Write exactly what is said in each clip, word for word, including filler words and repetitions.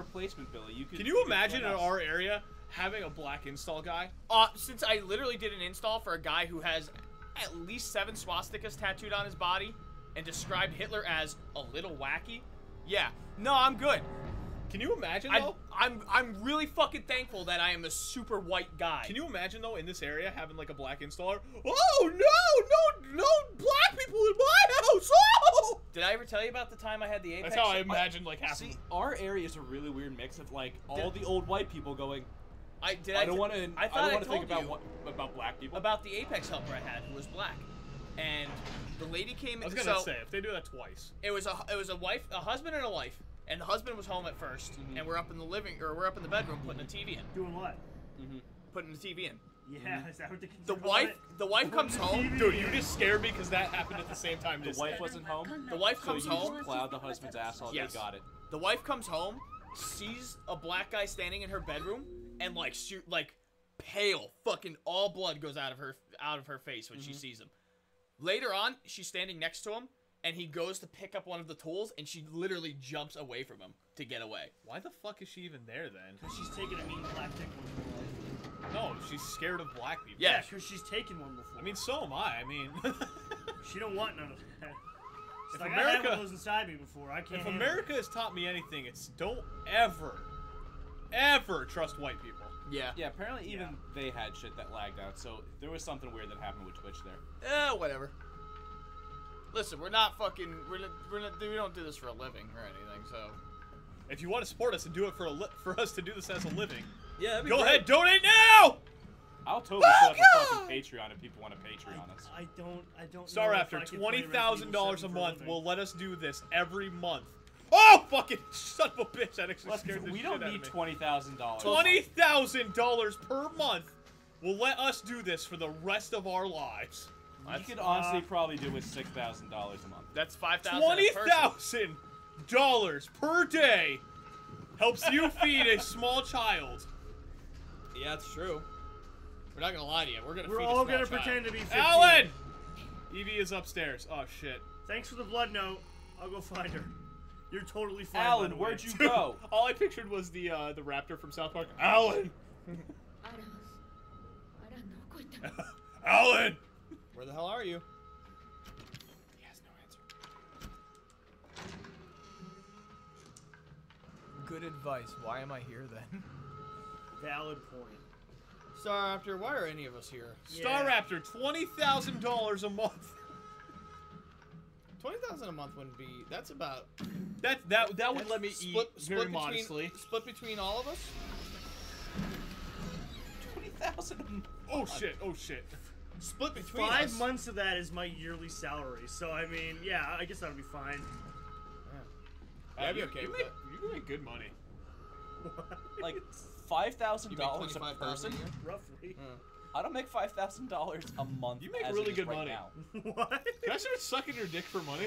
replacement, Billy. You could. Can you, you imagine in our area having a black install guy? Uh, since I literally did an install for a guy who has at least seven swastikas tattooed on his body and described Hitler as a little wacky, yeah, no, I'm good. Can you imagine I, though? I'm I'm really fucking thankful that I am a super white guy. Can you imagine though in this area having like a black installer? Oh no, no, no black people in my house! Oh! Did I ever tell you about the time I had the Apex? That's how I imagined like happening. See, our area is a really weird mix of like all the old white people going. I did. I I don't want to. I I thought don't I want to think told about you what about black people. about the Apex helper I had who was black, and the lady came in. I was gonna so say if they do that twice. It was a it was a wife, a husband and a wife, and the husband was home at first, Mm-hmm. and we're up in the living or we're up in the bedroom putting a T V in, Doing what? Mm-hmm. putting the T V in. Yeah, is that what they The call wife, it? the wife comes home. Dude, you just scared me because that happened at the same time. The just wife then. wasn't home. The wife So comes you home. just plowed the husband's ass off. Yes. They got it. The wife comes home, sees a black guy standing in her bedroom, and like shoot, like pale, fucking all blood goes out of her out of her face when she sees him. Later on, she's standing next to him, and he goes to pick up one of the tools, and she literally jumps away from him to get away. Why the fuck is she even there then? Because she's taken a mean black dick once in her life. No, she's scared of black people. Yeah. Yeah, because she's taken one before. I mean, so am I. I mean, she don't want none of that. It's If like, I had America- one of those inside me before. I can't if handle America has taught me anything, it's don't ever, ever trust white people. Yeah. Yeah, apparently even Yeah. they had shit that lagged out. So there was something weird that happened with Twitch there. Eh, whatever. Listen, we're not fucking. We're not, we're not, we don't do this for a living or anything, so. If you want to support us and do it for a li for us to do this as a living, Yeah. go ahead, donate now. I'll totally set up a fucking Patreon if people want to Patreon us. I don't, I don't Star know if Raptor, I can twenty play thousand Resident Evil dollars a seven for month living. will let us do this every month. Oh, fucking son of a bitch! That actually scared the we shit don't out of need me. twenty thousand dollars. Twenty thousand dollars per month will let us do this for the rest of our lives. You could honestly probably do with six thousand dollars a month. That's five thousand. Twenty thousand dollars per day helps you feed a small child. Yeah, that's true. We're not gonna lie to you. We're gonna. We're feed all a small gonna child. pretend to be fifteen. Alan! Evie is upstairs. Oh shit. Thanks for the blood note. I'll go find her. You're totally fine. by Alan, the where'd way. you go? All I pictured was the uh, the raptor from South Park. Alan! Alan! Where the hell are you? He has no answer. Good advice. Why am I here then? Valid point. Star Raptor, why are any of us here? Star Yeah. Raptor, twenty thousand dollars a month. Twenty thousand a month wouldn't be. That's about. That that that would let me eat Split, split very between, modestly. Split between all of us. Twenty thousand. Oh shit! Oh shit! Split between Five us. months of that is my yearly salary. So I mean, yeah, I guess that'll be fine. Yeah, I'd be you, okay you with make, that. You make good money. Like five thousand You make dollars a twenty-five thousand person. a year. Roughly. I don't make five thousand dollars a month. You make as it really is good right money. now. What? Can I start sucking your dick for money?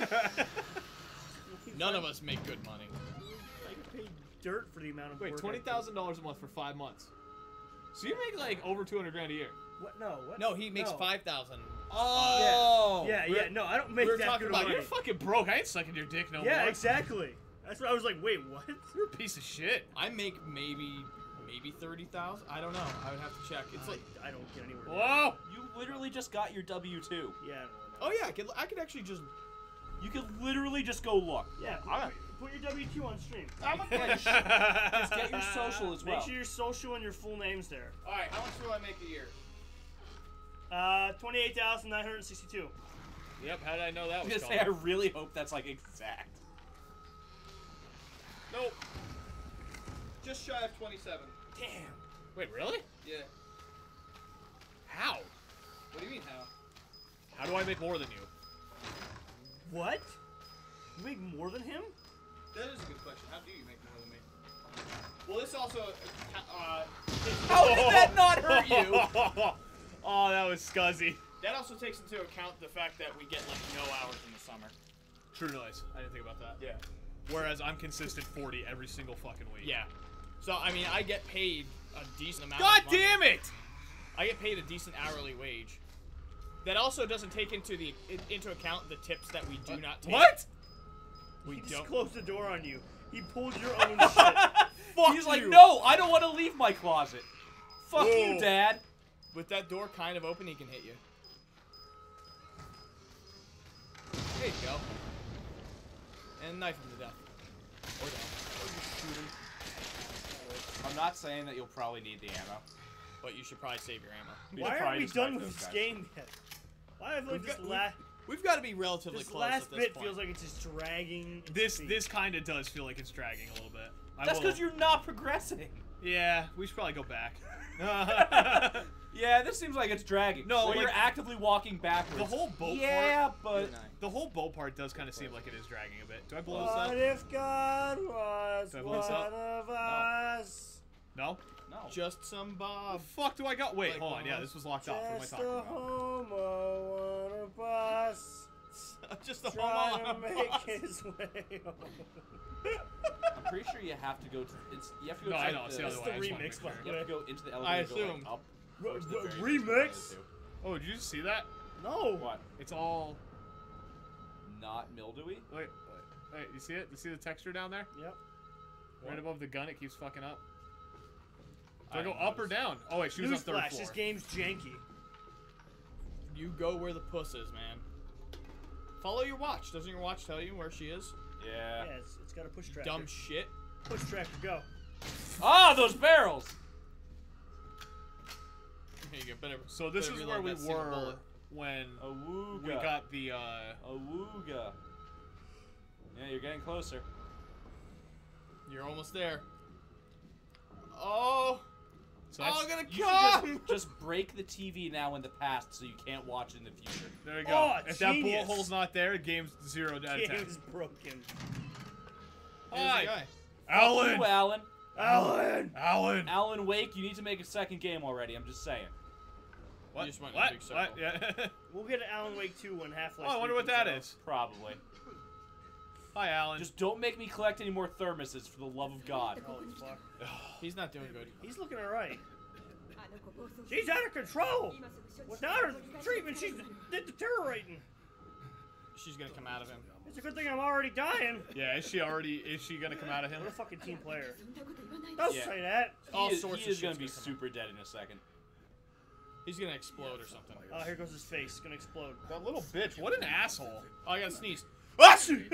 None of us make good money. I get paid dirt for the amount of Wait, work I twenty put. thousand dollars a month for five months. So you make like over two hundred grand a year. What? No. What? No, he makes no. five thousand. Oh. Yeah, yeah. we're- No, I don't make we were that talking good about- of You're money. fucking broke. I ain't sucking your dick no Yeah, more. exactly. That's what I was like. Wait, what? You're a piece of shit. I make maybe, maybe thirty thousand. I don't know. I would have to check. It's I, like. I don't get anywhere. near Whoa. You literally just got your W two. that. Yeah. I don't know. Oh yeah, I could. I could actually just. You could literally just go look. Yeah. I'm- Put your W two on stream. Yeah, just, just get your social as well. Make sure your social and your full name's there. All right, how much do I make a year? Uh, twenty-eight thousand nine hundred sixty-two. Yep. How did I know that I was was gonna say, I coming? really hope that's like exact. Nope. Just shy of twenty-seven. Damn. Wait, really? Yeah. How? What do you mean how? How do I make more than you? What? You make more than him? That is a good question. How do you make more than me? Well, this also. Uh, How did that not hurt you? Oh, that was scuzzy. that also takes into account the fact that we get like no hours in the summer. True noise. I didn't think about that. Yeah. Whereas I'm consistent forty every single fucking week. Yeah. So I mean, I get paid a decent amount. God of money. damn it! I get paid a decent hourly wage. That also doesn't take into the in- into account the tips that we do not take. What? We He just don't. closed the door on you. He pulled your own shit. Fuck He's like, you. no, I don't want to leave my closet. Fuck Whoa. you, Dad. With that door kind of open, he can hit you. There you go. And knife him to death. Or down. Or just shoot him. I'm not saying that you'll probably need the ammo. But you should probably save your ammo. We Why should aren't probably we just done knife with those this guys. game yet? Why I feel like We've this got- last We've got to be relatively this close last at this bit point. feels like it's just dragging. its This feet. this kind of does feel like it's dragging a little bit. I That's will- because you're not progressing. Yeah, we should probably go back. Yeah, this seems like it's dragging. No, When like- you're actively walking backwards. The whole boat Yeah, but Good night. The whole boat part does kind of seem like it is dragging a bit. Do I blow this What up? if God was Do I one blow this up? of us? No? no. Just some The Bob. fuck do I got? Wait, Like hold one on. of Yeah, us? this was locked off. What am I Just talking a about? homo, one of us, Just a trying to homo. make his way home. I'm pretty sure you have to go to. It's you have to go. No, to I like know. It's the the, other That's way. the I just wanna remix, make by sure. the You have to go into the I elevator. go, assume. like, up. R- towards the r- very end of the remix? two. Oh, did you just see that? No. What? It's all. Not mildewy. Wait, wait, wait. You see it? You see the texture down there? Yep. Right above the gun, it keeps fucking up. Do I I go didn't up or notice. down? Oh wait, she was on third Newsflash, floor. this game's janky. You go where the puss is, man. Follow your watch. Doesn't your watch tell you where she is? Yeah. Yeah, it's, it's got a push tracker. Dumb shit. Push tracker, go. Ah, those barrels. Here you go. Better. So this better is where reload we that single were bullet. when Awooga. we got the. uh... Awooga. Yeah, you're getting closer. You're almost there. Oh. So Oh, that's, I'm gonna You should come. just, just break the T V now in the past so you can't watch it in the future. there you go. Oh, if that bullet genius. hole's not there, game's zero out of ten. Game's broken. Here's Hi. the guy. Alan. Ooh, Alan. Alan! Alan. Alan Wake, you need to make a second game already. I'm just saying. What? You just went in a what? big circle. What? Yeah. We'll get Alan Wake two when Half-Life oh, I wonder three what that comes out. is. Probably. Hi, Alan. Just don't make me collect any more thermoses for the love of God. Holy fuck. He's not doing good. He's looking alright. She's out of control! Without her treatment, she's deteriorating. She's gonna come out of him. It's a good thing I'm already dying. Yeah, is she already? Is she gonna come out of him? What a fucking team player. Don't Yeah. say that. All he is, sorts he of is gonna shit's be gonna come super dead in a second. He's gonna explode or something. Oh, here goes his face. It's gonna explode. That little bitch. What an asshole. Oh, I got sneezed. Ah!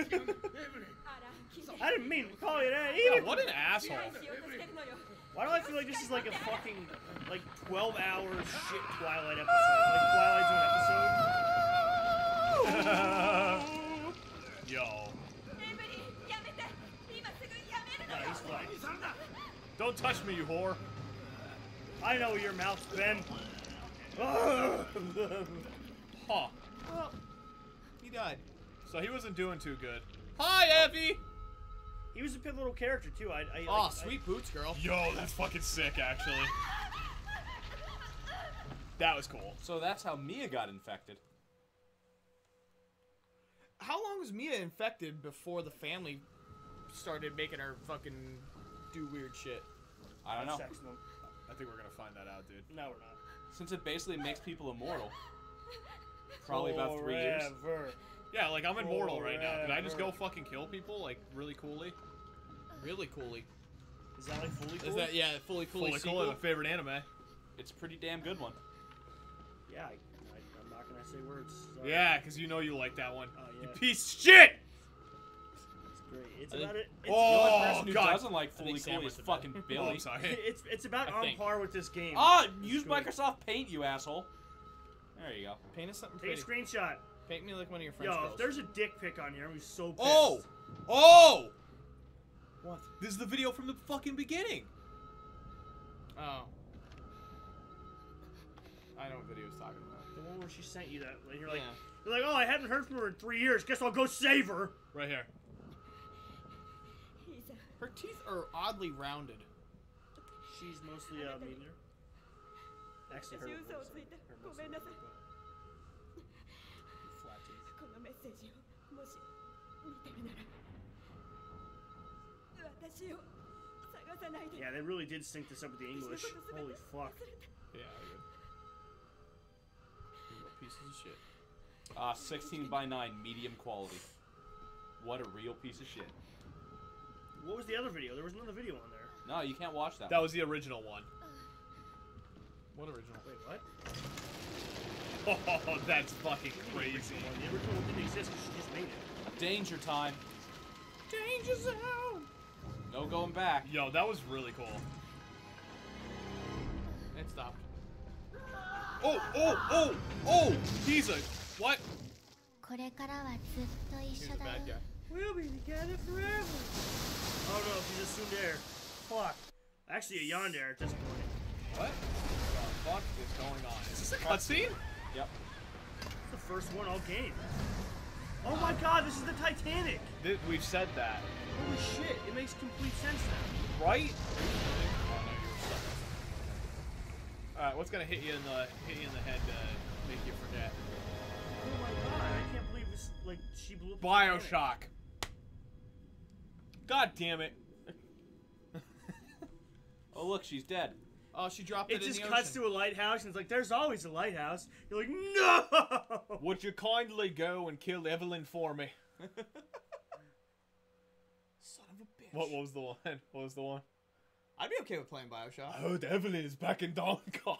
I didn't mean to call you that Yeah, either. what an asshole. Why do I feel like this is like a fucking like twelve hour shit Twilight episode? Like Twilight Zone episode. Yo. Nah, he's fine. Don't touch me, you whore. I know where your mouth's been. Huh. Well, he died. So he wasn't doing too good. Hi, Effie. He was a pivotal character too. I, I Oh, like, sweet boots, girl. Yo, that's fucking sick, actually. That was cool. So that's how Mia got infected. How long was Mia infected before the family started making her fucking do weird shit? I don't I, know. Sex them. I think we're gonna find that out, dude. No, we're not. Since it basically makes people immortal. Probably about three years. Forever. Yeah, like I'm immortal right now. Did I just go Forever. fucking kill people like really coolly? Really coolly. Is that like fully cool? Is that yeah, fully coolly Fully cool. sequel? My favorite anime. It's a pretty damn good one. Yeah, I, I, I'm not gonna say words. Sorry. Yeah, because you know you like that one. Oh, You yeah. piece of shit! It's great. It's I think- about it. It's, The only Oh, person who God. doesn't like I think Fully Sam Cool went is to bed. fucking Oh, Billy. I'm sorry. it's it's about I on think. par with this game. Ah, It's use good. Microsoft Paint, you asshole. There you go. Paint us something Take a pretty. screenshot. Paint me like one of your French Yo, girls. if there's a dick pic on here, I'm gonna be so pissed. Oh! Oh! What? This is the video from the fucking beginning. Oh. I know what video he's talking about. The one where she sent you that. Like, you're like, Yeah. you're like, oh, I haven't heard from her in three years. Guess I'll go save her. Right here. Her teeth are oddly rounded. She's mostly uh, meteor. Actually, her. her mostly, her mostly, but flat teeth. Yeah, they really did sync this up with the English. Holy fuck. Yeah, good. You little pieces of shit. Uh, sixteen by nine, medium quality. What a real piece of shit. What was the other video? There was another video on there. No, you can't watch that. That was the original one. What original? Wait, what? Oh, that's fucking crazy. The original one didn't exist because she just made it. Danger time. Danger zone. No going back. Yo, that was really cool. It stopped. Oh, oh, oh, oh! He's a what? これからはずっと一 He's 緒 a だ bad よ guy. We'll be together forever. Oh no, she's assumed heir. Fuck. Actually, a yandere at this point. What the fuck is going on? Is this a cutscene? Yep. It's the first one all game. Oh my god, this is the Titanic! Th- We've said that, Holy shit, it makes complete sense now. right? All right, what's gonna hit you in the hit you in the head to make you forget? Oh my god, I can't believe this, like, she blew up the Titanic. Bioshock. God damn it! Oh look, she's dead. Oh, she dropped It it, in just the cuts ocean. to a lighthouse and it's like, there's always a lighthouse. You're like, no! Would you kindly go and kill Evelyn for me? Son of a bitch. What, what was the one? What was the one? I'd be okay with playing Bioshock. I heard Evelyn is back in Dawn God.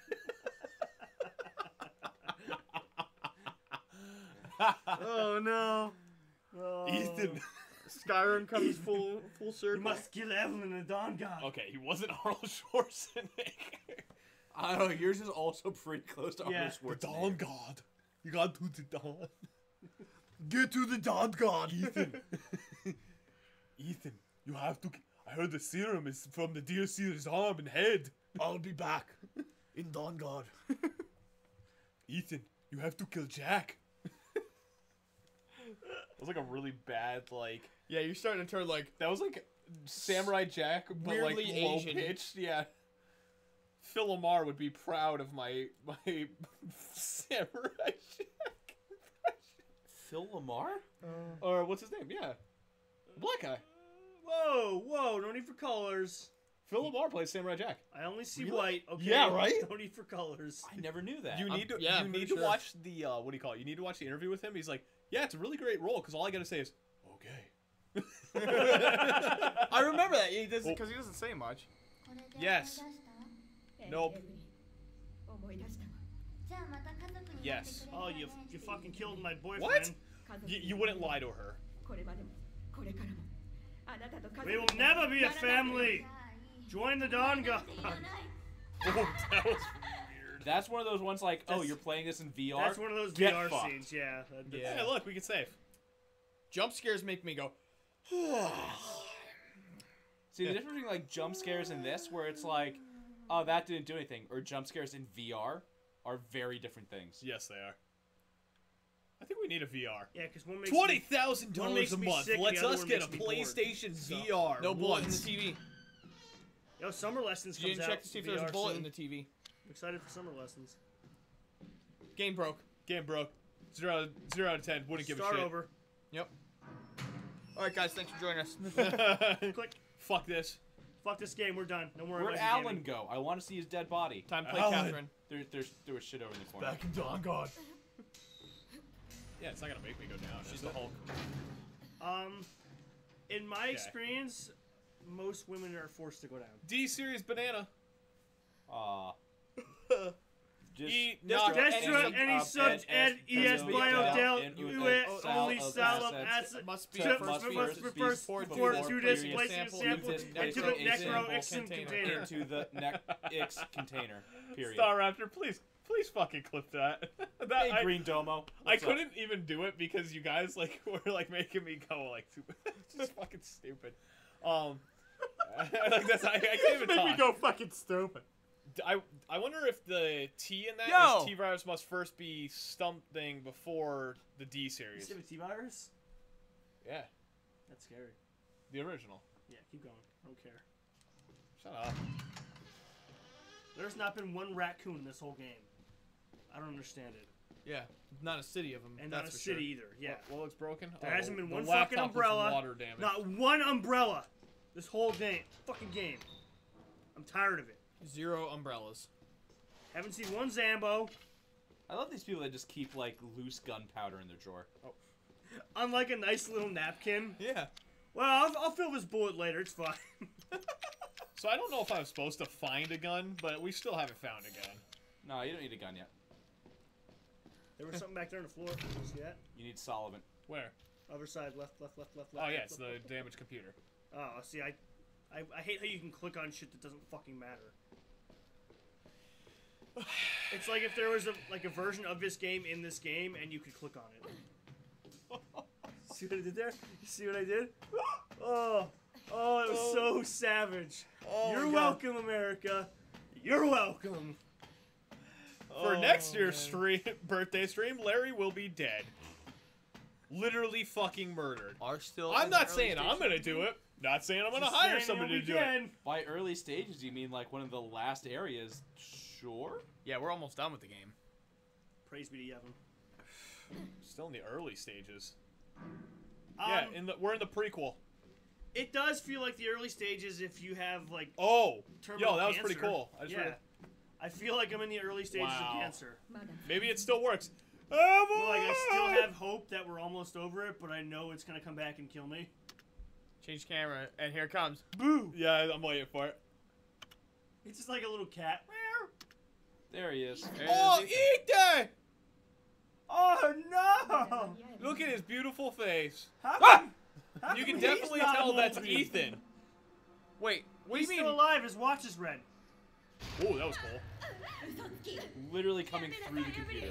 Oh no. Oh. Ethan. Skyrim comes full full circle. You must kill Evelyn and Dawn God. Okay, he wasn't Arnold Schwarzenegger. I don't know. Yours is also pretty close to Yeah. Arnold The Schwarzenegger. Dawn God. You got to the Dawn. Get to the Dawn God, Ethan. Ethan, you have to. I heard the serum is from the deer seer's arm and head. I'll be back in Dawn God. Ethan, you have to kill Jack. That was like a really bad, like. Yeah, you're starting to turn like That was like Samurai Jack, but Weirdly like low Asian. pitched. Yeah. Phil Lamar would be proud of my my Samurai Jack. Phil Lamar? Or what's his name? Yeah, black guy. Whoa, whoa, no need for colors. Phil Lamar plays Samurai Jack. I only see Really? white, okay? Yeah, right? No need for colors. I never knew that. You I'm- need to yeah, you I'm need pretty to sure. watch the uh, what do you call it? You need to watch the interview with him. He's like, yeah, it's a really great role because all I gotta say is okay. I remember that he does Oh. because he doesn't say much. これで Yes. 思い出した Nope. 思い出したわじゃあまた家族になってくれる Yes. から Oh, ね you, って you いう fucking killed my boyfriend. What? You, you wouldn't lie to her. これまでもこれからもあなたと家族 We will にな never be a ならなければ family. Join the Dawn God. いらない Oh, that was weird. That's one of those ones like, oh, That's- you're playing this in V R? That's one of those Get V R fucked. scenes, yeah. That- that's- Yeah, look, we can save. Jump scares make me go. See, the difference between like jump scares in this, where it's like, oh, that didn't do anything, or jump scares in V R are very different things. Yes, they are. I think we need a V R. Yeah, because one makes Twenty me, thousand one dollars makes a me month. sick, the Let's other us one get a makes me bored. PlayStation So- V R. No bullet in the once. T V. Yo, Summer Lessons You comes didn't out. check to see if there was V a R bullet soon. in the T V. I'm excited for Summer Lessons. Game broke. Game broke. Zero, zero out of ten. Wouldn't give Start a shit. over. Yep. All right, guys. Thanks for joining us. Click. Fuck this. Fuck this game. We're done. No more. Where'd Legacy Alan gaming. go? I want to see his dead body. Time to play Alan. Catherine. There, there's, there was shit over in the corner. in Dawn God. Yeah, it's not gonna make me go down. She's is the it? Hulk. Um, in my Okay. experience, most women are forced to go down. D series banana. Aw. Just, Eat just not Destra any any up such and ed es and bio and del and ue and only of salum assets acid Must be to- the to must first first be be first before before to to the this previous placing a sample sample into into this the example necro ixen container. container. into the neck X container. Period. Star Raptor, please, please fucking clip that. that Hey, I, Green Domo. I What's up? couldn't even do it because you guys like were like making me go like, it's just fucking stupid. Um, like that's I, I can't even Make me talk. go fucking stupid. I I wonder if the T in that Yo! is T virus must first be something before the D series. You T virus? Yeah, That's scary. the original. Yeah, keep going. I don't care. Shut up. There's not been one raccoon in this whole game. I don't understand it. Yeah, not a city of them. And that's not a for city sure. either. Yeah. What, what looks broken? There Oh, hasn't been the one laptop fucking with umbrella. Water damage. Not one umbrella. This whole game. Fucking game. I'm tired of it. Zero umbrellas. Haven't seen one Zambo. I love these people that just keep like loose gunpowder in their drawer. Unlike a nice little napkin. Yeah. Well, I'll, I'll fill this bullet later. It's fine. So I don't know if I was supposed to find a gun, but we still haven't found a gun. No, you don't need a gun yet. There was something back there on the floor. See that? You need Sullivan. Where? Other side, left, left, left, left, left. Oh yeah, left, it's left, the left. damaged computer. Oh, see, I, I, I hate how you can click on shit that doesn't fucking matter. It's like if there was a like a version of this game in this game, and you could click on it. See what I did there? You see what I did? Oh, oh, it was so savage. Oh You're my God. welcome, America. You're welcome. For Oh, next year's man. stream, birthday stream, Larry will be dead. Literally fucking murdered. Are still. I'm in the not early saying I'm stages. gonna do it. Not saying I'm gonna Just hire saying somebody you'll to be do it. dead. By early stages, you mean like one of the last areas? Sure. Yeah, we're almost done with the game. Praise be to Yevon. Still in the early stages. Um, yeah, in the we're in the prequel. It does feel like the early stages if you have like Oh, terminal yo, that was pretty cancer. cool. I just yeah. read- I feel like I'm in the early stages Wow. of cancer. まだ Maybe it still works. Well, like I still have hope that we're almost over it, but I know it's gonna come back and kill me. Change camera, and here it comes. Boo! Yeah, I'm waiting for it. It's just like a little cat. There he is. Oh, eat that! Oh no! Look at his beautiful face. How Ah! come- how You come can he's definitely not tell that's moving? Ethan. Wait, what He's do you still mean? alive. His watch is red. Oh, that was cool. 嘘つき Literally coming through the computer.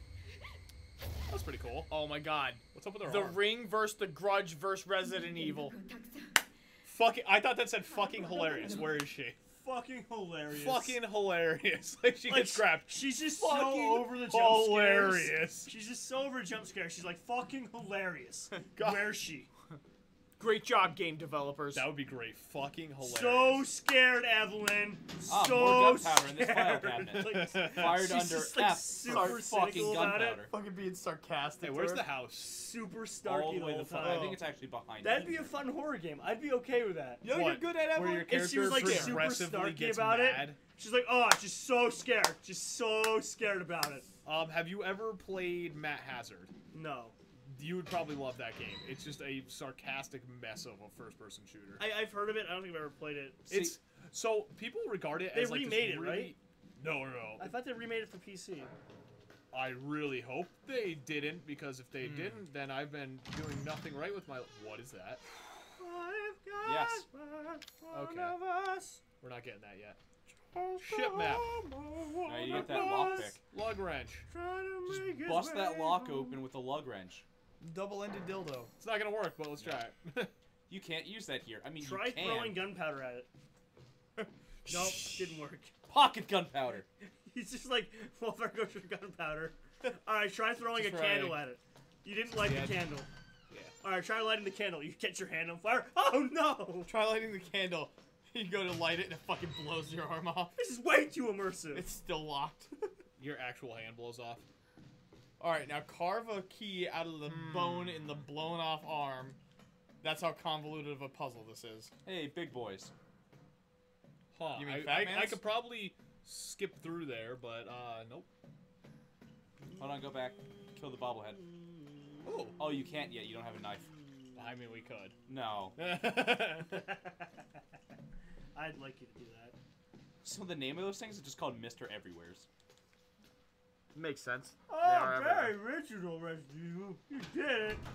That was pretty cool. Oh my God. What's up with her The arm? Ring versus the Grudge versus Resident Evil. たくさん Fucking, I thought that said fucking hilarious. Where is she? Fucking hilarious. Fucking hilarious. Like she Like, gets grabbed. She's just Fucking so over the jump hilarious. scares. She's just so over the jump scare. She's like fucking hilarious. God. Where's she? Great job, game developers. That would be great. Fucking hilarious. So scared, Evelyn. Ah, so more gunpowder in this scared. file cabinet. Like, Fired she's under just, like, F super for cynical fucking about it. gunpowder. Fucking being sarcastic. Hey, to where's her. the house? Super All Starky the the way whole the front. time. I think it's actually behind. That'd you. be a fun horror game. I'd be okay with that. Yo, What? you're good at Where Evelyn. your If character she was, like, super progressively snarky gets about it. mad. She's like, oh, she's so scared. She's so scared about it. Um, have you ever played Matt Hazard? No. You would probably love that game. It's just a sarcastic mess of a first-person shooter. I, I've heard of it. I don't think I've ever played it. It's so people regard it They as like this remade it, really- right? No, no, no. I thought they remade it for P C. I really hope they didn't, because if Hmm. they didn't, then I've been doing nothing right with my. What is that? I've got Yes. one Okay. of us. We're not getting that yet. Ship map. Now you get that lockpick. Lug wrench. Just bust that lock open with a lug wrench. Double-ended dildo. It's not gonna work, but let's try it. You can't use that here. I mean, Try you can. throwing gunpowder at it. Nope, didn't work. Pocket gunpowder. He's just like, well, if I go for gunpowder. Alright, try throwing Just a try- candle at it. You didn't light Yeah. the candle. Yeah. Alright, try lighting the candle. You catch your hand on fire. Oh no! Try lighting the candle. You go to light it and it fucking blows your arm off. This is way too immersive. It's still locked. Your actual hand blows off. Alright, now carve a key out of the Hmm. bone in the blown off arm. That's how convoluted of a puzzle this is. Hey, big boys. Huh. You mean I, Fat I, I Man's? could probably skip through there, but uh, nope. Hold on, go back. Kill the bobblehead. Oh. Oh, you can't yet. You don't have a knife. I mean, we could. No. I'd like you to do that. So the name of those things is just called Mister Everywheres. Makes sense. Oh, very original, Resident Evil. You did it.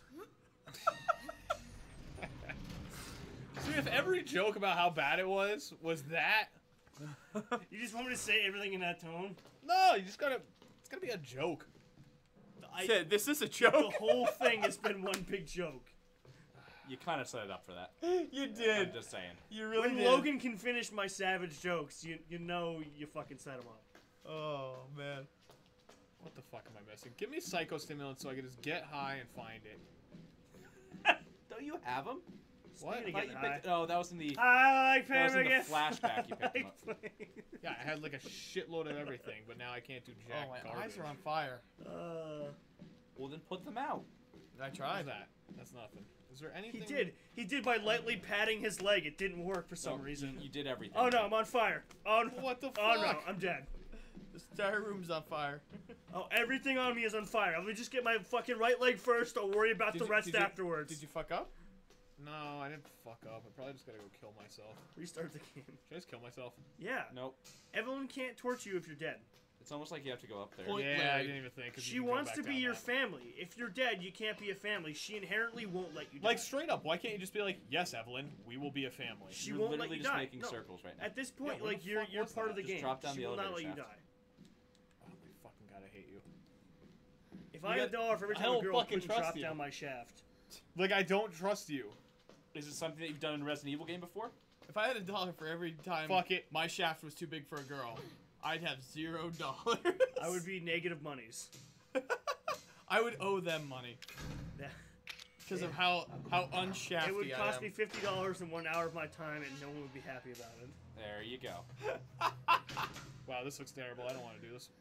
See, if every joke about how bad it was was that, You just want me to say everything in that tone? no, you just gotta. It's gotta be a joke. I, Said, this is a the joke. whole thing has been one big joke. You kind of set it up for that. You I'm did. just saying. You really When did. Logan can finish my savage jokes, you you know you fucking set him up. Oh, man. What the fuck am I missing? Give me psychostimulant so I can just get high and find it. Don't you have them? What? I Speaking thought of you getting picked. Oh, that was in the. I like That was in the pemmican. flashback you picked him up. Yeah, I had like a shitload of everything, but now I can't do jack Oh, my garbage. eyes are on fire. Uh, Well, then put them out. I How's tried. that? That's nothing. Is there anything? he did. He did by lightly patting his leg. It didn't work for some No, reason. You, you did everything. Oh no, I'm on fire. Oh no. What the Oh no, fuck? I'm dead. This entire room's on fire. Oh, everything on me is on fire. Let me just get my fucking right leg first. I'll worry about Did the you- rest did you- afterwards. Did you fuck up? No, I didn't fuck up. I probably just gotta go kill myself. Restart the game. Should I just kill myself? Yeah. Nope. Evelyn can't torch you if you're dead. It's almost like you have to go up there. Point Yeah, I Larry. didn't even think. 'cause you She can go wants back to be down your that. family. If you're dead, you can't be a family. She inherently won't let you die. Like, straight up, why can't you just be like, yes, Evelyn, we will be a family? She You're won't literally let you just die. making No. circles right now. At this point, Yeah, where like the you're fuck you're was part of that? the Just game. drop down she the will not elevator let you shaft. die. Oh my fucking god, I hate you. If You I had a got- dollar for every I time a don't girl fucking couldn't trust drop you. down my shaft. Like, I don't trust you. Is it something that you've done in a Resident Evil game before? If I had a dollar for every time Fuck it. my shaft was too big for a girl, I'd have zero dollars. I would be negative monies. I would owe them money That- because of how how unshafty It would I cost am. me fifty dollars in one hour of my time, and no one would be happy about it. There you go. Wow, this looks terrible. I don't want to do this.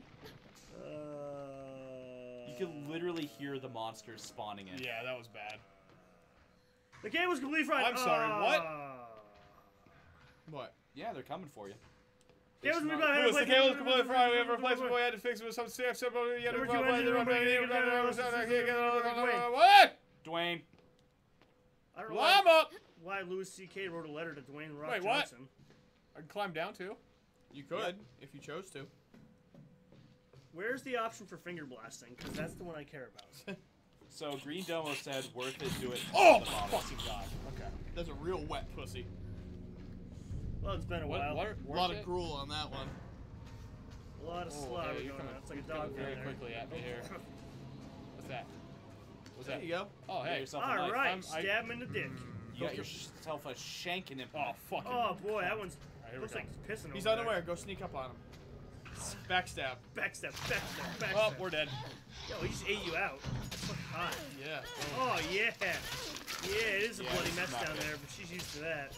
Uh, You can literally hear the monsters spawning in. Yeah, that was bad. The game was complete right. I'm sorry, what? What? Yeah, they're coming for you. Game was It's complete not- right. Lewis, the cable was completely fried. We have replaced it. We had to fix it with some staff. So, we had to Number two replace engine, number eight, it. What? Dwayne. I don't know Climb why, up. why Louis C K wrote a letter to Dwayne Rock Wait, what? Johnson. I can climb down too. You could if you chose to. Where's the option for finger blasting? Because that's the one I care about. So Green Domo said, "Worth it, do it." Oh at the my bottom. fucking god. Okay. That's a real wet pussy. Well, it's been a What? while. What? A lot of gruel on that one. A lot of Oh, slobber hey, you're going coming- on. It's like a you're coming dog very down there. quickly at me here. What's that? What's There that? you go. Oh, You got hey. yourself a All knife. right, I'm- I- stab him in the dick. You got yourself a shanking Oh, implement. fucking. Oh boy, that one's Alright, here we looks go. like he's pissing. He's over unaware. Go sneak up on him. Backstab. There. Backstab, backstab, backstab. Oh, we're dead. Yo, he just ate you out. That's fucking hot. Yeah. Oh yeah, yeah, it is a Yeah, bloody it's mess not down good. there, but she's used to that.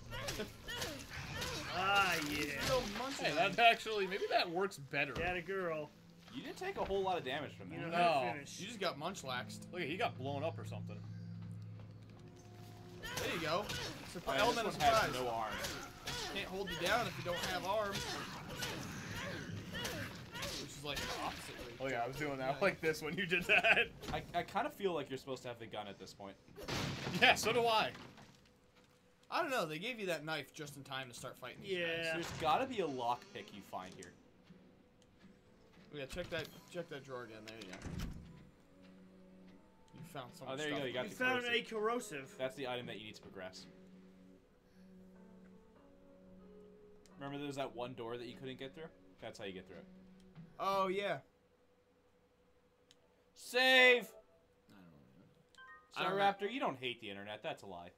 Ah yeah, Hey, that actually, maybe that works better. that a girl. You didn't take a whole lot of damage from You that. know how to No. finish. You just got munchlaxed. Look, he got blown up or something. There you go. Surpri- Oh, yeah, element of this one has surprise. no arms. Can't hold you down if you don't have arms. Which is like the opposite way. Oh yeah, I was doing that like this when you did that. I, I kind of feel like you're supposed to have the gun at this point. Yeah, so do I. I don't know. They gave you that knife just in time to start fighting these Yeah. guys. There's got to be a lockpick you find here. Oh, yeah, check that. Check that drawer again. There you go. You found some. Oh, there you stuff. go. You got You the found corrosive. a corrosive. That's the item that you need to progress. Remember there's that one door that you couldn't get through? That's how you get through it. Oh yeah. Save! I don't Star know. Raptor, you don't hate the internet. That's a lie.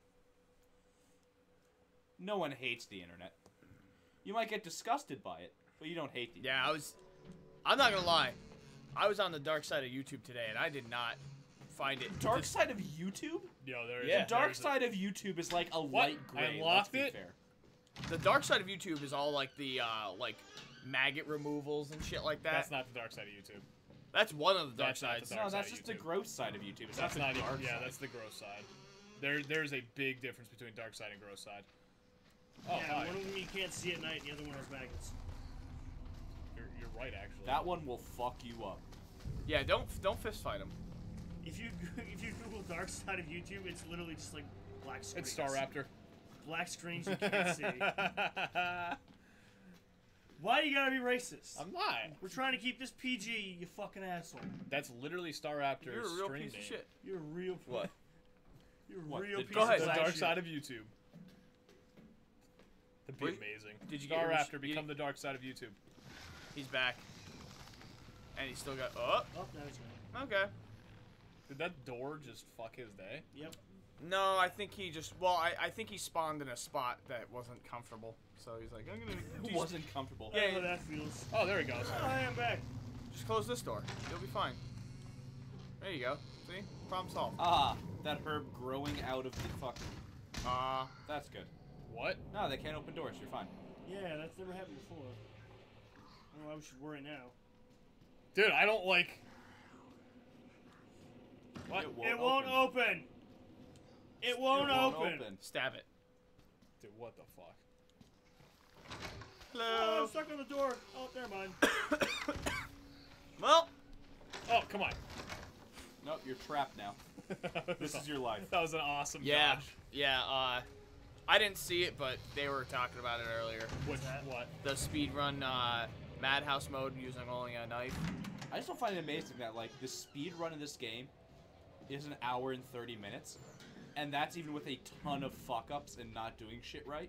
No one hates the internet. You might get disgusted by it, but you don't hate the internet. Yeah, I was. I'm not gonna lie. I was on the dark side of YouTube today, and I did not find it. Dark dis- side of YouTube? Yo, there is. Yeah. The dark there's a- side of YouTube is like a light gray. I let's unlocked be it? fair. The dark side of YouTube is all like the uh, like maggot removals and shit like that. That's not the dark side of YouTube. That's one of the dark That's not the sides. dark No, that's side of just the YouTube. gross side of YouTube. It's That's not not the even. dark Yeah, side. that's the gross side. There, there's a big difference between dark side and gross side. Oh, yeah, hi. one of them you can't see at night, and the other one has maggots. You're, you're right, actually. That one will fuck you up. Yeah, don't don't fist fight him. If you if you Google dark side of YouTube, it's literally just like black screens. It's Star Raptor. Black screens you can't see. Why do you gotta be racist? I'm not. We're trying to keep this P G, you fucking asshole. That's literally Star Raptor's You're a real stream piece name. of shit. You're a real. What? You're a What, real the- piece Go of ahead. The black dark shit. side of YouTube. That'd be Wait, amazing. did you get Star your- Raptor you- become the dark side of YouTube? He's back. And he's still got. Oh, Oh, now he's gone. okay. Did that door just fuck his day? Yep. No, I think he just. Well, I, I think he spawned in a spot that wasn't comfortable. So he's like, I'm gonna. Who just, wasn't comfortable? I Yeah, know how yeah. that feels. Oh, there he goes. Oh, I am back. Just close this door. You'll be fine. There you go. See? Problem solved. Ah, that herb growing out of the fucking. Uh, That's good. What? No, they can't open doors. You're fine. Yeah, that's never happened before. I don't know why we should worry now. Dude, I don't like. What? It won't, It won't open. It won't, It won't open. open. stab it. Dude, what the fuck? Oh, Hello. I'm stuck on the door. Oh, never mind. Well, Oh, come on. Nope, you're trapped now. This is your life. That was an awesome Yeah, dodge. yeah. Uh, I didn't see it, but they were talking about it earlier. Which, what? The speedrun uh, Madhouse mode using only a knife. I just don't find it amazing that like the speed run in this game is an hour and thirty minutes, and that's even with a ton of fuck ups and not doing shit right.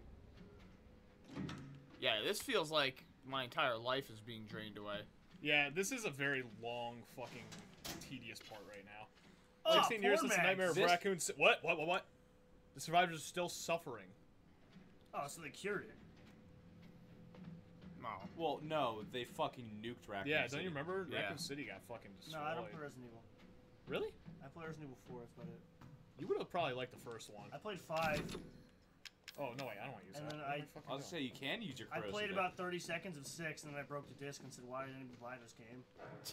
Yeah, this feels like my entire life is being drained away. Yeah, this is a very long, fucking, tedious part right now. Oh, sixteen years since the poor Nightmare of This- Raccoon City. What? What? What? What? The survivors are still suffering. Oh, so they cured it. No. Well, no, they fucking nuked Raccoon Yeah, City. don't you remember? Yeah. Raccoon City got fucking No, destroyed. I don't play Resident Evil. Really? I play Resident Evil four, that's about it. You would have probably liked the first one. I played five. Oh, no, wait, I don't want to use And that. then What am I- fucking I'll just say doing? you can use your I corrosive. played then. about thirty seconds of six, and then I broke the disc and said, why did anybody buy this game?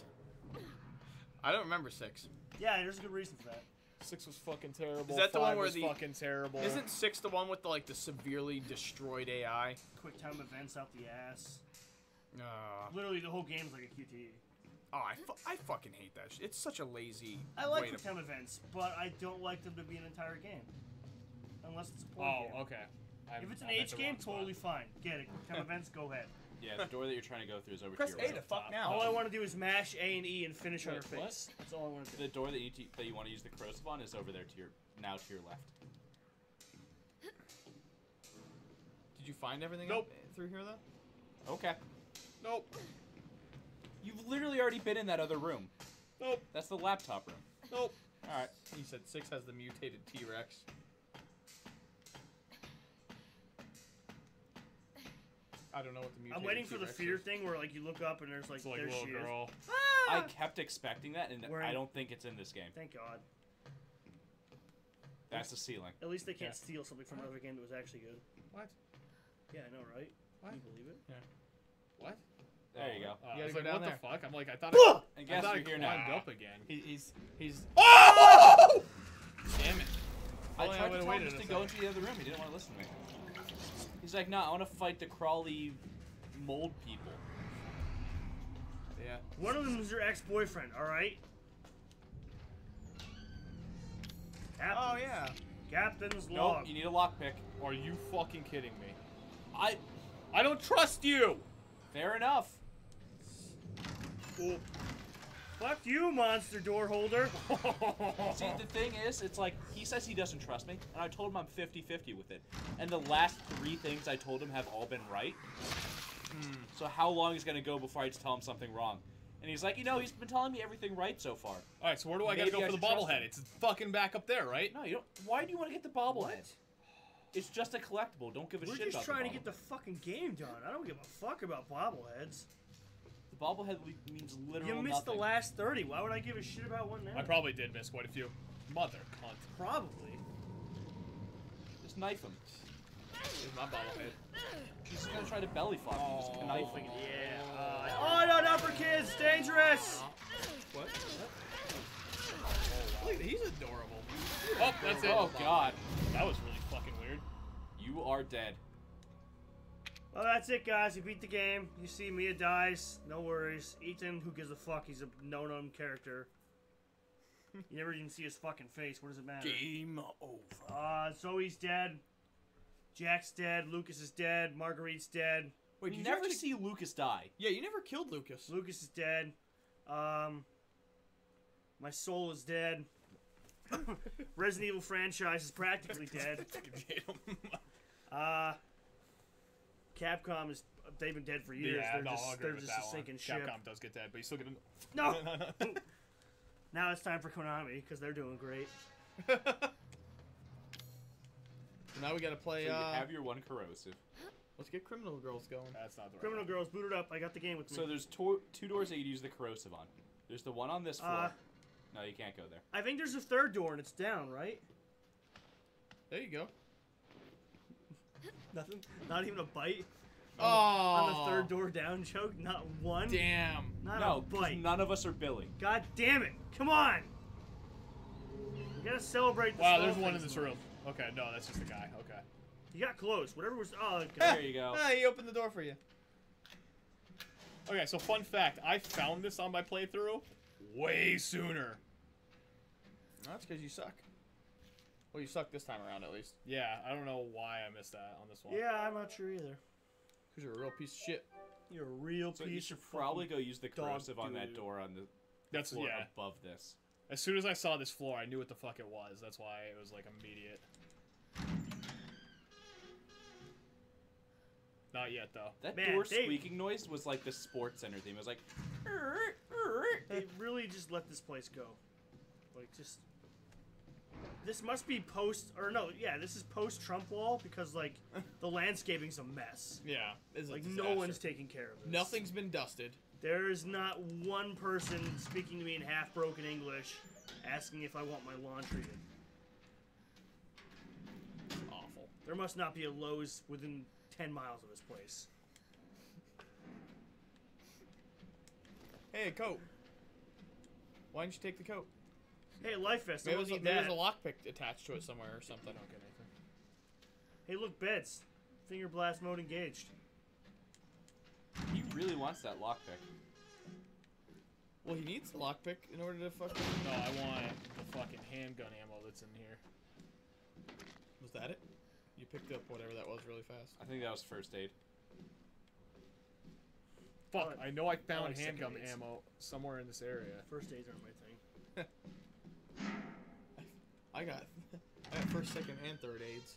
I don't remember six. Yeah, there's a good reason for that. Six was fucking terrible. Is that the one Five where was the- fucking terrible? Isn't six the one with the like the severely destroyed A I? Quick time events out the ass. Uh, Literally, the whole game's like a Q T E. oh, I, fu I fucking hate that shit. It's such a lazy. I like way quick to... time events, but I don't like them to be an entire game. Unless it's a point Oh, game. okay. I'm- If it's an I'm at H the game, wrong spot. totally fine. Get it. Quick time events, go ahead. Yeah, the door that you're trying to go through is over Press to A your to right. fuck now. All I want to do is mash A and E and finish on her Wait, what? face. That's all I want to do. The door that you t that you want to use the corrosive on is over there to your now to your left. Did you find everything Nope. up through here though? Okay. Nope. You've literally already been in that other room. Nope. That's the laptop room. Nope. All right. He said six has the mutated T-Rex. I don't know what the mutated I'm waiting for the T-Rex fear is. thing where like you look up and there's like, It's like there little she girl. is. I kept expecting that, and We're I in- don't think it's in this game. Thank God. That's the ceiling. At least they can't Yeah. steal something from another game that was actually good. What? Yeah, I know, right? What? Can you believe it? What? There you go. Uh, I gotta was go like, down what there. the fuck? I'm like, I thought Ah! I, And I guess thought I you're here climbed now. up again. He, he's he's. Oh! Damn it. I Only tried would've to tell him waited just a to go second. into the other room. He didn't want to listen to me. He's like, nah, I want to fight the crawly mold people. Yeah. One of them is your ex-boyfriend, all right? Captain's, Oh yeah. Captain's Nope, log. you need a lockpick. Are you fucking kidding me? I. I don't trust you! Fair enough. Oh. Fuck you, monster door holder. See, the thing is, it's like, he says he doesn't trust me, and I told him I'm fifty fifty with it. And the last three things I told him have all been right. So how long is going to go before I just tell him something wrong? And he's like, you know, he's been telling me everything right so far. Alright, so where do I gotta Maybe go I for the should trust bobblehead? him. It's fucking back up there, right? No, you don't. Why do you want to get the bobblehead? It's just a collectible. Don't give a We're shit just about trying the to get the fucking game done. I don't give a fuck about bobbleheads. The bobblehead le- means literal You missed nothing. the last thirty. Why would I give a shit about one now? I probably did miss quite a few. Mother cunt. Probably. Just knife him. Here's my bobblehead. He's just gonna try to belly fuck him. Just knife him. Yeah. Uh, oh no, not for kids. Dangerous. What? Look, he's adorable. Oh, that's it. Oh god, That was really fucking weird. you are dead. Well, that's it, guys. We beat the game. You see Mia dies. No worries. Ethan, who gives a fuck? He's a no-known character. You never even see his fucking face. What does it matter? Game over. Uh, Zoe's dead. Jack's dead. Lucas is dead. Marguerite's dead. Wait, You did never you actually... see Lucas die. Yeah, you never killed Lucas. Lucas is dead. Um, my soul is dead. Resident Evil franchise is practically dead. Uh, Capcom is they've been dead for years. Yeah, they're no, just I'll agree they're with just that a one. sinking ship. Capcom does get dead, but you still get a... No. Now it's time for Konami because they're doing great. Now we gotta play. So you Uh, have your one corrosive. let's get Criminal Girls going. That's not the right Criminal one. Girls booted up. I got the game with me. So there's two, two doors that you use the corrosive on. There's the one on this floor. Uh, no, you can't go there. I think there's a third door and it's down, right? There you go. Nothing. Not even a bite. Oh. On the third door down joke. Not one. Damn. Not No, a 'cause bite. none of us are Billy. God damn it! Come on. You gotta celebrate. The Wow, small there's one in things this more. room. Okay, no, that's just a guy. Okay. You got close. Whatever was. Oh, okay. There you go. Ah, he opened the door for you. Okay, so fun fact. I found this on my playthrough way sooner. That's because you suck. Well, you suck this time around, at least. Yeah, I don't know why I missed that on this one. Yeah, I'm not sure either. Because you're a real piece of shit. You're a real So piece you should of probably fucking go use the dog corrosive on that doo-doo. door on the That's floor yeah. above this. As soon as I saw this floor, I knew what the fuck it was. That's why it was like immediate. Not yet though. That Man, door they- squeaking noise was like the Sports Center theme. It was like. They really just let this place go. Like, just... This must be post... Or no, yeah, this is post-Trump wall because, like, the landscaping's a mess. Yeah. It's a Like, no disaster. one's taking care of this. Nothing's been dusted. There is not one person speaking to me in half-broken English asking if I want my lawn treated. Awful. There must not be a Lowe's within ten miles of this place. Hey, a coat. Why didn't you take the coat? Hey, Life Vest, I Maybe don't there's a, need maybe that. there's a lockpick attached to it somewhere or something. I don't get anything. Hey, look, beds. Finger blast mode engaged. He really wants that lockpick. Well, he needs the lockpick in order to fucking... No, I want the fucking handgun ammo that's in here. Was that it? You picked up whatever that was really fast. I think that was first aid. Fuck, Uh, I know I I found like second handgun aids. ammo somewhere in this area. First aids aren't my thing. I got... I got first, second, and third aids.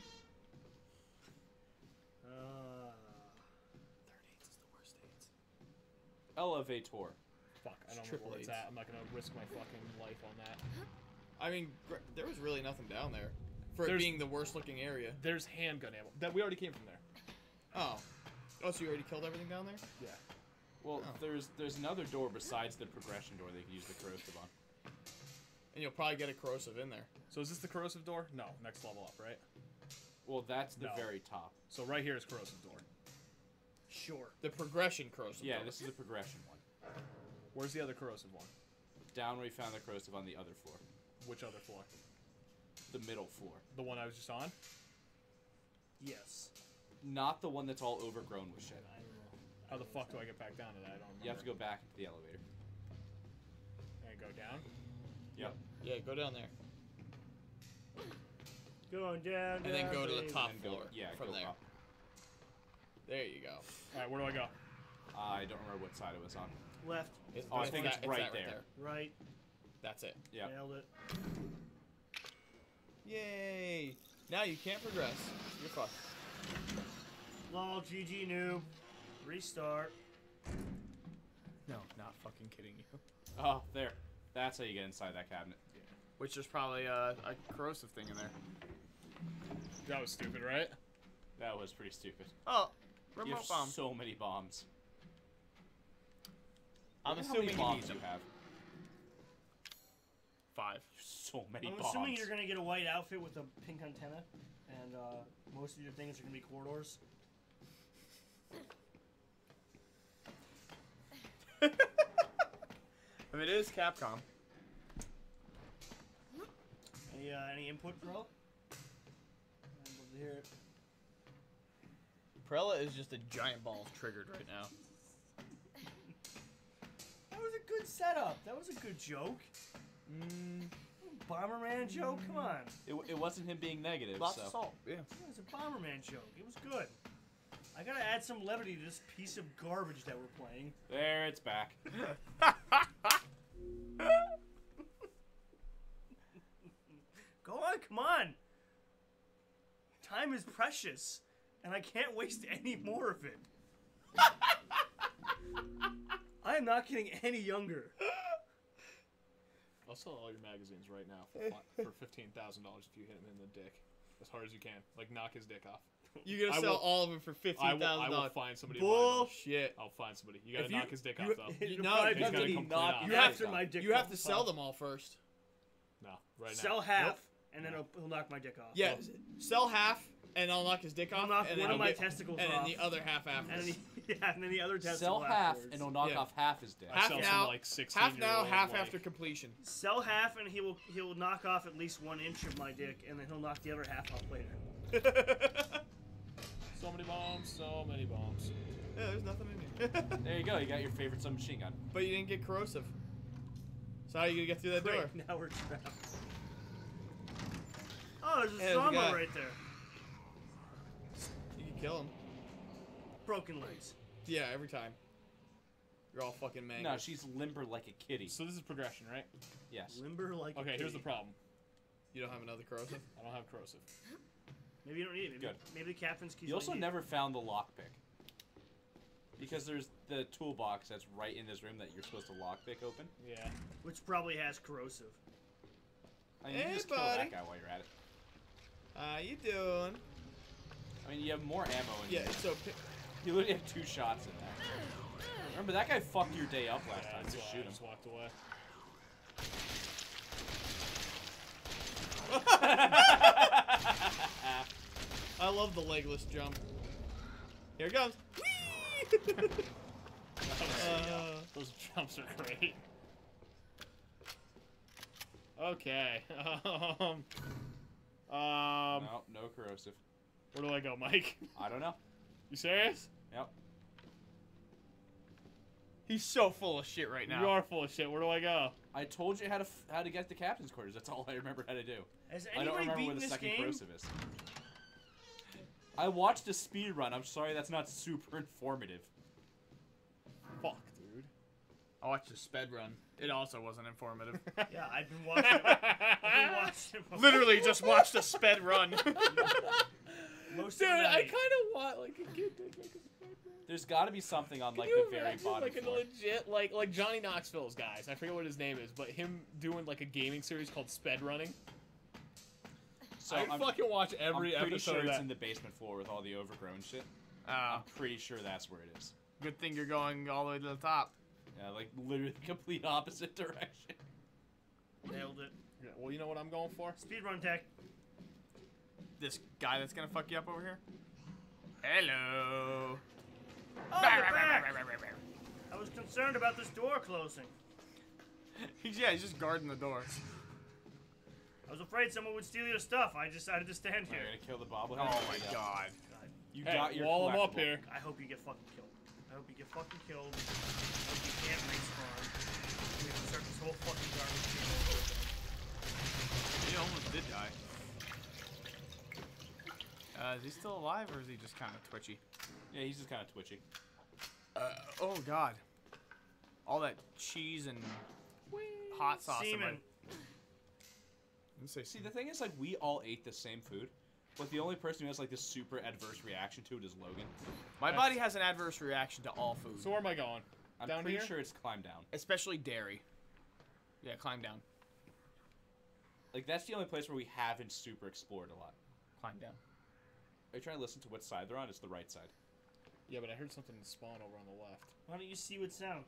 Uh, Third aids is the worst aids. Elevator. Fuck, I don't know Triple where it's aids. at. I'm not gonna risk my fucking life on that. I mean, gr- there was really nothing down there. For it There's- being the worst looking area. There's handgun ammo. That we already came from there. Oh. Oh, so you already killed everything down there? Yeah. Well, Oh. there's there's another door besides the progression door they could use the corrosive on. And you'll probably get a corrosive in there. So is this the corrosive door? No, next level up, right? Well, that's the No. very top. So right here is corrosive door. sure. The progression corrosive. Yeah, door. this is the progression one. Where's the other corrosive one? Down where we found the corrosive on the other floor. Which other floor? The middle floor. The one I was just on? Yes. Not the one that's all overgrown with shit. I don't know. How the fuck do I get back down to that? I don't remember. You have to go back into the elevator. And go down? Yep. Yeah, go down there. Going down, And then down, go to the baby. top And go, floor yeah, from go there. up. There you go. Alright, where do I go? I don't remember what side it was on. Left, It's, Oh, I it's think that, it's right that there. right, That's it. Yeah. nailed it. Yay! Now you can't progress. You're fucked. Lol, G G noob. Restart. No, not fucking kidding you. Oh, there. That's how you get inside that cabinet. Which is probably uh, a corrosive thing in there. That was stupid, right? That was pretty stupid. Oh, You remote have bomb. so many bombs. I'm Look at how many assuming he bombs needs you them. have. Five. So many I'm bombs. assuming you're gonna get a white outfit with a pink antenna, and uh, most of your things are gonna be corridors. I mean, it is Capcom. Any uh, any input, bro? I'd love to hear it. Prella is just a giant ball triggered right now. That was a good setup. That was a good joke. Mm, Bomberman joke? Come on. It, it wasn't him being negative, lots so. of salt. Yeah. It was a Bomberman joke. It was good. I gotta add some levity to this piece of garbage that we're playing. There, it's back. Go on, come on. Time is precious, and I can't waste any more of it. I am not getting any younger. I'll sell all your magazines right now for, fi- for fifteen thousand dollars if you hit him in the dick. As hard as you can. Like, knock his dick off. You're gonna I sell will- all of them for I fifteen will, thousand I will dollars. find somebody to buy them. Bullshit. I'll find somebody. You gotta If you- knock his dick you- off, though. You, It'll no, probably he's be gonna the come knock- clean you off. after my dick You have to off. sell them all first. No, right now. Sell half, Nope. and then he'll, he'll knock my dick off. Yeah, sell half, and I'll knock his dick I'll off. knock and one then of my he'll get- testicles and off. then the other half after. And then, he, yeah, and then the other testicle Sell half, afterwards. and he'll knock Yeah. off half his dick. I half sell now, some, like, half now, sixteen-year-old, half like- after completion. Sell half, and he will he'll knock off at least one inch of my dick, and then he'll knock the other half off later. So many bombs, so many bombs. Yeah, there's nothing in here. There you go. You got your favorite submachine gun. But you didn't get corrosive. So how are you gonna get through that door? Great, now we're trapped. Oh, there's a Hey, there's a Sama guy. right there. You can kill him. Broken legs. Yeah, every time. You're all fucking mangled. No, she's limber like a kitty. So this is progression, right? Yes. Limber like. a Okay, here's the pig. problem. You don't have another corrosive? I don't have corrosive. Maybe you don't need it. Maybe, Good. maybe the captain's keys. You also only need never found the lockpick. Because there's the toolbox that's right in this room that you're supposed to lockpick open. Yeah. it, which probably has corrosive. I mean, you Hey, just kill buddy. that guy while you're at it. How you doing? I mean, you have more ammo in Yeah, here. so pi- You literally have two shots in there. Remember, that guy fucked your day up last Yeah, time. that's Just why shoot I him. just walked away. I love the legless jump. Here it comes. Uh, Those jumps are great. Okay. Um. Um. No, no corrosive. Where do I go, Mike? I don't know. You serious? Yep. He's so full of shit right now. You are full of shit. Where do I go? I told you how to f how to get the captain's quarters. That's all I remember how to do. Has I don't anybody remember where beaten the this second game? corrosive is. I watched a speed run. I'm sorry, that's not super informative. Fuck, dude. I watched a sped run. It also wasn't informative. Yeah, I've been watching. It. I've been watching. it Literally just watched a sped run. Most Dude, of the I night. kind of want like a kid to make a sped run. There's got to be something on Can like you the very imagine, bottom like a floor. legit, like like Johnny Knoxville's guys. I forget what his name is, but him doing like a gaming series called Sped Running. So I I'm, fucking watch I'm every pretty episode sure of it's that. in the basement floor with all the overgrown shit. Uh, I'm pretty sure that's where it is. good thing you're going all the way to the top. Yeah, like literally the complete opposite direction. Nailed it. Yeah, well, you know what I'm going for? Speedrun tech. This guy that's gonna fuck you up over here. Hello. Oh, you're back. I was concerned about this door closing. He's yeah, he's just guarding the door. I was afraid someone would steal your stuff. I decided to stand You're here. gonna kill the bobblehead. Oh my Yeah. god. God, You Hey, got your while I'm up collectible. here. I hope you get fucking killed. I hope you get fucking killed. I hope you can't respawn. We have to start this whole fucking garbage thing over again. He almost did die. Uh, is he still alive or is he just kind of twitchy? Yeah, he's just kind of twitchy. Uh, oh god. All that cheese and hot sauce in my... Semen. Let me say See, the thing is, like, we all ate the same food, but the only person who has like this super adverse reaction to it is Logan. My That's- body has an adverse reaction to all food. So where am I going? I'm Down pretty here? sure it's climb down. Especially dairy. Yeah, climb down. Like that's the only place where we haven't super explored a lot. Climb down. Are you trying to listen to what side they're on? It's the right side. Yeah, but I heard something spawn over on the left. Why don't you see what sound?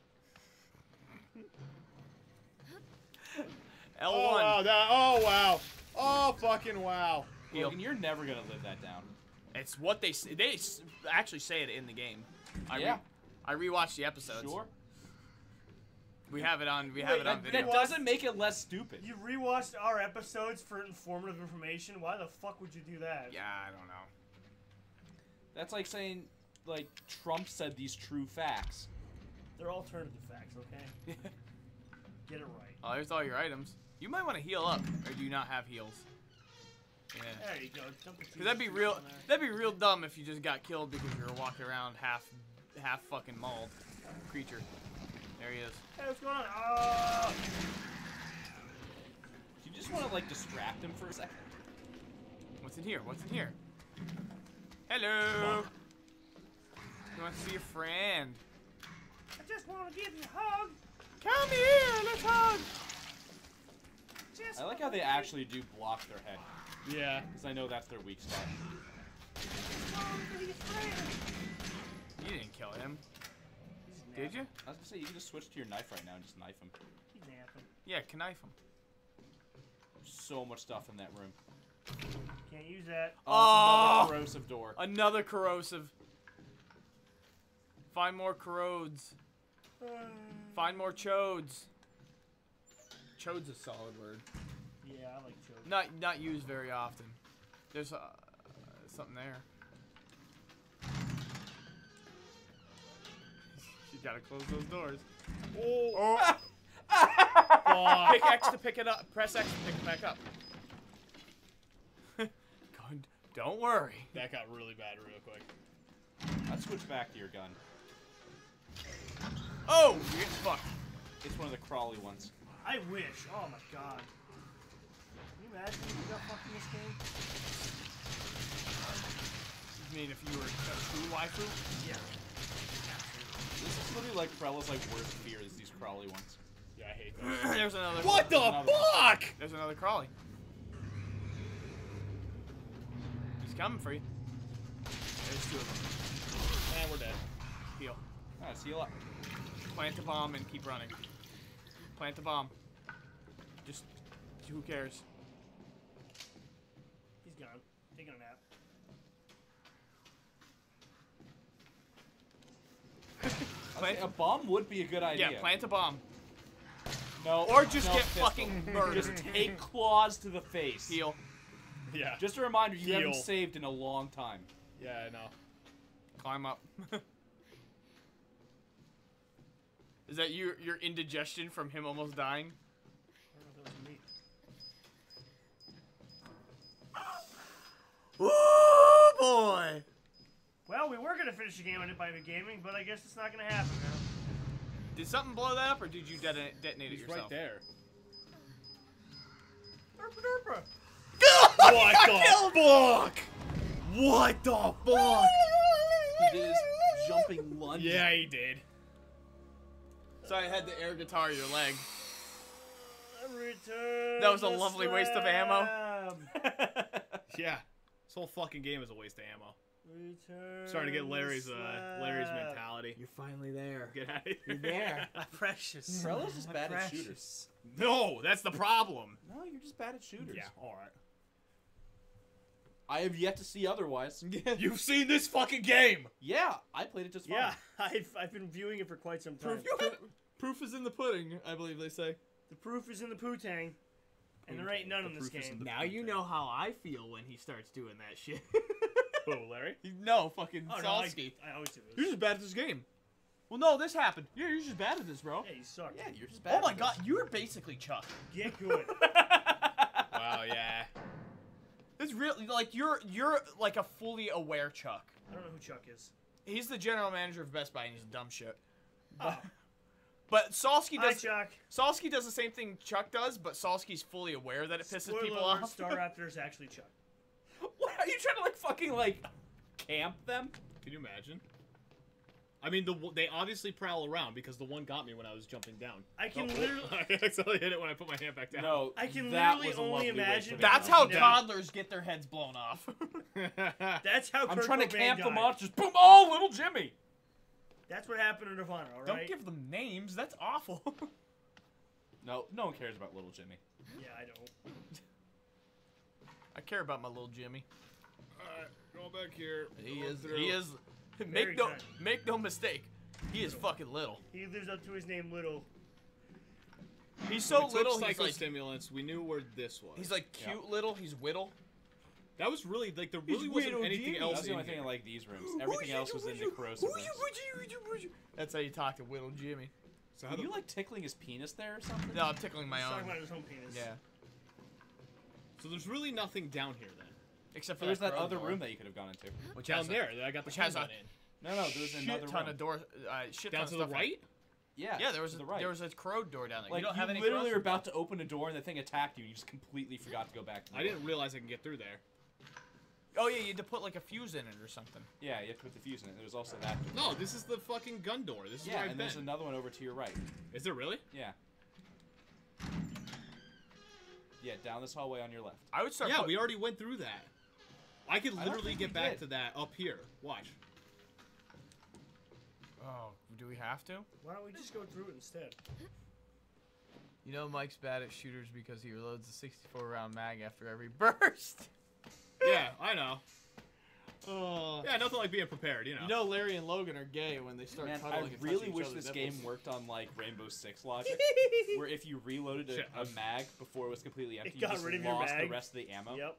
L Oh one. wow! That, oh wow! Oh fucking wow! Heal. Logan, you're never gonna live that down. It's what they s- they s- actually say it in the game. I Yeah. Re- I rewatched the episodes. Sure. We have it on. We have Wait, it on that, video. that doesn't make it less stupid. You rewatched our episodes for informative information? Why the fuck would you do that? Yeah, I don't know. That's like saying, like Trump said these true facts. They're alternative facts, okay? Get it right. Oh, there's all your items. You might want to heal up, or do you not have heals? Yeah. There you go. Dump the Cause that'd be cheese real. on there. That'd be real dumb if you just got killed because you were walking around half, half fucking mauled creature. There he is. Hey, what's going on? Oh! You just want to like distract him for a second. What's in here? What's in here? Hello. You want to see your friend? I just want to give you a hug. Come here. Let's hug. Just I like how they actually do block their head, Yeah. because I know that's their weak spot. want to be your friend. You didn't kill him, He's did you? I was gonna say you can just switch to your knife right now and just knife him. He's napping. Yeah, knife him. So much stuff in that room. Can't use that. Oh, Oh! it's another corrosive door. Another corrosive. Find more corrodes. Find more chodes. Chode's a solid word. Yeah, I like choke. Not not used very often. There's uh, something there. You gotta close those doors. Oh. Pick X to pick it up. Press X to pick it back up. Don't worry. That got really bad real quick. Let's switch back to your gun. Oh, you're getting fucked. It's one of the crawly ones. I wish. Oh my god. Can you imagine if you got fucked in this game? You mean if you were a true waifu? Yeah. This is literally like Frella's like worst fear is these crawly ones. Yeah, I hate that. There's another. What the Another fuck? There's another crawly. He's coming for you. There's two of them. And we're dead. Heal. Alright, see you lot. Plant the bomb and keep running. Plant the bomb. Just, who cares? He's gone. Taking a nap. Plant A bomb would be a good idea. Yeah, plant a bomb. No. Or just no, get pistol. fucking murdered. Just take claws to the face. Heal. Yeah. Just a reminder, you haven't Heal. saved in a long time. Yeah, I know. Climb up. Is that your your indigestion from him almost dying? I don't know if that was me. Oh boy! Well, we were gonna finish the game on It by Me Gaming, but I guess it's not gonna happen now. Did something blow that up, or did you detonate, detonate it He's yourself? right there. Derpa derpa. What the fuck? What the fuck? He did his jumping lunge. Yeah, he did. So I had the air guitar your leg. Return That was a the lovely waste of ammo. slab. Yeah. This whole fucking game is a waste of ammo. Return Starting to get the Larry's uh, Larry's slab. mentality. You're finally there. Get out of here. You're there. Precious. Frella's just My bad at precious. shooters. No, that's the problem. No, you're just bad at shooters. Yeah, alright. I have yet to see otherwise. You've seen this fucking game! Yeah, I played it just fine. Yeah, I've, I've been viewing it for quite some time. Proof is in the pudding, I believe they say. The proof is in the poo-tang, and there ain't none in this proof is in game. the- Now you know how I feel when he starts doing that shit. Who, Larry? No, fucking Oh, no, I, Salsky. I always do You're this. just bad at this game. Well, no, this happened. Yeah, you're just bad at this, bro. Yeah, you suck. Yeah, you're just bad. Oh my at god, this. you're basically Chuck. Get good. Wow, yeah. It's really like you're you're like a fully aware Chuck. I don't know who Chuck is. He's the general manager of Best Buy and he's dumb shit. Oh, But Salsky hi, does Chuck. Salsky does the same thing Chuck does, but Salsky's fully aware that it pisses Spoiler people alert, off. Star Raptor is actually Chuck. What are you trying to like fucking like camp them? Can you imagine? I mean, the w- they obviously prowl around because the one got me when I was jumping down. I can Oh, literally, I accidentally hit it when I put my hand back down. No, I can that literally was a only lovely way imagine- to That's go. how Yeah. toddlers get their heads blown off. that's how I'm Kurt trying to Cobain camp the died. monsters. Boom! Oh, little Jimmy. That's what happened to Nirvana, alright? Don't give them names. That's awful. No, no one cares about little Jimmy. Yeah, I don't. I care about my little Jimmy. Alright, going back here. He going is. through. He is. Very Make no. tiny. Make no mistake. He is fucking little. He lives up to his name, Little. He's so We took little. He's like. psychostimulants. We knew where this was. He's like Yeah. cute little. He's whittle. That was really like there really He's wasn't weirdo anything Jimmy. else That's the in only thing I here. like these rooms. Everything else was in the corrosive rooms. That's how you talk to Whittle Jimmy. So Are how the, you like tickling his penis there or something? No, I'm tickling my He's talking own. about his own penis. Yeah. so there's really nothing down here then. Except for There's that crow other door, room that you could have gone into. which Down has a- there, I got the which has handgun a- in. No, no, there's shit another ton room. of doors. Uh, shit Down ton to of the stuff. right? Yeah, Yeah, there was to a, the right. there was a crow door down there. Like you don't you have any literally crows? were about to open a door and the thing attacked you. and You just completely forgot to go back. To the I door. didn't realize I could get through there. Oh yeah, you had to put like a fuse in it or something. Yeah, you have to put the fuse in it. There's also that. Door. No, this is the fucking gun door. This is Yeah, where and I've there's been. another one over to your right. Is there really? Yeah. Yeah, down this hallway on your left. I would start. Yeah, put- we already went through that. I could I don't literally think get we back did. to that up here. Watch. Oh, do we have to? Why don't we just go through it instead? You know Mike's bad at shooters because he reloads a sixty-four round mag after every burst. Yeah, I know. Oh. Yeah, nothing like being prepared, you know. You know Larry and Logan are gay when they start Man, I cuddling and really touching wish each this other's game nipples. worked on like Rainbow Six logic, where if you reloaded a, Shit, I a was- mag before it was completely empty, you got just rid of your lost the mag. rest of the ammo. Yep.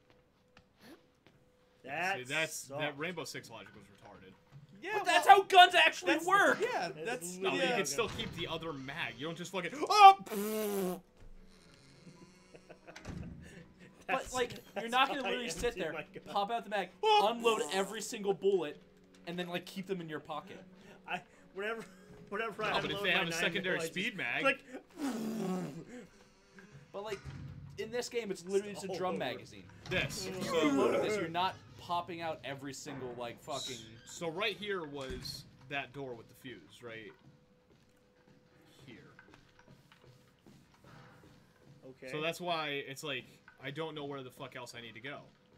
See, That that's sucks. that Rainbow Six logic was retarded. Yeah, But that's how guns actually that's- work. Yeah, That's that's No, but Yeah. you can still keep the other mag. You don't just fucking. Oh! But That's- like, you're that's not gonna why I literally sit emptied there, my gun. pop out the bag, unload every single bullet, and then like keep them in your pocket. I whenever whenever I Oh, but if unload they my have a nine secondary mil, I just speed mag- click. But like, in this game, it's literally just a all drum over. magazine. This. If you're loading this, you're not popping out every single like fucking. So right here was that door with the fuse, right? Here. Okay. So that's why it's like, I don't know where the fuck else I need to go.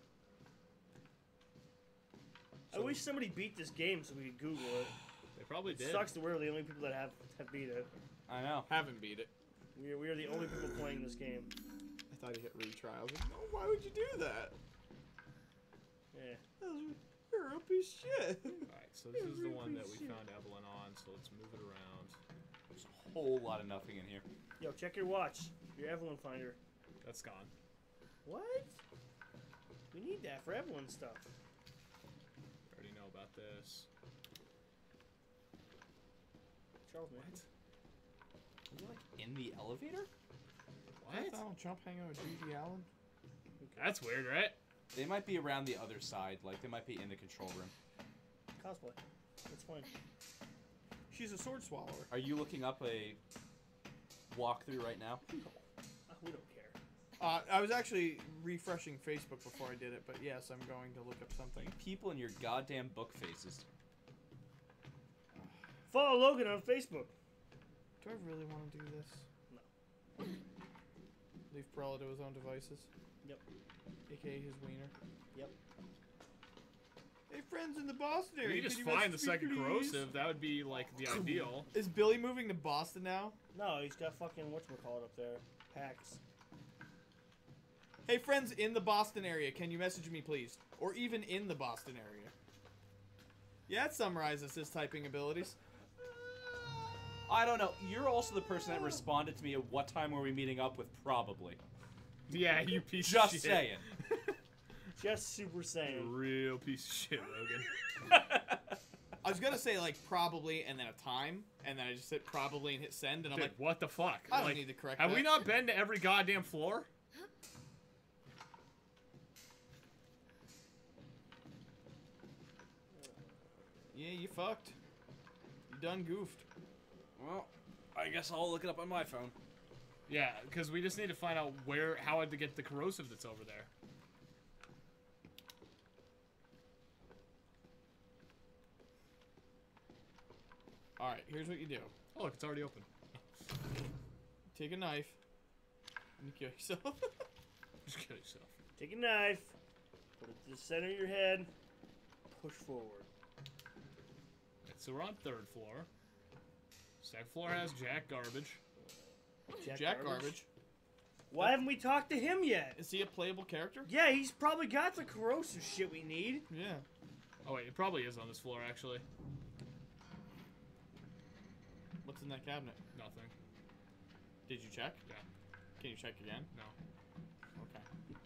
I wish somebody beat this game so we could Google it. They probably It did. sucks that we're the only people that have have beat it. I know. Haven't beat it. We are, we are the only people playing this game. I thought you hit retry. I was like, no, why would you do that? Yeah. That was- You're a piece of shit. Alright, so this is the one that we found Evelyn on, so let's move it around. There's a whole lot of nothing in here. Yo, check your watch. Your Evelyn finder. That's gone. What? We need that for Evelyn stuff. Already know about this. Charles, man. Are you like in the elevator? What? Donald Trump hanging out with G G Allen? That's weird, right? They might be around the other side. Like they might be in the control room. Cosplay. That's fine. She's a sword swallower. Are you looking up a walkthrough right now? Uh, we don't care. Uh, I was actually refreshing Facebook before I did it, but yes, I'm going to look up something. You people in your goddamn book faces. Follow Logan on Facebook. Do I really want to do this? No. Leave Perella to his own devices? Yep. A K A his wiener. Yep. Hey, friends in the Boston area. If you just could find the message me, second please? corrosive, that would be like the ideal. Is Billy moving to Boston now? No, he's got fucking whatchamacallit up there. Pax. Hey, friends in the Boston area, can you message me, please? Or even in the Boston area. Yeah, it summarizes his typing abilities. I don't know. You're also the person that responded to me at what time were we meeting up with probably. Yeah, you piece Just of shit. saying. Just super saiyan. Real piece of shit, Logan. I was gonna say, like, probably, and then a time, and then I just hit probably and hit send, and I'm Dude, like, what the fuck? I don't Like, need to correct have that. we not been to every goddamn floor? Yeah, you fucked. You done goofed. Well, I guess I'll look it up on my phone. Yeah, because we just need to find out where, how to get the corrosive that's over there. Alright, here's what you do. Oh, look, it's already open. Take a knife. And kill yourself. Just kill yourself. Take a knife. Put it to the center of your head. Push forward. Right, so we're on third floor. Second floor has Jack Garbage. Jack Garbage. Why haven't we talked to him yet? Is he a playable character? Yeah, he's probably got the corrosive shit we need. Yeah. Oh wait, it probably is on this floor actually. What's in that cabinet? Nothing. Did you check? Yeah. Can you check again? No. Okay.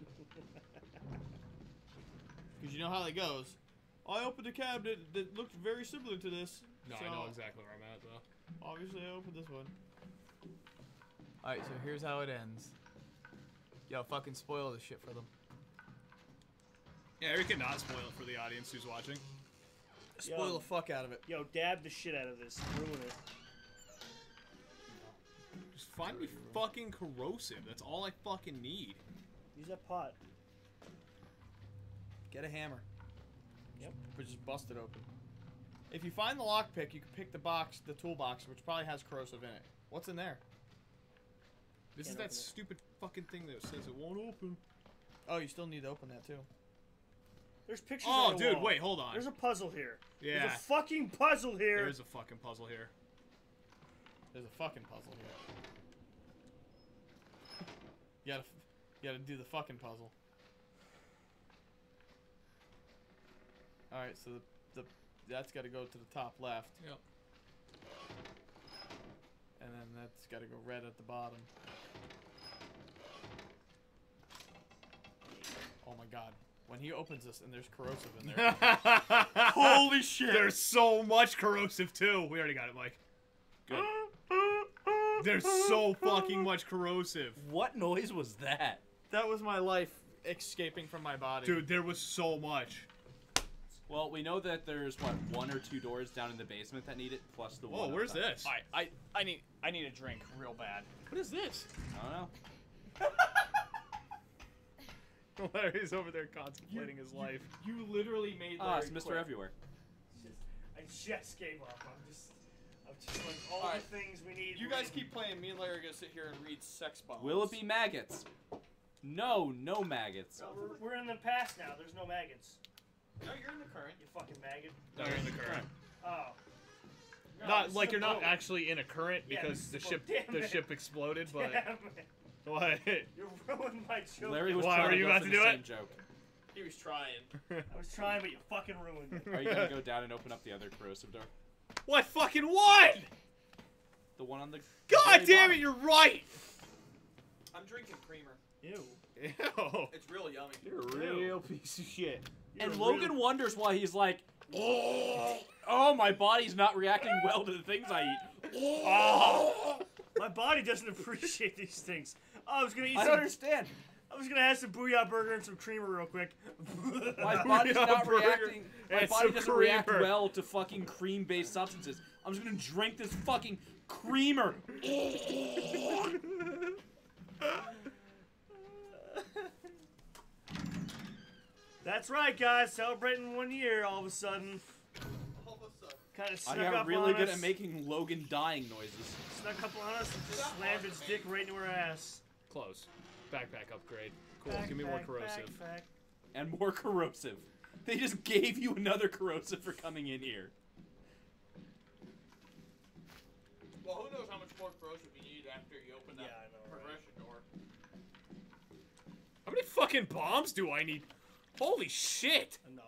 Because you know how that goes. I opened a cabinet that looked very similar to this. No, so I know exactly where I'm at though. Obviously, I opened this one. Alright, so here's how it ends. Yo, fucking spoil this shit for them. Yeah, we cannot spoil it for the audience who's watching. Spoil Yo. the fuck out of it. Yo, dab the shit out of this. Ruin it. Just find me fucking corrosive. That's all I fucking need. Use that pot. Get a hammer. Yep. But just bust it open. If you find the lockpick, you can pick the box, the toolbox, which probably has corrosive in it. What's in there? This Can't is that open it. stupid fucking thing that says it won't open. Oh, you still need to open that too. There's pictures Oh, on the dude, wall. wait, hold on. There's a puzzle here. Yeah. There's a fucking puzzle here. There is a fucking puzzle here. There's a fucking puzzle here. You gotta, you gotta do the fucking puzzle. All right, so the, the that's got to go to the top left, Yep. and then that's got to go red at the bottom. Oh my god! When he opens this and there's corrosive in there. Holy shit! There's so much corrosive too. We already got it, Mike. Good. There's so fucking much corrosive. What noise was that? That was my life escaping from my body. Dude, there was so much. Well, we know that there's what one or two doors down in the basement that need it, plus the Whoa, one. where's outside. this? Alright, I I need I need a drink real bad. What is this? I don't know. Larry's over there contemplating his life. You literally made Ah, Larry it's Mister quit. Everywhere. I just gave up. I'm just, I'm just like all Alright. the things we need. You we're guys in- keep playing. Me and Larry are gonna sit here and read sex bombs. Will it be maggots? No, no maggots. No, we're, we're in the past now. There's no maggots. No, you're in the current. You fucking maggot. No, you're in the current. Oh. No, Not this like is you're a not boat. actually in a current Yeah, because this the is a ship boat. Damn the it. ship exploded, but Damn it. what? You ruined my joke. Larry was Why, trying were to you go about for to the do same it? joke. He was trying. I was trying, but you fucking ruined it. Are you gonna go down and open up the other corrosive door? What fucking what? The one on the. God very damn bottom. it, you're right. I'm drinking creamer. Ew. Ew. It's real yummy. You're a real piece of shit. And You're Logan really- wonders why he's like, oh, oh, my body's not reacting well to the things I eat. Oh. My body doesn't appreciate these things. Oh, I was gonna eat I some. don't understand. I was gonna have some booyah burger and some creamer real quick. My body's not burger reacting. My and body some doesn't react creamer. well to fucking cream-based substances. I'm just gonna drink this fucking creamer. That's right, guys. Celebrating one year all of a sudden. All of a sudden. Kind of I snuck got up really on good us. at making Logan dying noises. Snuck up on us and just Not slammed hard its to dick make. right into her ass. Close. Backpack upgrade. Cool. Back, Give me more back, corrosive. back, back. And more corrosive. They just gave you another corrosive for coming in here. Well, who knows how much more corrosive you need after you open that Yeah, I know, right? progression door. How many fucking bombs do I need? Holy shit! Enough.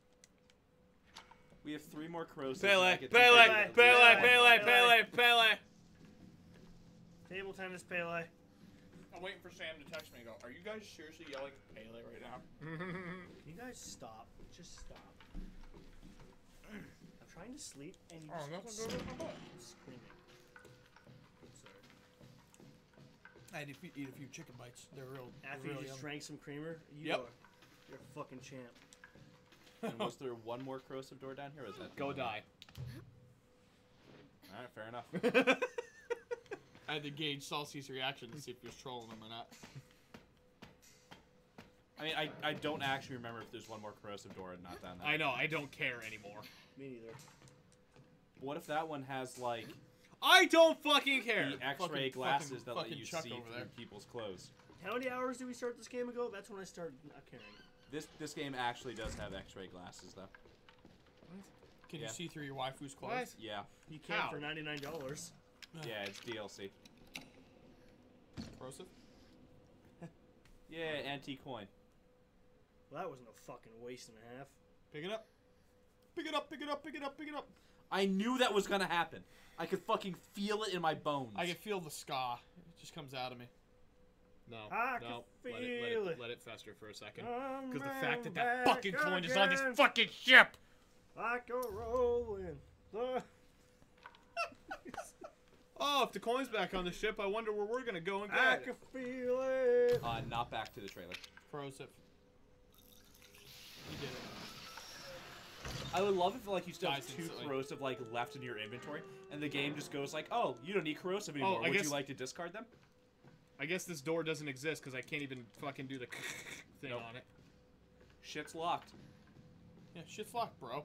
We have three more corrosives. Pele, and I get to Pele, take Pele, it. Pele, Pele, Pele, Pele. Table tennis, Pele. I'm waiting for Sam to text me and go, are you guys seriously yelling at Pele right now? Can you guys stop? Just stop. I'm trying to sleep and you Oh, just nothing keep goes screaming. Sorry. I had to fe- eat a few chicken bites. They're real. After they're you real just yummy. drank some creamer, you Yep. are, you're a fucking champ. And was there one more corrosive door down here? Or is that Go die. All right, fair enough. I had to gauge Salsy's reaction to see if he was trolling him or not. I mean, I, I don't actually remember if there's one more corrosive door and not down there. I know, I don't care anymore. Me neither. What if that one has like I don't fucking care. the X-ray Fucking- glasses fucking- that let fucking you Chuck see over through there. people's clothes? How many hours did we start this game ago? That's when I started not caring. This this game actually does have X-ray glasses though. Can Yeah. you see through your waifu's clothes? What? Yeah, You can How? for ninety-nine dollars. yeah, it's D L C. Corrosive? Yeah, antique coin. Well, that wasn't a fucking waste and a half. Pick it up. Pick it up, pick it up, pick it up, pick it up. I knew that was gonna happen. I could fucking feel it in my bones. I can feel the ska. It just comes out of me. No, I no. can Let it, let feel it, it. let it fester for a second. I'm Because the fact that that back fucking coin is on this again, fucking ship. like a rolling. the- Oh, if the coin's back on the ship, I wonder where we're gonna go and I get can it. feel it. Uh, not back to the trailer. Corrosive. You did it. I would love if like you still have Dies two instantly. corrosive like left in your inventory, and the game just goes like, "Oh, you don't need corrosive anymore. Oh, I Would guess- you like to discard them?" I guess this door doesn't exist because I can't even fucking do the thing Nope. on it. Shit's locked. Yeah, shit's locked, bro.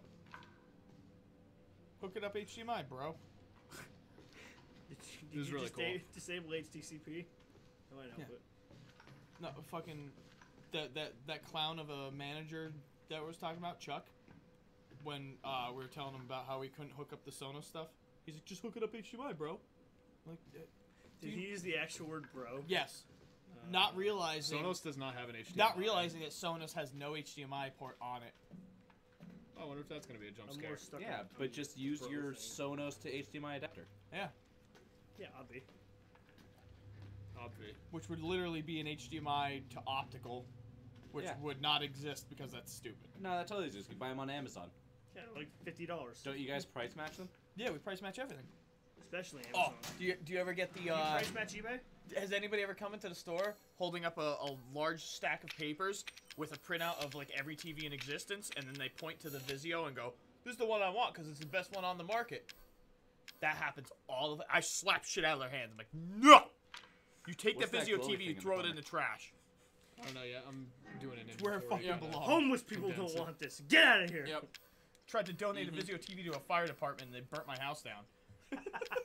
Hook it up H D M I, bro. Did you, did This is you really just cool. da- disable H T C P? I might help Yeah. it. No, fucking that that that clown of a manager that was talking about, Chuck. When uh, we were telling him about how we couldn't hook up the Sonos stuff, he's like, "Just hook it up H D M I, bro." Like, uh, Did he use the actual word bro? yes, Uh, not realizing, Sonos does not have an H D M I. not realizing that Sonos has no H D M I port on it. I wonder if that's gonna be a jump I'm scare. more stuck Yeah, on the but just use bro your thing. Sonos to H D M I adapter. Yeah, Yeah, I'll be. Obvi. which would literally be an H D M I to optical, which Yeah. would not exist because that's stupid. No, that totally is. You can buy them on Amazon. Yeah, like fifty dollars. Don't you guys price match them? Yeah, we price match everything. Especially Oh, Amazon. do you do you ever get the Do you uh? price match eBay? Has anybody ever come into the store holding up a, a large stack of papers with a printout of like every T V in existence, and then they point to the Vizio and go, "This is the one I want because it's the best one on the market." That happens all of it. I slap shit out of their hands. I'm like, no! You take What's that that Vizio glowing T V, thing you in the throw it corner? in the trash. I don't know yet. I'm doing it. It's where it fucking belongs. Homeless people Condense don't it. want this. Get out of here. Yep. Tried to donate Mhm. a Vizio T V to a fire department and they burnt my house down.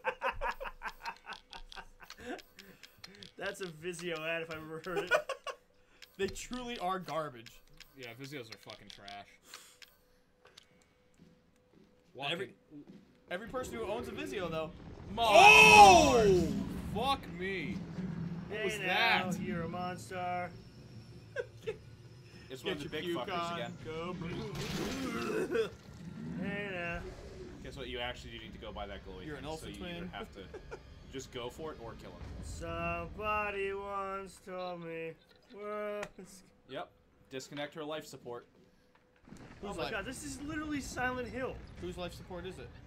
That's a Vizio ad if I've ever heard it. They truly are garbage. Yeah, Vizios are fucking trash. Every every person who owns a Vizio though. Oh! Fuck me. Hey was now, that? you're a monster. It's one of the big fuckers again. Go blue. Hey now. Guess what? You actually do need to go buy that glowy You're an thing, alpha so you twin. either have to just go for it or kill him. Somebody once told me. Well, Yep. Disconnect her life support. oh Who's my like- god, this is literally Silent Hill. Whose life support is it?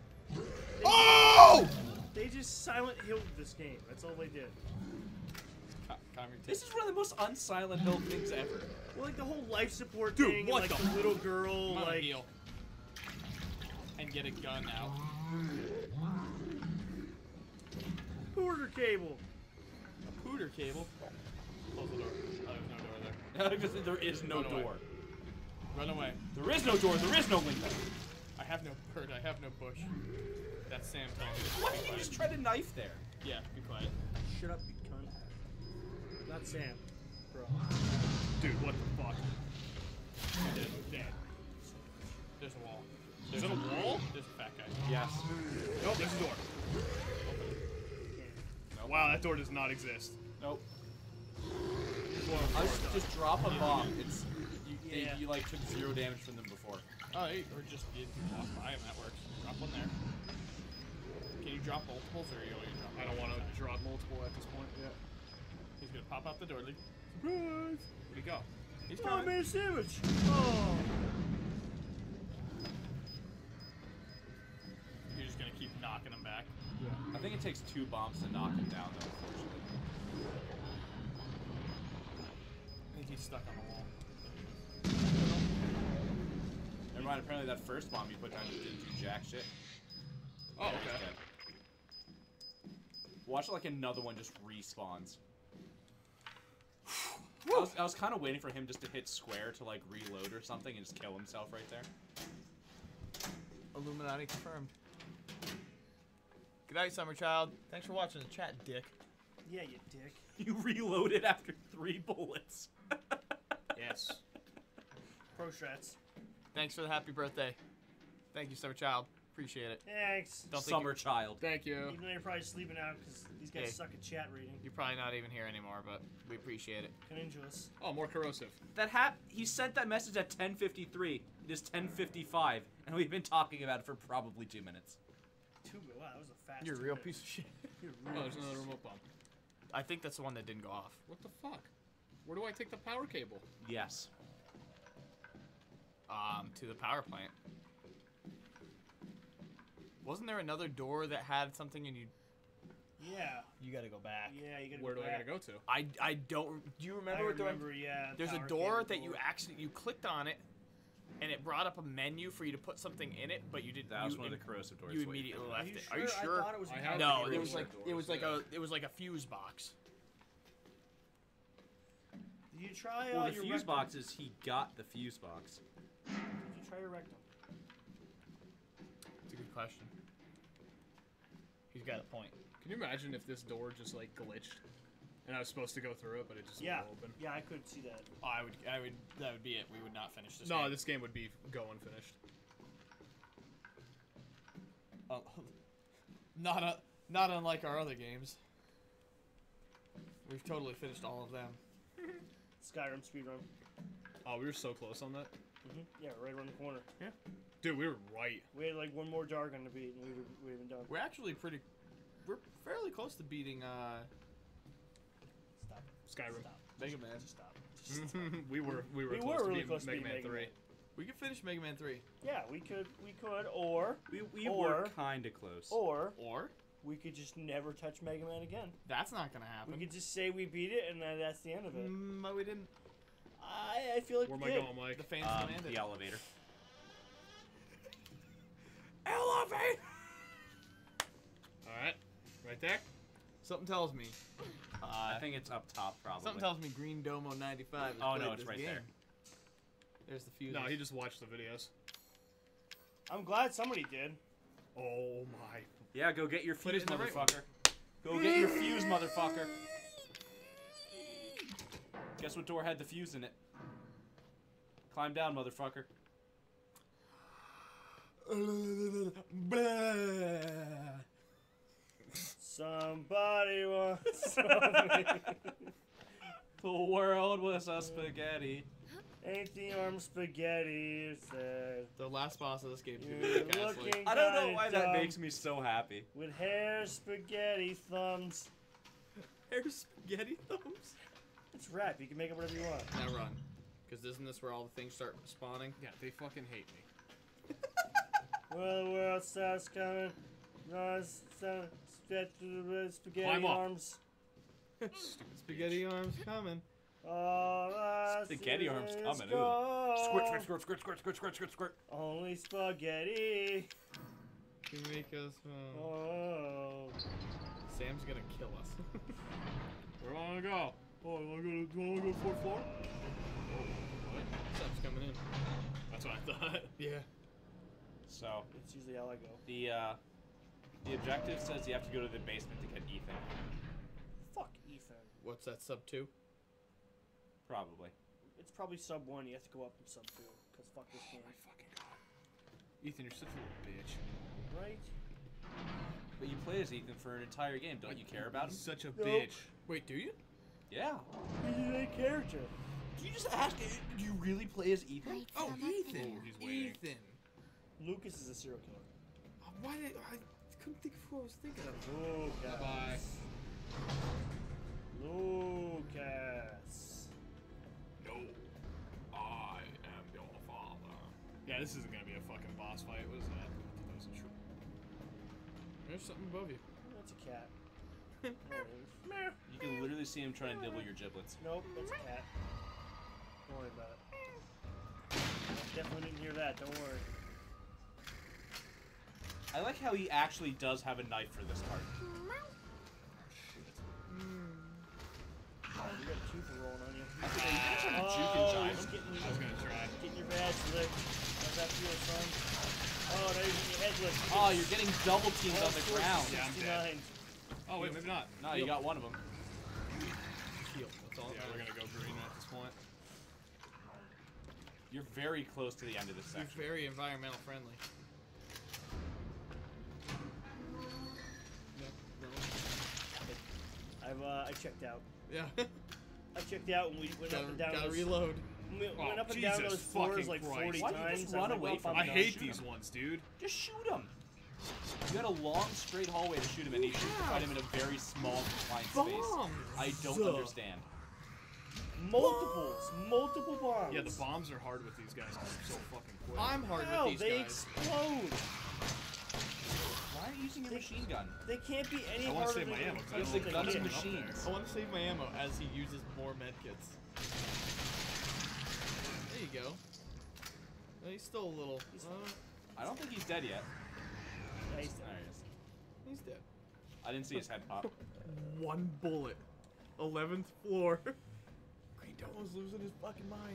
Oh! They just Silent Hilled this game. That's all they did. Co- Conrad This is one of the most un-Silent Hill things ever. Well, like the whole life support Dude, thing, what and like the the, little girl, I'm gonna like heal. And get a gun out. Porter cable. A pooter cable. Close the door. Oh, there's no door there. Because there is no Run away. door. Run away. There is no door. There is no window. I have no bird. I have no bush. That's Sam telling me. Why Be did you quiet. just try to knife there? Yeah, be quiet. Shut up, you cunt. Not Sam, bro. Dude, what the fuck? Dead. Dead. There's a wall. Is it a wall? There's a fat guy. Yes. Nope, there's a door. Wow, that door does not exist. Nope. I was just drop a bomb. It's you, they- Yeah. you like took zero damage from them before. Oh, hey, or just you walk by him. That works. Drop one there. Can you drop multiples, or are you only drop? I don't want to drop multiple at this point yet. He's gonna pop out the door. Like, Surprise! Where'd he go? he's Oh, I coming. made a sandwich. Oh. You're just gonna keep knocking him back. I think it takes two bombs to knock him down, though. Unfortunately. I think he's stuck on the wall. Never mind. Apparently, that first bomb you put down just didn't do jack shit. Oh, Yeah, he's okay. dead. Watch like another one just respawns. I was, I was kind of waiting for him just to hit square to like reload or something and just kill himself right there. Illuminati confirmed. Good night, Summer Child. Thanks for watching the chat, dick. Yeah, you dick. You reloaded after three bullets. Yes. Pro strats. Thanks for the happy birthday. Thank you, Summer Child. Appreciate it. Thanks. Don't think Summer child. Thank you. Even though you're probably sleeping out because these guys Hey. suck at chat reading. You're probably not even here anymore, but we appreciate it. Caninjulous. Oh, more corrosive. That hap he sent that message at ten fifty-three. It is ten fifty-five, and we've been talking about it for probably two minutes. Two. Wow, that was a fast. You're a two real minutes. piece of shit. You're a Oh, real there's piece another of remote bomb. I think that's the one that didn't go off. What the fuck? Where do I take the power cable? Yes. Um, to the power plant. Wasn't there another door that had something and you? shit. Yeah. You gotta go back. Yeah, you gotta Where go do I back. gotta go to? I I don't. Do you remember I what door? remember, yeah. There's a power door cable that you door. actually you clicked on it, and it brought up a menu for you to put something in it, but you didn't. That was you one of im- the corrosive doors. You Wait, immediately wait, left Are you it. sure? Are you sure? I thought it was. I a have power the No, cable. it was like doors, it was like yeah. a it was like a fuse box. Did you try Well, uh, the your fuse rectum? boxes, he got the fuse box. Did you try your rectum? It's a good question. He's got a point. Can you imagine if this door just like glitched, and I was supposed to go through it, but it just Yeah. wouldn't open? Yeah, I could see that. Oh, I would I would that would be it. We would not finish this. No, game. this game would be go unfinished. Oh, not a, not unlike our other games. We've totally finished all of them. Skyrim speedrun. Oh, we were so close on that. Mm-hmm. Yeah, right around the corner. Dude, we were right. We had like one more Jargon to beat, and we were we been done. We're actually pretty. We're fairly close to beating uh, Stop. Skyrim. Stop. Mega Man. Just stop. Just stop. we were we were We close were to really beating close to Mega beating Man Mega three. Man. We could finish Mega Man three. Yeah, we could we could or We, we Or- were kind of close. or Or we could just never touch Mega Man again. That's not gonna We happen. could just say we beat it, and then that's the end of it. Mm, but we didn't. I, I feel like Where am we I did. going, Mike? The fans Um, demanded. the elevator. Elevate. All right, right there. Something tells me. Uh, I think it's up top, probably. Something tells me Green Domo ninety-five. has Oh, played no, it's this right game. there. There's the fuse. No, he just watched the videos. I'm glad somebody did. Oh my. Yeah, go get your Put it fuse, in the right one. motherfucker. Go get your fuse, motherfucker. Guess what door had the fuse in it? Climb down, motherfucker. Somebody wants something. The world was a spaghetti. Ain't the arm spaghetti said. The last boss of this game. You're looking I don't know kinda why that dumb makes me so happy. with hair spaghetti thumbs. Hair spaghetti thumbs. It's rap. You can make it whatever you want. Now run, because isn't this where all the things start spawning? Yeah, they fucking hate me. Well, the world starts coming. Run, start, stretch to the spaghetti Climb up. arms. Stupid Spaghetti arms coming. All I Spaghetti see arms is coming, ooh. gold. Squirt, squirt, squirt, squirt, squirt, squirt, squirt, squirt, squirt. Only spaghetti. To make us. Uh... Oh. Sam's gonna kill us. Where do I wanna go? Oh, I wanna go to, do I wanna go to fourth floor? Oh, what? Sam's coming in. That's what I thought. Yeah. So, It's usually how I go. the, uh, the objective says you have to go to the basement to get Ethan. Fuck Ethan. What's that sub two? Probably. It's probably sub one. You have to go up in sub two. Cause fuck this game. My fucking god. Ethan, you're such a little bitch. Right? But you play as Ethan for an entire game. Don't you care about him? Such a Nope. bitch. Wait, do you? Yeah. He's a main character. Did you just ask, do you really play as Ethan? Oh, Ethan. Oh, he's waiting. Ethan. Lucas is a serial killer. Uh, Why did I couldn't think of who I was thinking of? Lucas. Bye-bye. Lucas. No. I am your father. Yeah, this isn't gonna be a fucking boss fight. What is that? That was a tr- There's something above you. That's a cat. Meh. You can literally see him trying to nibble your giblets. Nope, that's a cat. Don't worry about it. Definitely didn't hear that. Don't worry. I like how he actually does have a knife for this part. Oh, you got a tooth rolling on you. I think are you gonna try to juke and Oh, jive he's him? getting, I was gonna try. getting your badge licked. How's that feel, son? Oh, now you're getting your head licked. Oh, you're getting double teamed on the ground. Yeah, I'm dead. sixty-nine. Oh wait, maybe not. No, you got one of them. Heal. That's all. Yeah, we're gonna go green at this point. You're very close to the end of this You're section. very environmental friendly. Yep. I've uh, I checked out. Yeah. I checked out when we went up gotta and down. gotta those, reload. We went Oh, up and down Jesus those floors fucking like Christ. forty Why don't you times. just I was run like, away well, from I'm I it? done. hate shoot these him. ones, dude. Just shoot him. You got a long, straight hallway to shoot him in. You shoot to fight him in a very small, confined space. Bombs. I don't understand. Multiples, multiple bombs. Yeah, the bombs are hard with these guys 'cause they're so fucking quick. I'm hard Hell, with these they guys. explode. Why are you using your machine gun? They can't be any I wanna harder save than my ammo, 'cause I It's don't the know guns if and there's anything up machines. I want to save my ammo as he uses more medkits. There you go. Well, he's still a little. Uh, I don't think he's dead yet. Yeah, he's There done. he is. he's dead. I didn't see his head pop. One bullet. eleventh floor. Green Domo's losing his fucking mind.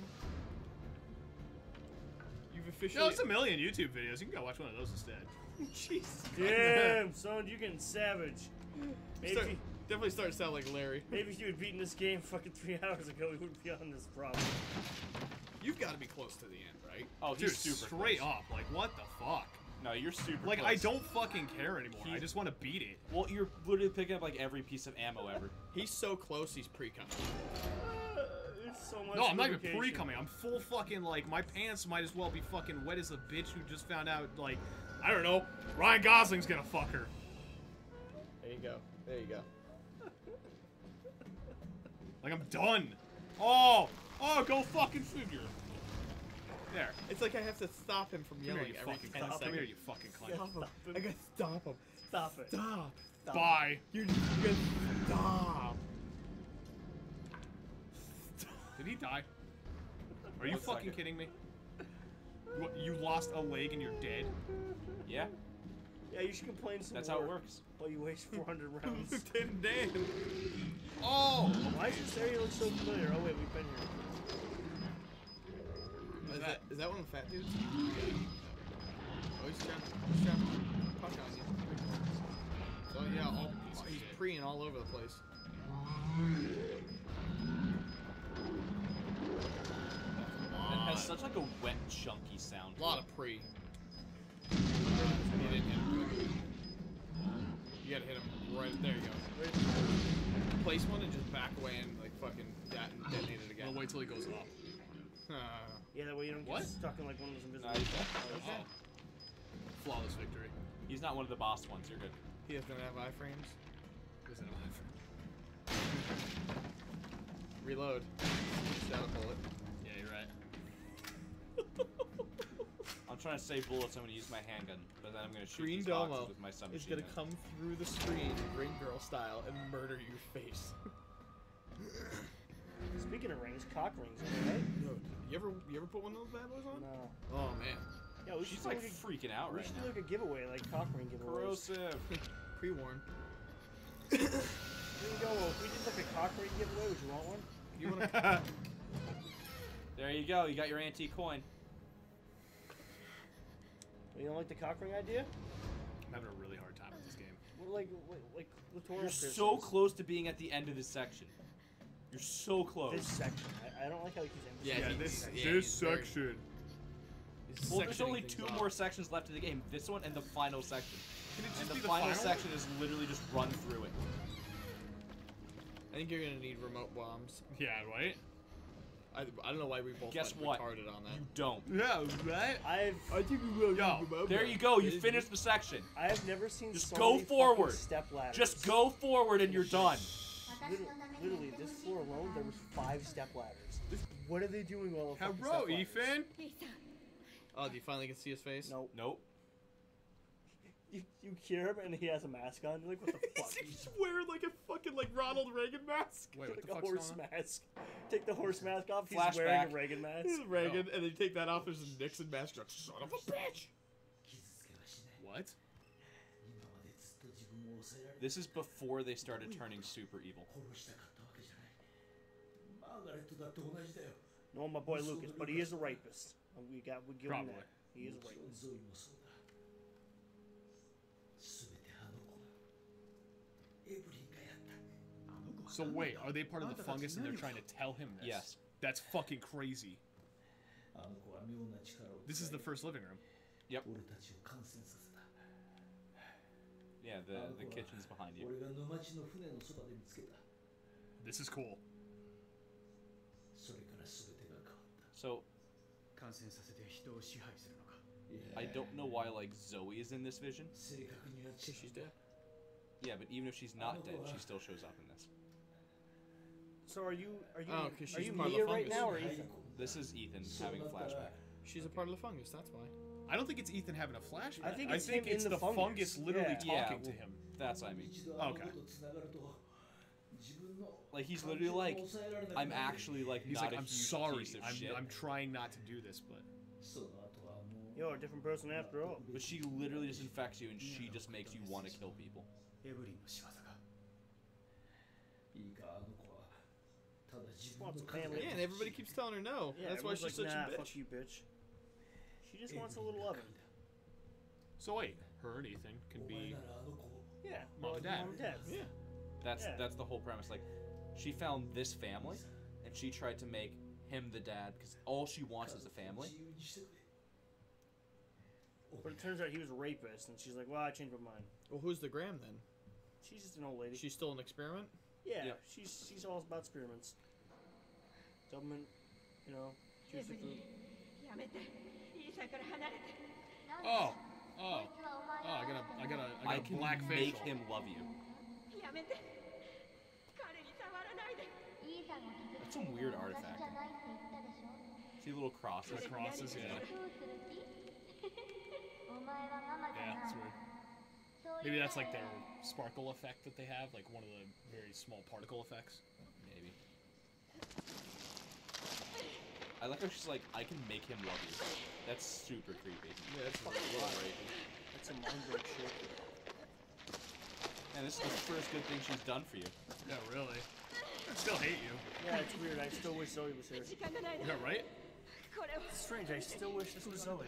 You've officially. No, it's a million YouTube videos. You can go watch one of those instead. Jesus. Damn, son, you getting savage. Maybe, Start, definitely starting to sound like Larry. maybe if you had beaten this game fucking three hours ago, we wouldn't be on this problem. You've got to be close to the end, right? Oh, Dude, he's super straight close. up. Like, what the fuck? No, you're super Like, close. I don't fucking care anymore. He- I just want to beat it. Well, you're literally picking up like every piece of ammo ever. He's so close, he's pre-coming. Uh, it's so much No, I'm not even lubrication. pre-coming. I'm full fucking, like, my pants might as well be fucking wet as a bitch who just found out, like, I don't know, Ryan Gosling's gonna fuck her. There you go. There you go. Like, I'm done. Oh! Oh, go fucking figure. There. It's like I have to stop him from Come here, yelling you every fucking ten cunt. Come here, seconds. you fucking cunt. Stop him. I gotta stop him. Stop it. Stop. Stop. Bye. You, you gotta stop. Did he die? Are you One fucking second. kidding me? What, you lost a leg and you're dead? Yeah, Yeah, you should complain some that's more. how it works. While you waste four hundred rounds. Lieutenant Dan. Oh! Why does this area look so familiar? Oh wait, we've been here. Is that, is that one of the fat dudes? Oh, he's trying, he's trying to puck on you. So yeah, all, he's preeing all over the place. It has such like a wet, chunky sound. A lot of pre. You didn't hit him good. You gotta hit him right there. You go. Place one and just back away and like fucking dat and detonate it again. I'll wait till he goes up. Uh, Yeah, that way you don't get What? stuck in like one of those invisible. Nah, he's dead. okay. Flawless victory. He's not one of the boss ones. You're good. He doesn't have iframes. Doesn't have Reload. Just out a bullet. Yeah, you're right. I'm trying to save bullets. I'm gonna use my handgun, but then I'm gonna shoot Green these boxes Domo with my is submachine gonna gun. come through the screen, Ring Girl style, and murder your face. Speaking of rings, cock rings, am I right? No, you ever you ever put one of those bad boys on? No. Oh man, Yeah, we should She's do like a, freaking out we right should now. do like a giveaway, like cock ring giveaways. Corrosive. pre-warn. Here we go. Well, if we did like a cock ring giveaway, would you want one? You wanna? There you go. You got your antique coin. You don't like the cock ring idea? I'm having a really hard time with this game. Well, like, like, like Littoral You're Christmas. so close to being at the end of this section. You're so close. This section. I, I don't like how he keeps Yeah, emphasizing he- this. yeah, he's very- he's Well, there's sectioning only things two off. more sections left of the game. This one and the final section. Can it just And the be the final final section is literally just run through it. I think you're gonna need remote bombs. Yeah, right? I, I don't know why we both Guess went what? retarded on that. You don't. Yeah, right? I've I think we will. Yo, There you go. You finished the section. I have never seen Just so go many fucking forward. step ladders. Just go forward and you're done. Literally, literally, this floor alone, there was five step ladders. What are they doing while the fucking Hello, step ladders? Ethan. リーさん Oh, do you finally get to see his face? No, Nope. you, you hear him and he has a mask on. You're like, what the fuck? He's wearing like a fucking like Ronald Reagan mask. Wait, what like the a fuck's horse going on? mask. Take the horse mask off. He's Flashback. wearing a Reagan mask. He's Reagan, and then you take that off. There's a Nixon mask. You're like, son of a bitch. What? This is before they started turning super evil. No, my boy Lucas, but he is a rapist. And we got we give him Probably. that. He is a rapist. So wait, are they part of the fungus and they're trying to tell him this? Yes. That's fucking crazy. This is the first living room. Yep. Yeah, the, the kitchen's behind you. This is cool. So, I don't know why, like, Zoe is in this vision. Because she's dead. Yeah, but even if she's not dead, she still shows up in this. So are you are you Oh, 'cause are she's you part of the Mia right fungus. now or Ethan? This is Ethan having a flashback. She's a part of the fungus. That's why. I don't think it's Ethan having a flashback. I think I it's think him in it's the the fungus. fungus, literally Yeah. talking Yeah, to him. That's what I mean. Okay. Like, he's literally like, I'm actually, like, He's not like, a I'm huge sorry. piece of I'm, shit. I'm trying not to do this, but You're a different person after all. But she literally just infects you, and she just makes you want to kill people. Wants a family. Yeah, and everybody keeps telling her no. Yeah, That's why everyone's she's like, such nah, a bitch. fuck you, bitch. She just wants a little loving. so wait, her and Ethan can be Yeah, Mom like and dad. Mom and dad. Yeah. That's Yeah. that's the whole premise. Like, she found this family, and she tried to make him the dad, because all she wants is a family. But it turns out he was a rapist, and she's like, well, I changed my mind. Well, who's the Graham then? She's just an old lady. She's still an experiment. yeah, Yep. she's she's all about experiments. Government, you know, エ choose ブ the リ food. ンやめてリーさんから離れて Oh, oh, oh! I got a, I got a, I I got a can black make facial. him love you. やめて彼に触らないで That's some weird artifact. See little crosses. The crosses, yeah. Yeah, it's weird. Maybe that's like their sparkle effect that they have, like one of the very small particle effects. Maybe. I like how she's like, I can make him love you. That's super creepy. Yeah, that's fucking rapey. That's a mind break shit. And this is the first good thing she's done for you. Yeah, really. I still hate you. Yeah, it's weird. I still wish Zoe was here. 時間がないの Yeah, right? これは It's strange. I still wish this was Zoe. もう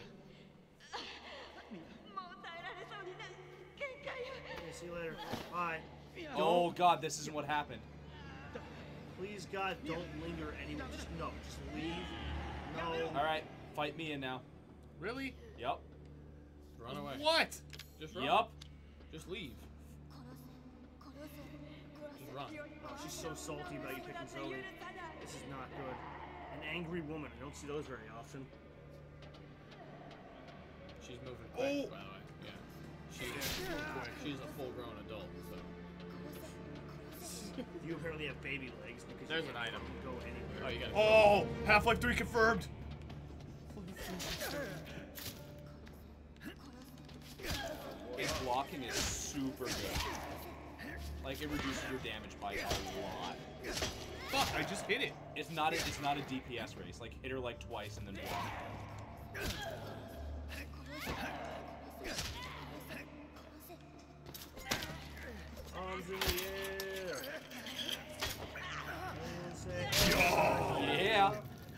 耐えられそうにない限界よ Okay, see you later. Bye. Oh god, this isn't what happened. Please, God, don't linger anywhere. Just no. Just leave. No. Alright, fight me in now. Really? Yup. Run away. What? Just run. Yup. Just leave. Just run. Oh, she's so salty about you picking Zoe. This is not good. An angry woman. I don't see those very often. She's moving quick, Oh! by the way. Yeah. She, she's a full-grown adult, so. You apparently have baby legs because There's you an can't item. go anywhere. Oh, you gotta. Oh! Half-Life three confirmed! His blocking is super good. Like, it reduces your damage by a lot. Fuck, I just hit it. It's not a, it's not a D P S race. Like, hit her like twice and then block. Arms in the air. And say, Yeah.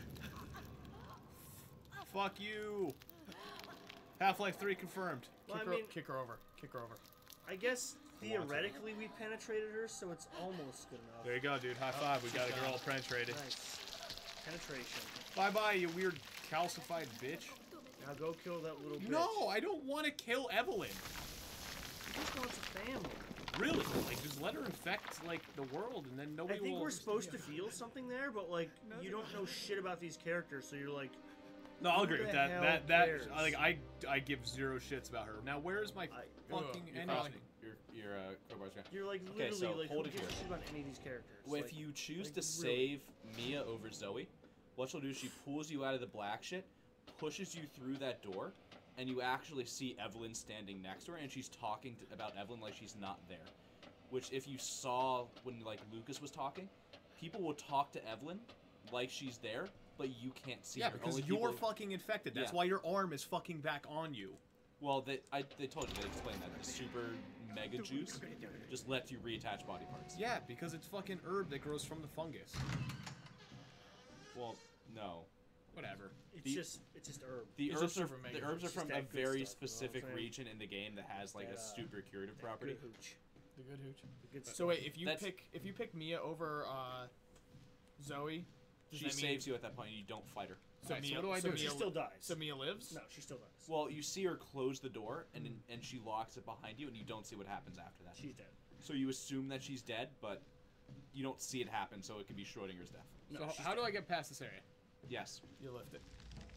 Fuck you. Half-Life three confirmed. Well, Kick, I her, mean, kick her over. Kick her over. I guess theoretically we penetrated her, so it's almost good enough. There you go, dude. High five. We got a girl penetrated. Nice. Penetration. Bye-bye, you weird calcified bitch. Now go kill that little bitch. No, I don't want to kill Evelyn. She just wants a family. Really? Like, just let her infect, like, the world, and then I nobody think will... we're supposed to feel something there, but like you don't know shit about these characters, so you're like, No, I'll Who agree the with that. hell That, that, cares? like, I, I give zero shits about her. Now, where's my I- fucking Your, ending? cross, your, your uh, crowbar's gone. you're like Okay, literally so like hold who it gives a here. shit about any of these characters? If Like, you choose like, to really. save Mia over Zoe, what she'll do is she pulls you out of the black shit, pushes you through that door, and you actually see Evelyn standing next to her, and she's talking to, about Evelyn like she's not there. Which, if you saw when like Lucas was talking, people will talk to Evelyn like she's there, but you can't see Yeah, her. because Only you're people- fucking infected. That's Yeah. why your arm is fucking back on you. Well, they I they told you, they explained that the super mega juice just lets you reattach body parts. Yeah, because it's fucking herb that grows from the fungus. Well, no. Whatever. It's the- just it's just herb. The It's herbs just are super mega the herbs are juice. from Just a that good very stuff, you know what I'm specific saying? region in the game that has like That, a uh, super curative That property. good hooch. The good hooch. The good So stuff. wait, if you That's- pick if you pick Mia over uh, Zoe, does She that mean, saves you at that point and you don't fight her. So Alright, so Mia, what do I so do? she Mia, still dies. so Mia lives. No, she still dies. Well, you see her close the door and then and she locks it behind you and you don't see what happens after that. She's dead. So you assume that she's dead, but you don't see it happen, so it could be Schrodinger's death. No, So she's how dead. do I get past this area? Yes. You lift it.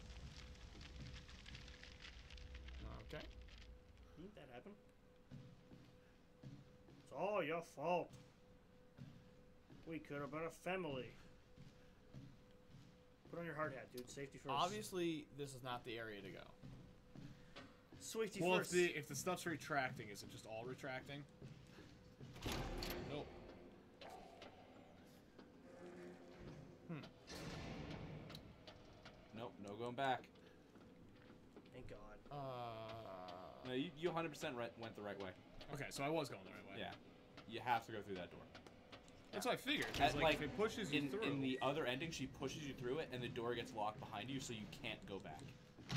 Okay. Didn't that happen? It's all your fault. We could have been a family. Put on your hard hat, dude. Safety first. Obviously, this is not the area to go. Safety Well, if first. the if the stuff's retracting, is it just all retracting? Nope. Nope, no going back. Thank God. Uh, No, you, you one hundred percent right, went the right way. Okay, so I was going the right way. Yeah. You have to go through that door. That's what I figured. 'cause, At, like, like, if it pushes you In, through. in the other ending, she pushes you through it and the door gets locked behind you, so you can't go back. the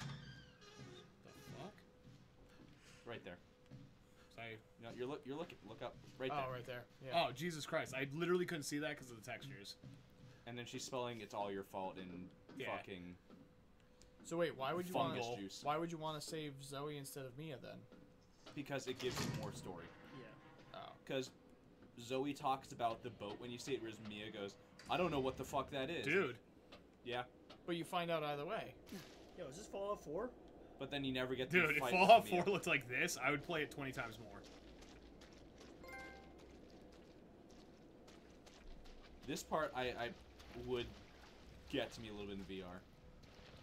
fuck? Right there. So I, No, you're look. You're looking. Look up. Right there. oh, right there. Yeah. oh Jesus Christ! I literally couldn't see that because of the textures. And then she's spelling "It's all your fault" in Yeah. fucking. So wait, why would you want Fungus to? juice. Why would you want to save Zoe instead of Mia then? Because it gives you more story. Yeah. Oh. Because Zoe talks about the boat when you see it, whereas Mia goes, "I don't know what the fuck that is." Dude. Yeah. But you find out either way. Yo, is this Fallout four? But then you never get to Dude, if fight Fallout with Mia. four looked like this, I would play it twenty times more. This part I, I would get to me a little bit in V R.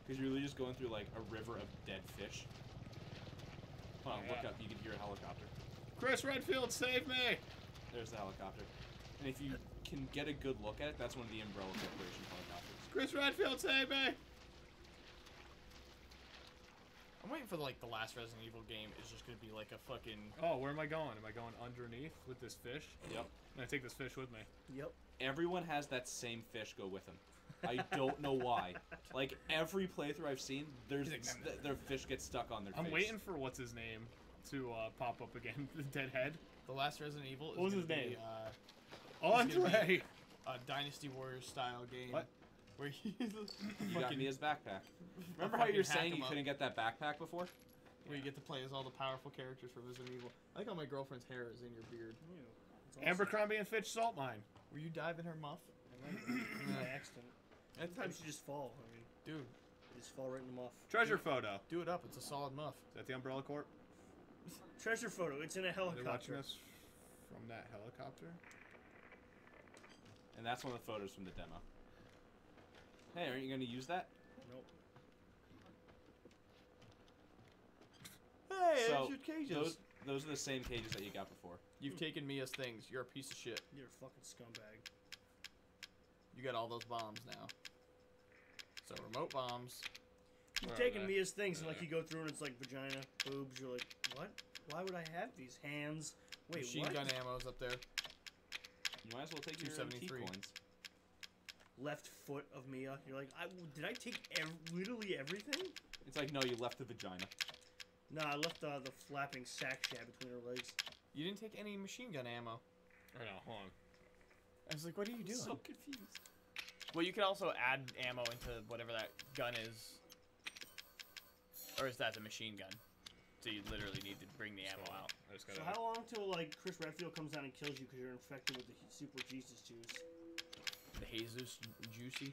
Because you're really just going through like a river of dead fish. Hold on, Yeah. look up. You can hear a helicopter. Chris Redfield, save me! There's the helicopter. And if you can get a good look at it, that's one of the Umbrella Corporation helicopters. Chris Redfield, save me! I'm waiting for like the last Resident Evil game is just gonna be like a fucking. Oh, where am I going? Am I going underneath with this fish? Yep. I'm gonna take this fish with me. Yep. Everyone has that same fish go with them. I don't know why. Like every playthrough I've seen, there's He's like, th- their fish gets stuck on their I'm face. waiting for what's his name to uh, pop up again. The dead head. The last Resident Evil is What was gonna his be, name? Uh, Andre. a Dynasty Warriors style game. What? Where he You got fucking- me his backpack. Remember how fucking you were hack saying him you up. couldn't get that backpack before? where you get to play as all the powerful characters from Resident Evil. I like how my girlfriend's hair is in your beard. Ew, that's awesome. Abercrombie and Fitch salt mine. Were you diving her muff? By accident. Sometimes you just fall. I mean, Dude, you just fall right in the muff. Treasure photo. do it up. It's a solid muff. Is that the Umbrella Corp? Treasure photo. It's in a Are they watching helicopter. us from that helicopter? And that's one of the photos from the demo. Hey, aren't you going to use that? Nope. Hey, So, your cages. Those, those are the same cages that you got before. You've taken me as things. You're a piece of shit. You're a fucking scumbag. You got all those bombs now. So remote bombs. You've Where are taken they? me as things, and like you go through and it's like vagina, boobs. You're like, what? Why would I have these hands? Wait, Machine what? gun ammo's up there. You might as well take your two M T seventy-three. coins. Left foot of Mia. You're like, I did I take ev literally everything? It's like, no, you left the vagina. Nah, I left uh, the flapping sack shab between her legs. You didn't take any machine gun ammo. I know, hold on. I was like, what are you doing? So confused. Well, you can also add ammo into whatever that gun is. Or is that the machine gun? So you literally need to bring the ammo out. I just So gotta. how long till like Chris Redfield comes down and kills you because you're infected with the he- super Jesus juice? The Jesus Juicy.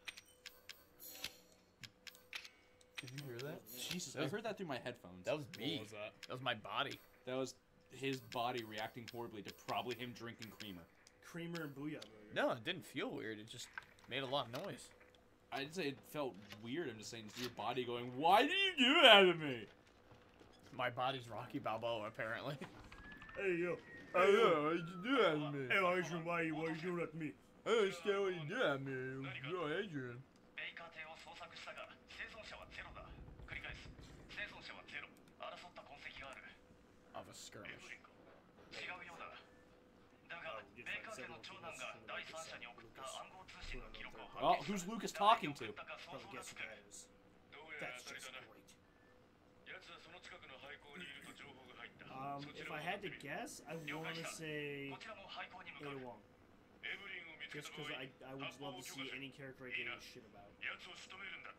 Did you hear that? Jesus, That I was- heard that through my headphones. That was What me. was that? That was my body. That was his body reacting horribly to probably him drinking creamer. Creamer and Booyah Burger. No, it didn't feel weird. It just made a lot of noise. I didn't say it felt weird. I'm just saying it's your body going, why did you do that to me? My body's Rocky Balboa, apparently. Hey yo. Oh yeah, why'd you do that to me? Hey Adrian, why you why you doing that to me? I don't understand what you did at me. Yo, Adrian. ベイカー邸を捜索したが生存者はゼロだ繰り返す生存者はゼロ争った痕跡がある Of a skirmish. 違うようだだがベイカー邸の長男が第三者に送った暗号通信の記録を Oh, who's Lucas talking to? 誰が送ったか想 Probably 像 guess がつ who く that is. どうやら That's 当たり just だな great. 奴はその近くの廃校にいると情報が入った Um, そち if らを I had 追 to ってみる guess, I want to say こちらも廃校に向かう A one. エブリンを見つけ Just た場 because 合 I I would love to see any character I gave a shit about. 奴を仕留めるんだ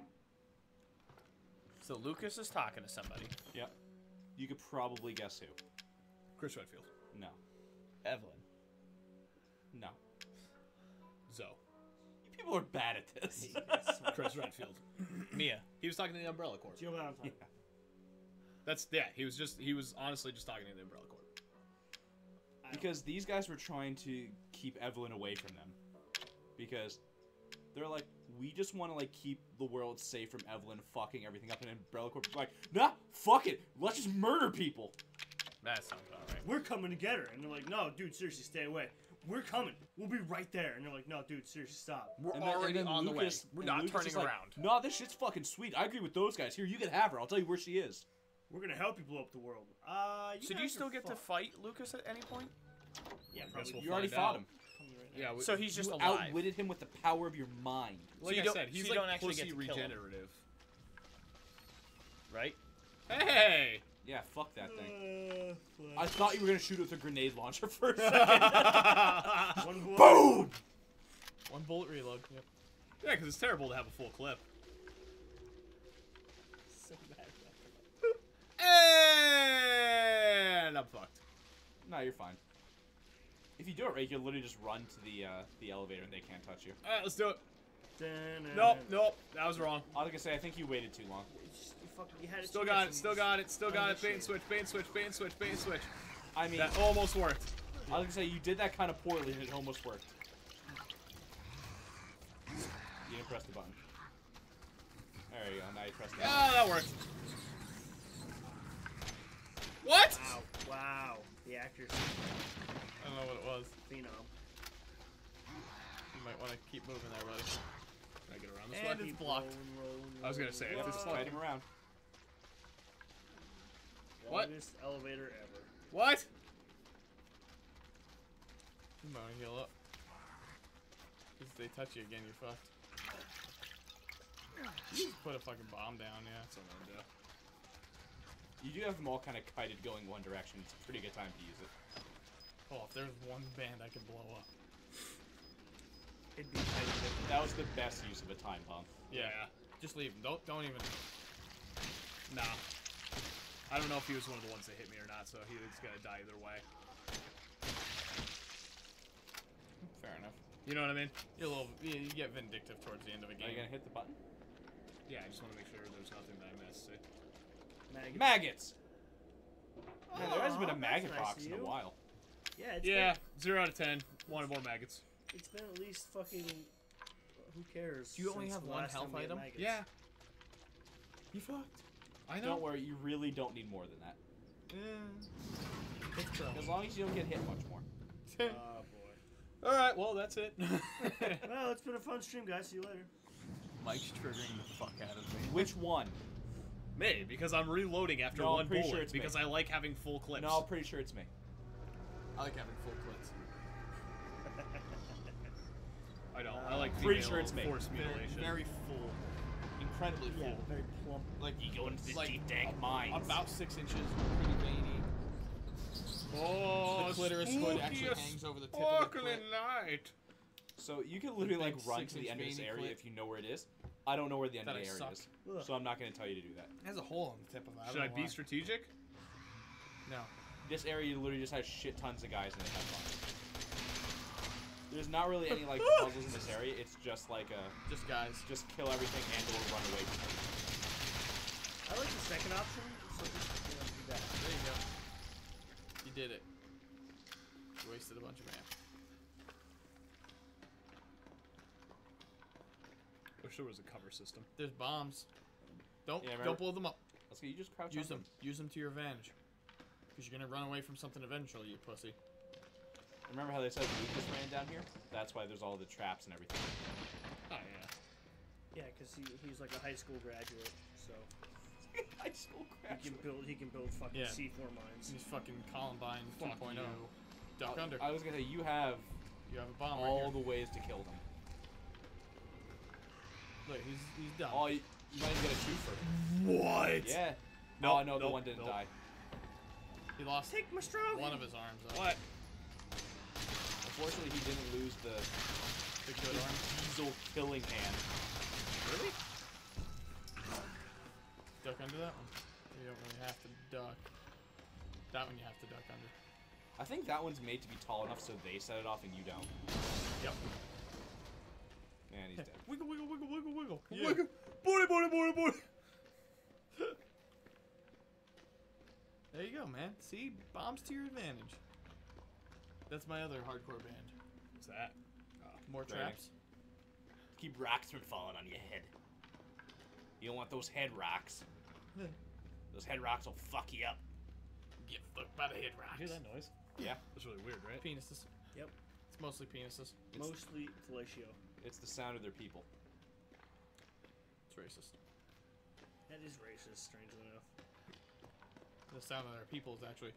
So Lucas is talking to somebody. Yep. You could probably guess who. Chris Redfield. No. Evelyn. No. Zoe. You people are bad at this. Chris Redfield. Mia. He was talking to the Umbrella Corp. Do you know what I'm talking Yeah. That's yeah. He was just he was honestly just talking to the Umbrella Corp. Because these guys were trying to keep Evelyn away from them. Because they're like, we just want to like keep the world safe from Evelyn fucking everything up, and Umbrella Corp is like, nah, fuck it, let's just murder people. That sounds about right. We're coming to get her. And they're like, no, dude, seriously, stay away. We're coming. We'll be right there. And they're like, no, dude, seriously, stop. We're And then- and already then on Lucas- the way. We're and not Lucas turning is like, around. Nah, this shit's fucking sweet. I agree with those guys. Here, you can have her. I'll tell you where she is. We're going to help you blow up the world. Uh, you So do you guys still are get to fucked. fight Lucas at any point? Yeah, Guess probably. we'll You already find fought out. him. Tell me right now. Yeah. We, So he's just you alive. outwitted him with the power of your mind. like you I don't- said, so he's you like don't actually pussy get to kill him. regenerative. Right? Hey! Yeah, fuck that thing. Uh, I flash. thought you were gonna shoot it with a grenade launcher for a second. One blow. Boom! One bullet reload. Yep. Yeah, because it's terrible to have a full clip. So bad. And I'm fucked. No, you're fine. If you do it right, you can literally just run to the uh, the elevator and they can't touch you. All right, let's do it. Da-na. Nope, nope, that was wrong. I was gonna say, I think you waited too long. It's just- you fucking- you had a Still chance got and it, you still just- got it, still got it. Bait and Undershade. switch, bait and switch, bait and switch, bait and switch. I mean, That almost worked. I was gonna say, you did that kind of poorly and it almost worked. You didn't press the button. There you go. Now you trust me. Ah, that worked. What? Wow. Wow. The actor's I don't know what it was. phenom. You might want to keep moving there, buddy. Can I get around this And way? it's blocked. Rolling, rolling, I was gonna say, if rolling. it's Slide him around. What? Longest elevator ever. What? You might want to heal up. If they touch you again, you're fucked. Just put a fucking bomb down, yeah. That's what I'm gonna do. You do have them all kind of kited going one direction. It's a pretty good time to use it. Oh, if there's one band I can blow up. It'd be tight. That was the best use of a time bomb. Yeah. Just leave him. Don't, don't even. Nah. I don't know if he was one of the ones that hit me or not, so he was gonna die either way. Fair enough. You know what I mean? You're a little. You, you get vindictive towards the end of a Are you game. gonna hit the button? Yeah, I just want to make sure there's nothing that I missed. See? Maggot. Maggots! Man, there hasn't been Aw, a that's maggot nice box of in a you. while. Yeah, it's Yeah, Been, zero out of ten. Wanted more maggots. it's been at least fucking. Who cares? Do you only since have the one last time health we had item? maggots. Yeah, You fucked. I know. Don't worry, you really don't need more than that. Yeah. It's pro. As long as you don't get hit much more. Oh boy. All right, well that's it. Well, it's been a fun stream, guys. See you later. Mike's triggering the fuck out of me. Which one? Me, because I'm reloading after No, I'm one pretty bullet. sure it's me. because I like having full clips. No, I'm pretty sure it's me. I like having full clips. I don't. I like Pretty female sure it's me. force Very, mutilation. very full. Incredibly full. Yeah, very plump. Like You go into the like, deep dank a- mines. About six inches, pretty veiny. Oh, The clitoris hood actually spooky hangs over the tip of the sparkling clit. light. So you can literally like Big run to the six-inch end of this veiny area clit. if you know where it is. I don't know where the end That of the I area suck. is, Ugh. so I'm not going to tell you to do that. It has a hole on the tip of it. I Should don't I know be why. strategic? No. This area literally just has shit tons of guys in it. That's fine. There's not really any like puzzles in this area. It's just like a Just guys. just kill everything and or run away from it. I like the second option. So just you know, do that. There you go. You did it. You wasted a bunch of ammo. Wish there was a cover system. There's bombs. Don't Yeah, remember- don't blow them up. Let's go. You just crouch. Use on them. Use them to your advantage. Because you're gonna run away from something eventually, you pussy. Remember how they said Lucas ran down here? That's why there's all the traps and everything. Oh yeah. Yeah, because he, he's like a high school graduate, so High school he crash. can build he can build fucking Yeah. C four mines. These fucking Columbine Fuck 2.0. you. Duck under. I was gonna say you have You have a bomb all right the here. ways to kill them. Look, he's he's done. Oh, you, you might even get a twofer. What? Yeah. Nope, oh no, the nope, one didn't nope. die. He lost Take my strong. one of his arms. Though. What? Unfortunately, he didn't lose the The good arm. diesel killing hand. Really? Duck under that one. You don't really have to duck. That one you have to duck under. I think that one's made to be tall enough so they set it off and you don't. Yep. Man, he's dead. Wiggle, wiggle, wiggle, wiggle, wiggle. Yeah. Booty, booty, booty, booty. There you go, man. See? Bombs to your advantage. That's my other hardcore band. What's that? More Training. traps. Keep rocks from falling on your head. You don't want those head rocks. Those head rocks will fuck you up. Get fucked by the head rocks. You hear that noise? Yeah, That's really weird, right? Penises. Yep. It's mostly penises. It's- Mostly fellatio. it's the sound of their people. It's racist. That is racist, strangely enough. The sound of their people is actually.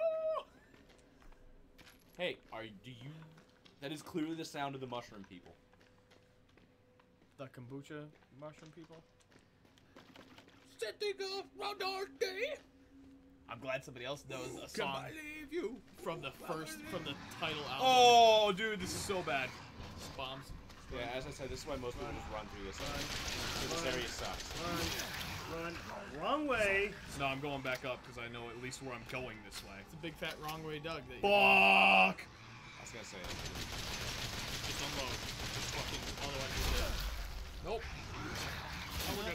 Hey, are you- do you? That is clearly the sound of the mushroom people. The kombucha mushroom people. Setting off radar day. I'm glad somebody else knows a Can song I leave you? from the first, from the title album. Oh, dude, this is so bad. Bombs. Yeah, as I said, this is why most people just run through this. Because this area sucks. Run, run, wrong way. No, I'm going back up because I know at least where I'm going this way. It's a big fat wrong way, Doug. That you Fuck! I was gonna say. just unload. Just fucking otherwise you're dead. Nope. Oh, we're good.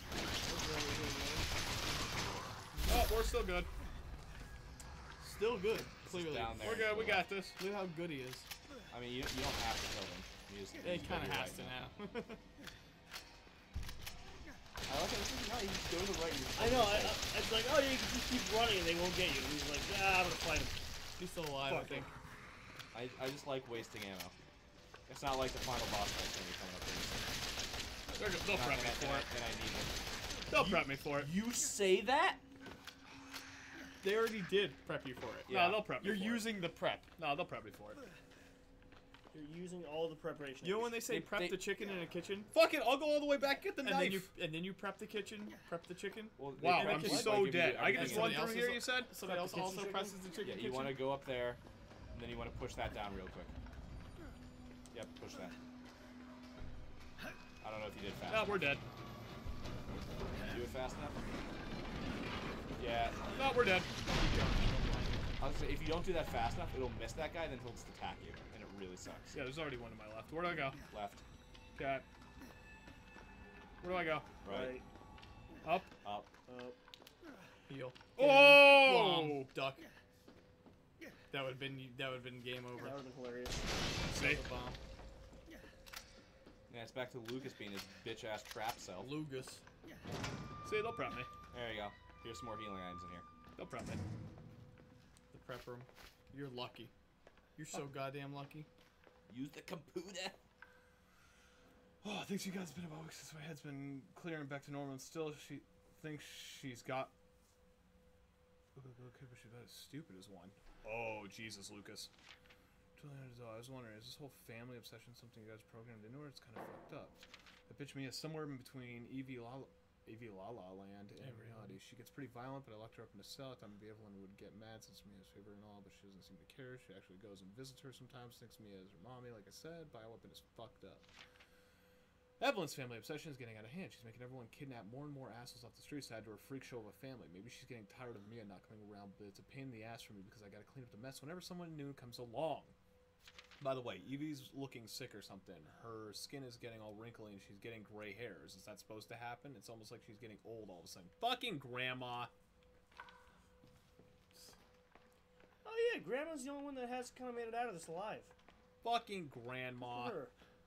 Oh, we're still good. Still good. Clearly. down there. We're good. We got this. Look how good he is. I mean, you, you don't have to kill them. You just, Yeah, he you kind of gotta has do to right now. I like it. No, you just go to the right. You I know. I, I, it's like, oh, you can just keep running and they won't get you. And he's like, ah, I'm gonna fight him. He's still alive, Fuck I think. I, I just like wasting ammo. It's not like the final boss fight's gonna be coming up very soon. They're, they'll And I- prep me and I- for it. And I need it. They'll prep me for it. You say that? They already did prep you for it. Yeah. No, they'll prep me You're for using it. the prep. No, they'll prep me for it. You're using all the preparation. You know when they say They- prep they- the chicken in a kitchen? Fuck it, I'll go all the way back, get the And knife. then you and then you prep the kitchen, prep the chicken. Well, Wow, they- I'm like, so give you dead. I can everything just in run it. through here, you said? Somebody Prep else the kitchen also chicken? presses the chicken Yeah, kitchen? you want to go up there, and then you want to push that down real quick. Yep, push that. I don't know if you did fast. No, we're dead. Did you do it fast enough? Yeah. No, we're dead. I was gonna say, if you don't do that fast enough, it'll miss that guy, then he'll just attack you, and it really sucks. Yeah, there's already one to my left. Where do I go? Left, Okay. Where do I go? right, Up. up. Up. Heal. Oh! Bomb. Duck. That would have been that would have been game over. That would have been hilarious. See? The bomb. Yeah, it's back to Lucas being his bitch ass trap self. Lugus. See, they'll prep me. There you go. Here's some more healing items in here. They'll prep me. The prep room. You're lucky. You're so goddamn lucky. Use the computer. Oh, thanks you guys. It's been about a week since my head's been clearing back to normal, and still she thinks she's got. Okay, but she's about as stupid as one. Oh, Jesus, Lucas. I was wondering, is this whole family obsession something you guys programmed into, or it's kind of fucked up? That bitch Mia is somewhere in between Evie La Evie La La Land and reality. She gets pretty violent, but I locked her up in a cell. I thought maybe Evelyn would get mad since Mia's favorite and all, but she doesn't seem to care. She actually goes and visits her sometimes, thinks Mia is her mommy. Like I said, bioweapon is fucked up. Evelyn's family obsession is getting out of hand. She's making everyone kidnap more and more assholes off the streets to add to her freak show of a family. Maybe she's getting tired of Mia not coming around, but it's a pain in the ass for me because I gotta clean up the mess whenever someone new comes along. By the way, Evie's looking sick or something. Her skin is getting all wrinkly and she's getting gray hairs. Is that supposed to happen? It's almost like she's getting old all of a sudden. Fucking grandma. Oh yeah, Grandma's the only one that has kind of made it out of this alive. Fucking grandma. Her.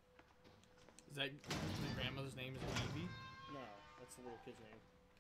Is that the grandmother's name is Evie? No, that's the little kid's name.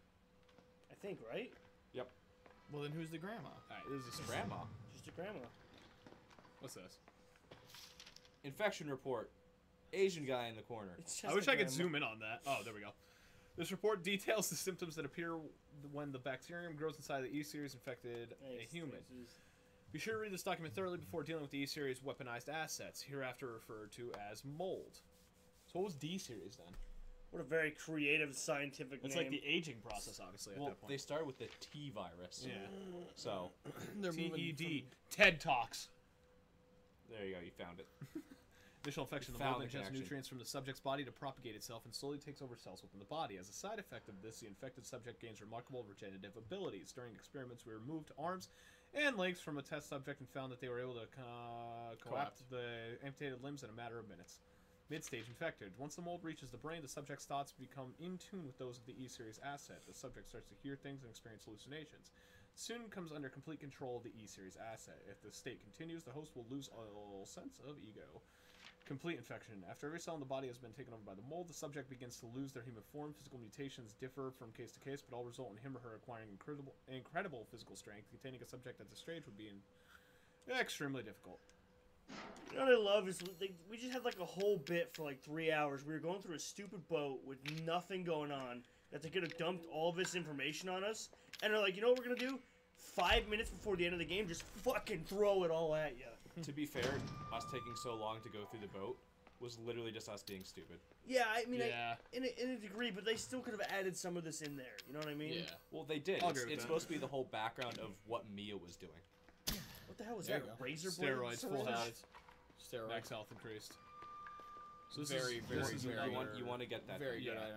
I think, right? Yep. Well, then who's the grandma? Alright, this is Grandma. Just a grandma. What's this? Infection report. Asian guy in the corner. It's just I wish a I could grandma. zoom in on that. Oh, there we go. This report details the symptoms that appear when the bacterium grows inside the E-Series infected Thanks, a human. thanks. Be sure to read this document thoroughly before dealing with the E-Series weaponized assets, hereafter referred to as mold. So what was D-Series then? What a very creative scientific It's name. like the aging process, obviously, at Well, that they point. started with the T virus. Yeah. So, They're T moving E D. from- TED Talks. there you go. You found it. Initial infection of the Found mold the ingests connection. nutrients from the subject's body to propagate itself and slowly takes over cells within the body. As a side effect of this, the infected subject gains remarkable regenerative abilities. During experiments, we removed arms and legs from a test subject and found that they were able to co- co-opt the amputated limbs in a matter of minutes. Mid-stage infected. Once the mold reaches the brain, the subject's thoughts become in tune with those of the E-Series asset. The subject starts to hear things and experience hallucinations. Soon comes under complete control of the E-Series asset. If the state continues, the host will lose all sense of ego. Complete infection. After every cell in the body has been taken over by the mold, the subject begins to lose their human form. Physical mutations differ from case to case, but all result in him or her acquiring incredible, incredible physical strength. Containing a subject at this stage would be in extremely difficult. You know what I love is they, we just had like a whole bit for like three hours. We were going through a stupid boat with nothing going on. That they could have dumped all this information on us, and they're like, you know what we're gonna do? Five minutes before the end of the game, just fucking throw it all at you. To be fair, us taking so long to go through the boat was literally just us being stupid. Yeah, I mean, Yeah. I, in, a, in a degree, but they still could have added some of this in there. You know what I mean? Yeah. Well, they did. I'll It's, agree with it's that. supposed to be the whole background of what Mia was doing. What the hell was There that? you A go. razor blade? Steroids, full syringe? health, Steroid. max health increased. So this Very, is, very, this is very you want another- you want to get that. Very thing. good yeah. item.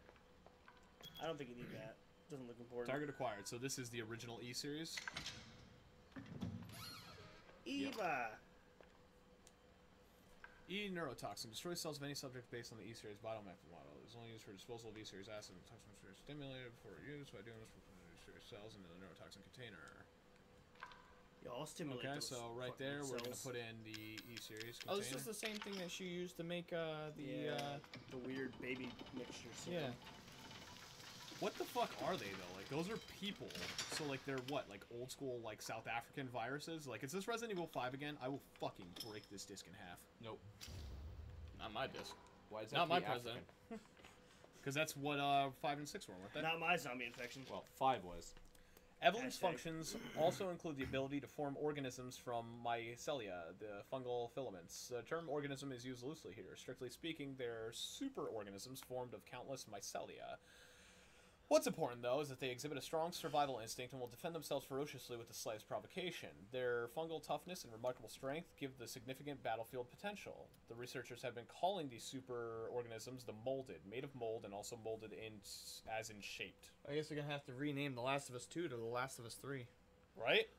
I don't think you need that. Doesn't look important. Target acquired. So this is the original E-Series. Eva. E neurotoxin destroys cells of any subject based on the E-Series biometric model. It is only used for disposal of E-Series acid and toxin is stimulated before use. By doing this, we put the E-Series cells into the neurotoxin container. Yeah, I'll stimulate Okay, those so right fucking there, we're gonna cells. put in the E-Series Oh, container. this is the same thing that she used to make uh, the. Yeah, Uh, the weird baby mixture. yeah. What the fuck are they though? Like those are people. So like they're what? Like old school like South African viruses? Like is this Resident Evil five again? I will fucking break this disc in half. Nope. Not my disc. Why is that? Not my be president. African? Because that's what uh five and six were, weren't they? Not my zombie infection. Well, five was. Evelyn's Hashtag. functions also include the ability to form organisms from mycelia, the fungal filaments. The term organism is used loosely here. Strictly speaking, they're superorganisms formed of countless mycelia. What's important, though, is that they exhibit a strong survival instinct and will defend themselves ferociously with the slightest provocation. Their fungal toughness and remarkable strength give the significant battlefield potential. The researchers have been calling these superorganisms the molded, made of mold and also molded in as in shaped. I guess we're gonna have to rename The Last of Us two to The Last of Us three. Right?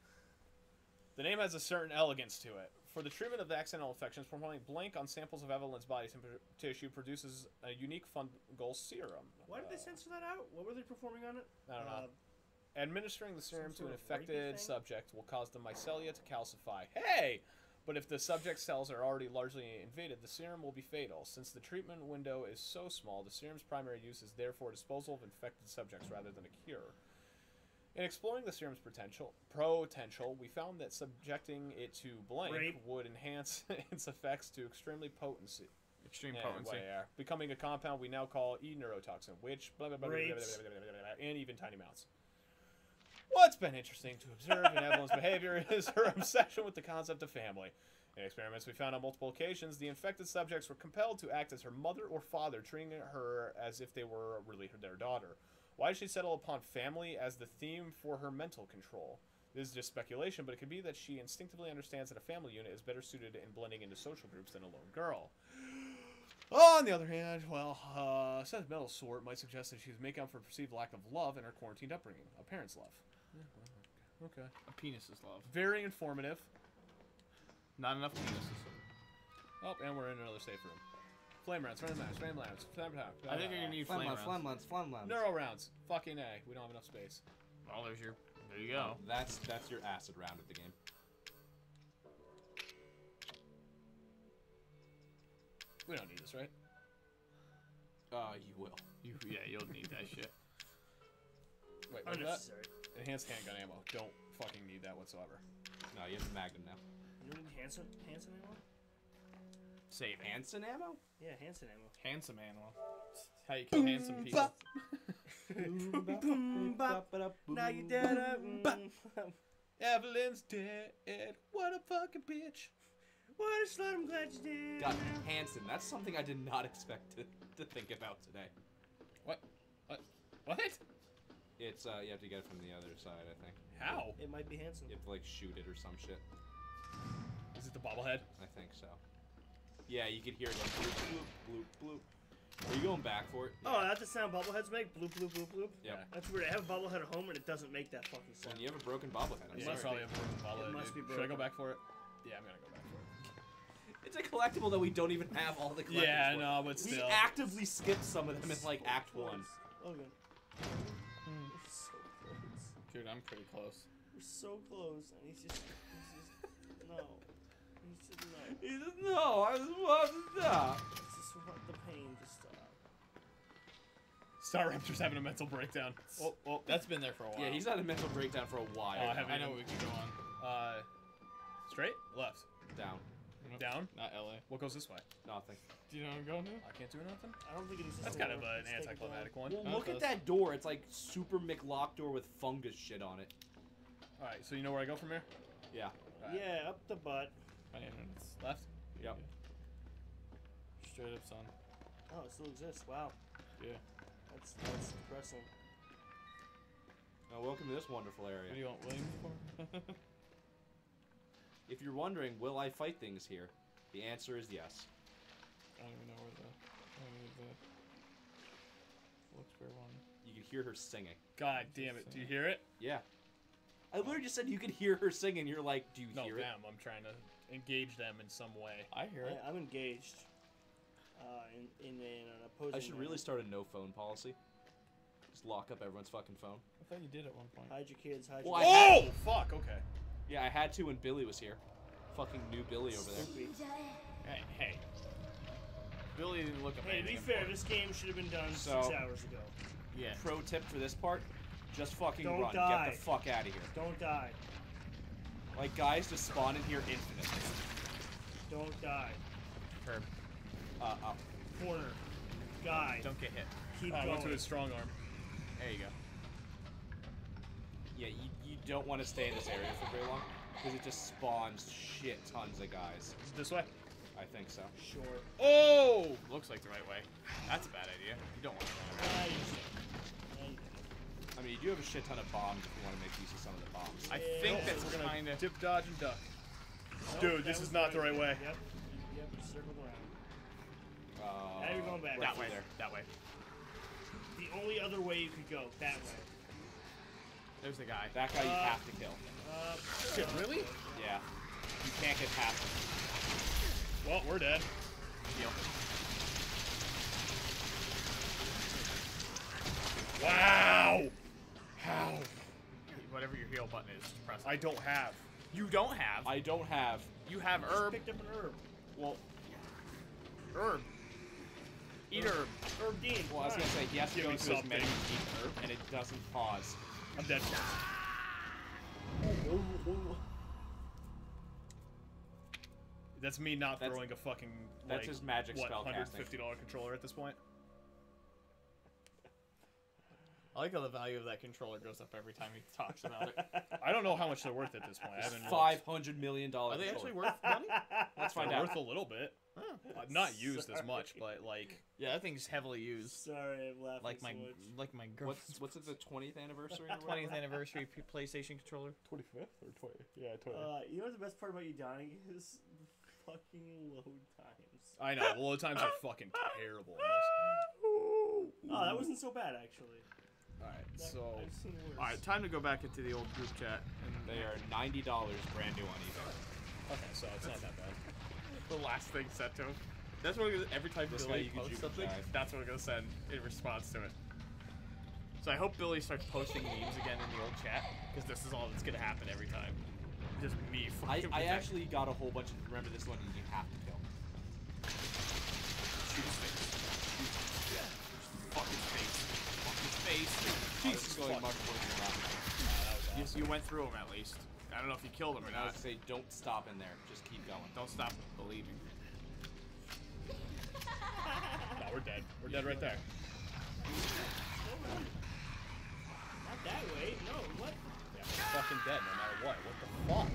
The name has a certain elegance to it. For the treatment of the accidental infections, performing blank on samples of Evelyn's body temp- tissue produces a unique fungal serum. Why did they censor that out? What were they performing on it? I don't know. Uh, Administering the serum to sort an of rapey infected thing? subject will cause the mycelia to calcify. Hey! But if the subject's cells are already largely invaded, the serum will be fatal. Since the treatment window is so small, the serum's primary use is therefore disposal of infected subjects rather than a cure. In exploring the serum's potential, potential, we found that subjecting it to blank Rape. would enhance its effects to extremely potency. Extreme Yeah, potency. well, yeah. Becoming a compound we now call e-neurotoxin, which blah blah blah, blah, blah, blah, Rapes. blah, blah, blah, blah, blah, and even tiny amounts. What's been interesting to observe in Evelyn's behavior is her obsession with the concept of family. In experiments we found on multiple occasions, the infected subjects were compelled to act as her mother or father, treating her as if they were really her, their daughter. Why did she settle upon family as the theme for her mental control? This is just speculation, but it could be that she instinctively understands that a family unit is better suited in blending into social groups than a lone girl. On the other hand, well, uh, a sentimental sort might suggest that she's making up for perceived lack of love in her quarantined upbringing. A parent's love. Yeah, well, okay. A penis is love. Very informative. Not enough penises. Oh, and we're in another safe room. Flame rounds, flame rounds, flame rounds, flame rounds. I think you're gonna need Flam flame lance, rounds. flam lance, flam lance. Neuro rounds. Fucking A. We don't have enough space. Well, there's your. There you go. That's that's your acid round of the game. We don't need this, right? Uh, you will. You, yeah, you'll need that shit. Wait, what's that? unnecessary. Enhanced handgun ammo. Don't fucking need that whatsoever. No, you have the Magnum now. You don't need Hanson, Hanson ammo? Save hand. Hanson ammo? Yeah, Hanson ammo. Handsome animal. How you kill handsome people. Boom, bop. Now you dead. uh, mm. Evelyn's dead. What a fucking bitch. What a slut, I'm glad you did. God, Hanson. That's something I did not expect to, to think about today. What? What? What? It's, uh, you have to get it from the other side, I think. How? It might be Hanson. You have to, like, shoot it or some shit. Is it the bobblehead? I think so. Yeah, you could hear it go bloop, bloop, bloop, bloop. Are you going back for it? Oh, that's the sound bobbleheads make? Bloop, bloop, bloop, bloop. Yep. That's weird. I have a bobblehead at home and it doesn't make that fucking sound. And you have a broken bobblehead. I'm You Yeah. must sorry. probably have a broken bobblehead. It must dude. be Should I go broken. back for it? Yeah, I'm gonna go back for it. It's a collectible that we don't even have all the collectibles Yeah, for. no, but We still. actively skipped some of them in, like, Act one. Logan. Hmm. We're so close. Dude, I'm pretty close. We're so close. And he's just. He's just. No. He's just. No. He says, no, I just want to stop. It's just want the pain to stop. Star Raptor's having a mental breakdown. Oh, oh, that's been there for a while. Yeah, he's had a mental breakdown for a while. Oh, I now. haven't I know we can go on. Uh, straight? Left? Down. Down? Not L A. What goes this way? Nothing. Do you know where I'm going now? I can't do nothing? I don't think it exists. That's kind of anymore. an It's taken anticlimactic one. Well, No, look it at does. that door. It's like super McLock door with fungus shit on it. Alright, so you know where I go from here? Yeah. Alright. Yeah, up the butt. I mean, it's Left? Yep. straight up, son. Oh, it still exists. Wow. Yeah. That's that's depressing. Now, welcome to this wonderful What do area. you want Williams for? If you're wondering, will I fight things here? The answer is yes. I don't even know where the. I don't know the. Looks for one. You can hear her singing. God damn it. Do you hear it? Yeah. I literally just said you could hear her singing. You're like, do you No, hear it? them. I'm trying to engage them in some way. I hear it. I, I'm engaged. Uh, in in, in an opposing. I should really start a no phone policy. Just lock up everyone's fucking phone. I thought you did at one point. Hide your kids. Hide Well, your. I Oh! Fuck, okay. Yeah, I had to when Billy was here. Fucking new Billy over there. Stupid. Hey, hey. Billy didn't look Hey, to amazing. be fair, this game should have been done So- six hours ago. Yeah. Pro tip for this part: just fucking Don't run. die. Get the fuck out of here. Don't die. Like guys just spawn in here infinitely. Don't die. Herb. Uh, up. Corner. Guy. Don't get hit. Keep Oh, I going. went to his strong arm. There you go. Yeah, you, you don't want to stay in this area for very long because it just spawns shit tons of guys. This way. I think so. Sure. Oh! Looks like the right way. That's a bad idea. You don't want to run around. Ah, you should. Yeah, you did. I mean, you do have a shit ton of bombs if you want to make use of some of the bombs. I Yeah, think no, that's We're gonna kind of... dip, dodge, and duck. Nope, Dude, that this was is not the right way. Yep. Yep. You circled around. Uh, Now you're going back. right That way. through there. That way. The only other way you could go. That way. There's the guy. That guy you Uh, have to kill. Uh, Shit, uh, really? Yeah. You can't get past him. Well, we're dead. Heal. Wow! How? Whatever your heal button is, just press it. I don't have. You don't have. I don't have. You have Just herb. picked up an herb. Well, Herb. Eat herb. Herb Dean. well, I was gonna say he has to Give go me into his something. menu and eat herb, and it doesn't pause. I'm dead. That's me not That's- throwing a fucking. that's like, his magic what, spell one hundred casting. fifty dollar controller at this point. I like how the value of that controller goes up every time he talks about it. I don't know how much they're worth at this point. I haven't. Five hundred million Are dollars. they actually worth money? Let's They're find out. worth a little bit. Uh, not used as much, but like. Yeah, that thing's heavily used. Sorry, I'm laughing Like so my much. like my What's girlfriend's what's it? The twentieth anniversary? or twentieth whatever? anniversary P- PlayStation controller. twenty-fifth or twenty? Yeah, twenty. Uh, you know what the best part about you dying is? The fucking load times. I know. The load times are fucking terrible. in this. Oh, that wasn't so bad actually. All right, That- so I've seen worse. All right, time to go back into the old group chat. And They are ninety dollars brand new on eBay. okay, so it's not that bad. the last thing sent to him. That's what we're gonna, every time This guy Billy you can posts juke something, jive. that's what we're gonna send in response to it. So I hope Billy starts posting memes again in the old chat, because this is all that's gonna happen every time. Just me. I, fucking I with that. actually got a whole bunch of. Remember this one? You have to kill. shoot his face. Shoot. Yeah. Fuck his face. Fuck his face. Jesus, going much worse than last time. You, you went through him at least. I don't know if you killed him or I not. would say don't stop in there. Just keep going. Don't stop believing. No, we're dead. We're dead right there. Not that way. No. What? Yeah, we're fucking dead no matter what. What the fuck?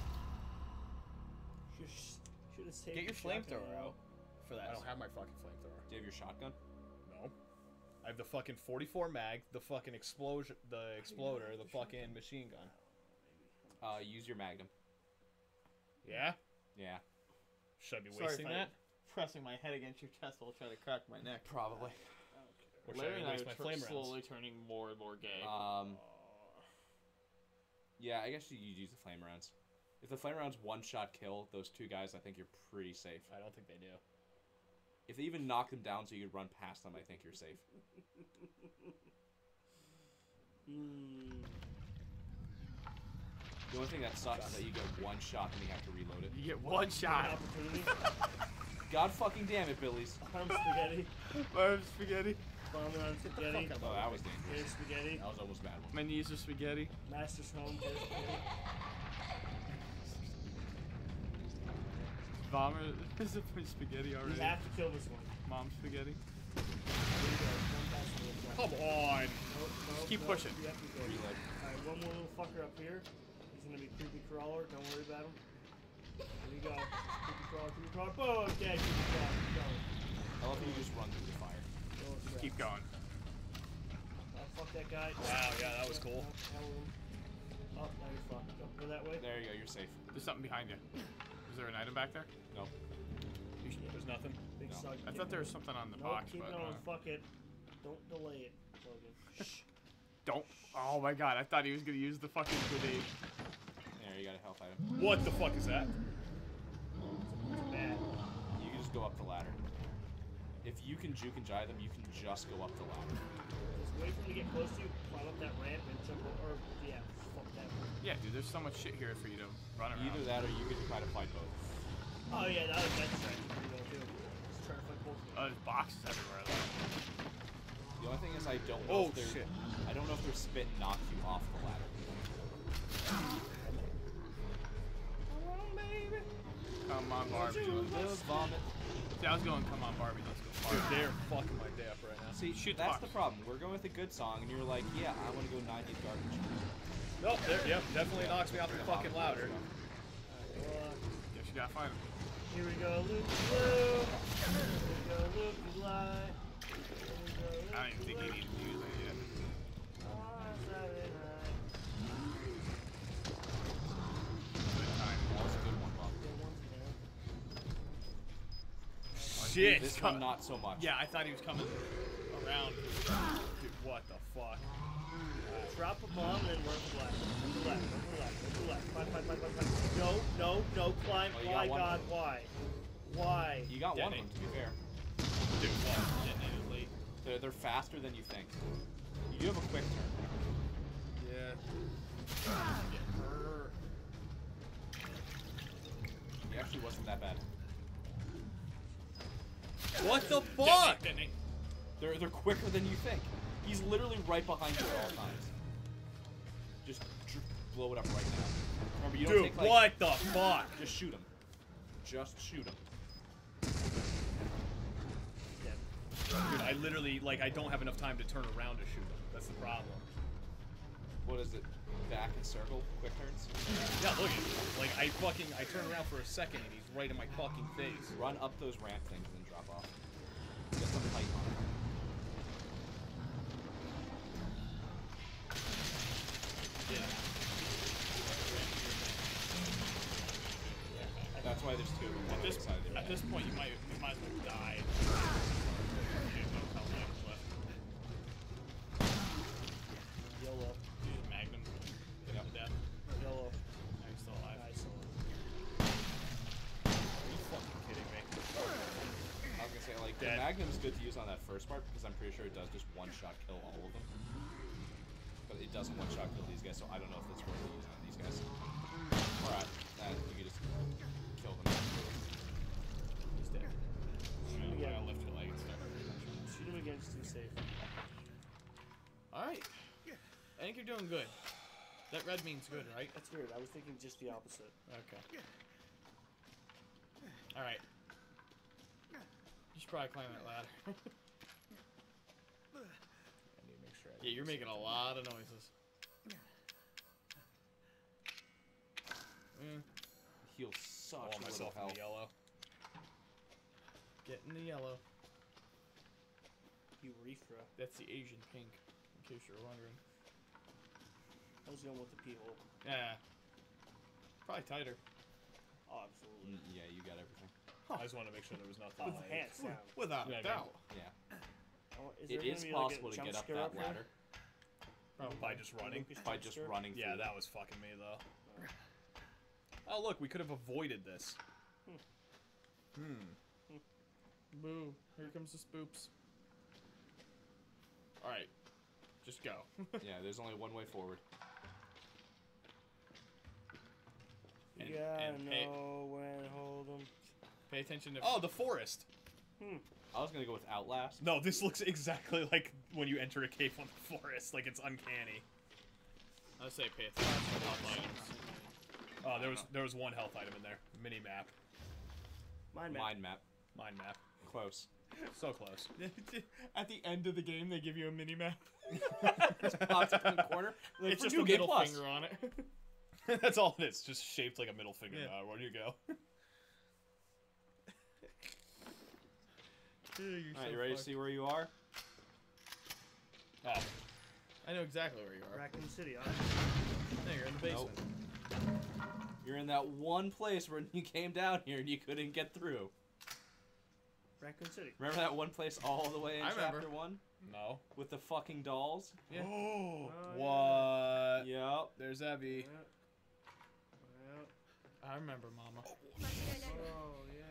Should have saved. Get your the shotgun flamethrower ammo. out for that. I don't have my fucking flamethrower. Do you have your shotgun? No. I have the fucking forty-four mag, the fucking explosion, the exploder, the fucking machine gun. Uh, use your magnum. Yeah? Yeah, Should I be Sorry wasting if I- that? Pressing my head against your chest while trying to crack my neck. probably. Or should Larry I and I waste are my tr- flame slowly rounds? turning more and more gay. Um. Yeah, I guess you could use the flame rounds. If the flame rounds one shot kill those two guys, I think you're pretty safe. I don't think they do. If they even knock them down so you could run past them, I think you're safe. Hmm. The only thing that sucks is that you get one shot and you have to reload it. you get one shot. Opportunity. God fucking damn it, Billy's. Arm spaghetti. Arm spaghetti. Bombing on spaghetti. Oh, that was Here's dangerous. spaghetti. That was almost a bad one. My knees are spaghetti. Master's home. Here's spaghetti. Vomit is a spaghetti You already. have to kill this one. Mom spaghetti. There you go. One pass to the left. Come on! Nope, nope, keep nope. pushing. You have to go. Reload. Alright, one more little fucker up here. He's gonna be creepy crawler. Don't worry about him. There you go. Creepy crawler, creepy crawler. Boom! Dead. Creepy crawler. Keep going. I love how you just run through the fire. Go with the Keep going. Oh, fuck that guy. Wow, yeah, that was cool. Oh, hell of him. Oh, now you're fucked. Go, go that way. There you go, you're safe. There's something behind you. Is there an item back there? No. There's nothing. Big No. suck. I thought there was something on the Nope, box, keep but going. uh, Fuck it. Don't delay it, Logan. Shh. don't. Oh my god, I thought he was gonna use the fucking grenade. There, you got a health item. What the fuck is that? It's bad. You can just go up the ladder. If you can juke and jive them, you can just go up the ladder. Just wait for him to get close to you, climb up that ramp, and jump over. Or, yeah, fuck that. Yeah, dude, there's so much shit here for you to run around. Either that or you can try to fight both. Oh, yeah, that, that's right. Pretty well, too. Just try to fight both of them. Oh, there's boxes everywhere though. The only thing is I don't know Oh, if their shit. I don't know if their spit knocks you off the ladder. Come on, Barbie. Let's vomit. See, I was going, come on, Barbie. Let's go. Dude, Barbie. they're fucking my day up right now. See, Shoot the that's box. the problem. We're going with a good song, and you're like, yeah, I want to go nineties garbage. Nope, there, yep, definitely Yeah, knocks me off the yeah, fucking vomit. louder. Guess you gotta fight him. Here we go, Luke Blue. Here we go, Luke Bly. Here we go, Luke I don't even think he needed to use that yet. on Saturday night. Good time. That was a good one, Bob. Yeah, once again. Shit! This one, not so much. Yeah, I thought he was coming around. Dude, what the fuck? Drop a bomb and then run to the left. Run to the left. Run to the left. Run to the left. Climb, climb, climb, climb, climb. No, no, no, climb. Oh, you My got one. God, why? Why? You got one of Detonate. them, to be fair. Dude, what? Detonated late. They're, they're faster than you think. You do have a quick turn. Yeah. He actually wasn't that bad. What the Detonate, fuck? detonate. They're they're quicker than you think. He's literally right behind you at all times. Just dr- blow it up right now. Remember, you don't Dude, take like. what the fuck? Just shoot him. Just shoot him. Dude, I literally, like, I don't have enough time to turn around to shoot him. That's the problem. What is it? Back and circle, quick turns. Yeah, look at it. Like, I fucking, I turn around for a second and he's right in my fucking face. Run up those ramp things and then drop off. Get some height on it. That's why there's two of them on At the this, side of the at this point, you might, you might as well die. Shit, no Hellfighters left. YOLO. Use Magnum. Hit him to death. YOLO. Now he's still alive. Nice. Are you fucking kidding me? I was gonna say, like, Dead. the Magnum's good to use on that first part because I'm pretty sure it does just one-shot kill all of them. But it doesn't one-shot kill these guys, so I don't know if it's worth it using on these guys. Alright, that you can just kill them. He's dead. I'm gonna, Yeah. I'm gonna lift your leg and stuff. Shoot him again, it's too safe. Alright. I think you're doing good. That red means good, right? That's weird. I was thinking just the opposite. Okay. Alright. You should probably climb that ladder. I need to make sure I Yeah, you're making a lot of noises. Mm, Heal such all little myself in health. the yellow. get in the yellow. Urethra. That's the Asian pink, in case you're wondering. I was going with the pee hole. Yeah. Probably tighter. Oh, absolutely. Mm, yeah, you got everything. I just want to make sure there was nothing. With like- hands down. Without Yeah, a doubt. Yeah. Oh, is It there is gonna be, like, a possible to jump get up scare that here? ladder Probably. By just running. Lucas by jump just scare? running Yeah, through. that was fucking me though. Oh look, we could have avoided this. Hmm. Boo. Here comes the spoops. Alright. Just go. Yeah, there's only one way forward. And- You gotta and pay- know when hold 'em. Pay attention to. Oh, the forest. I was gonna go with Outlast. No, this looks exactly like when you enter a cave on the forest. Like it's uncanny. I say pay attention to health items. Oh, there was there was one health item in there. Mini map. Mind map. Mind map. Mind map. Close. So close. At the end of the game, they give you a mini map. Just pops up in the corner. Like, It's for just New a Game middle Plus. finger on it. That's all it is. Just shaped like a middle finger. Yeah. Uh, where do you go? Dude, you're Alright, so you ready to fucked. see where you are? Oh, I know exactly where you are. Raccoon City, huh? There, you're in the basement. You're in that one place where you came down here and you couldn't get through. Raccoon City. Remember that one place all the way in I remember. chapter one? no. With the fucking dolls? Yeah. Oh, Oh, what? Yep. There's Evie. Yeah. Yeah. I remember, Mama. Oh, yeah.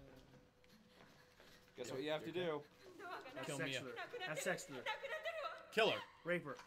Guess what you have to do? Have Kill sex Mia. with her. Have sex with her. Kill her. Rape her.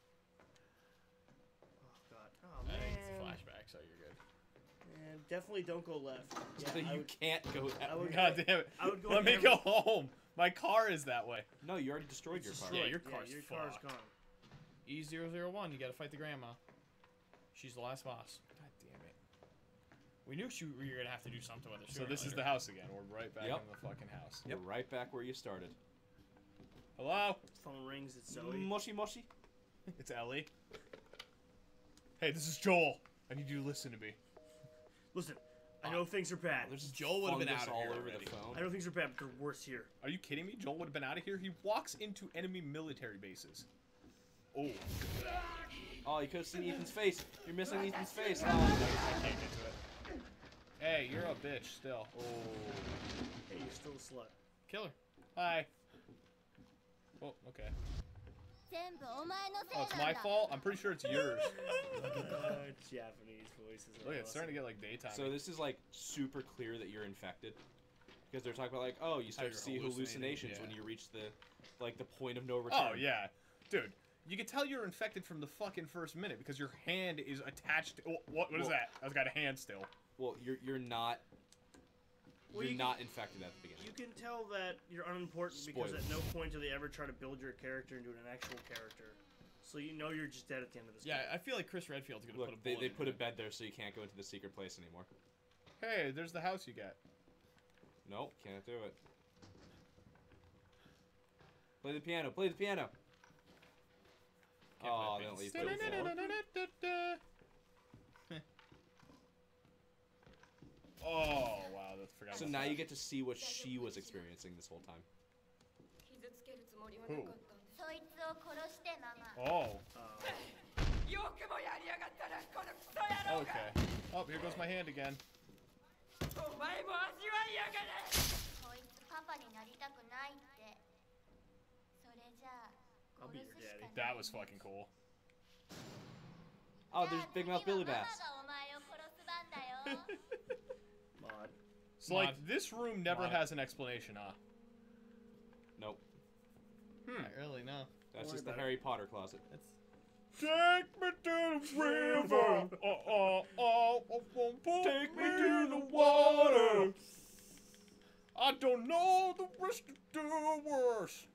Oh, God. Oh, I man. think it's a flashback, so you're good. Man, definitely don't go left. Yeah, So I you would, can't go that I way. would- God damn it. I would go Let me hammer- go home. My car is that way. No, you already destroyed your car. Yeah, your Yeah, car's your car's fucked. gone. E zero zero one, you gotta fight the grandma. She's the last boss. God damn it. We knew she, we were gonna have to do something with her. So sooner or this is later. the house again. We're right back Yep. in the fucking house. You're right back where you started. Hello? Phone rings. It's Zoe. Moshi moshi. It's Ellie. Hey, this is Joel. I need you to listen to me. Listen, I know things are bad. There's Joel would've been fungus out of all here over already. the phone. I know things are bad, but they're worse here. Are you kidding me? Joel would have been out of here. He walks into enemy military bases. Oh. Oh, you could have seen Ethan's face. You're missing Ethan's face. I Oh. can't get to it. Hey, you're a bitch still. Oh. Hey, you're still a slut. Killer. Hi. Oh, okay. 全部お前のせい Oh, な it's ん my だ fault? I'm pretty sure it's yours. Uh, Japanese voices. are Look, it's starting to awesome. get like daytime. So this is like super clear that you're infected, because they're talking about like, oh, you start to you're see hallucinating, hallucinations yeah. when you reach the, like the point of no return. Oh, yeah. Dude, you can tell you're infected from the fucking first minute because your hand is attached to... Oh, what, what is Well- that? I've got a hand still. Well, you're you're not. Well, You're you not infected at the beginning. You can tell that you're unimportant because at no point do they ever try to build your character into an actual character. So you know you're just dead at the end of this Yeah, game. I feel like Chris Redfield's gonna Look, put a they, bullet they in put a him. bed there so you can't go into the secret place anymore. Hey, there's the house you got. Nope, can't do it. Play the piano. Play the piano. Can't Oh, play they don't leave piano. till four. Oh, wow, that's forgot So about now that. you get to see what she was experiencing this whole time. 傷つけるつもりはなかったんですそいつを殺してママ Oh, Uh, よくもやりやがったなこのクソ野郎が okay. Oh, here goes my hand again. お前も味わいやがれこいつパパになりたくないってそれじゃあ I'll 殺 be す your しか daddy. ない That was fucking cool. Oh, there's Big Mouth Billy じゃあ Bass. 次はママがお前を殺す番だよ mod. So, like, Mod. this room never Mod. has an explanation, huh? Nope. Not really, no. That's worry just the about it. Harry Potter closet. It's Take me to the river. Oh, oh, oh, oh, oh, oh. Take me to the water. I don't know the rest of the words.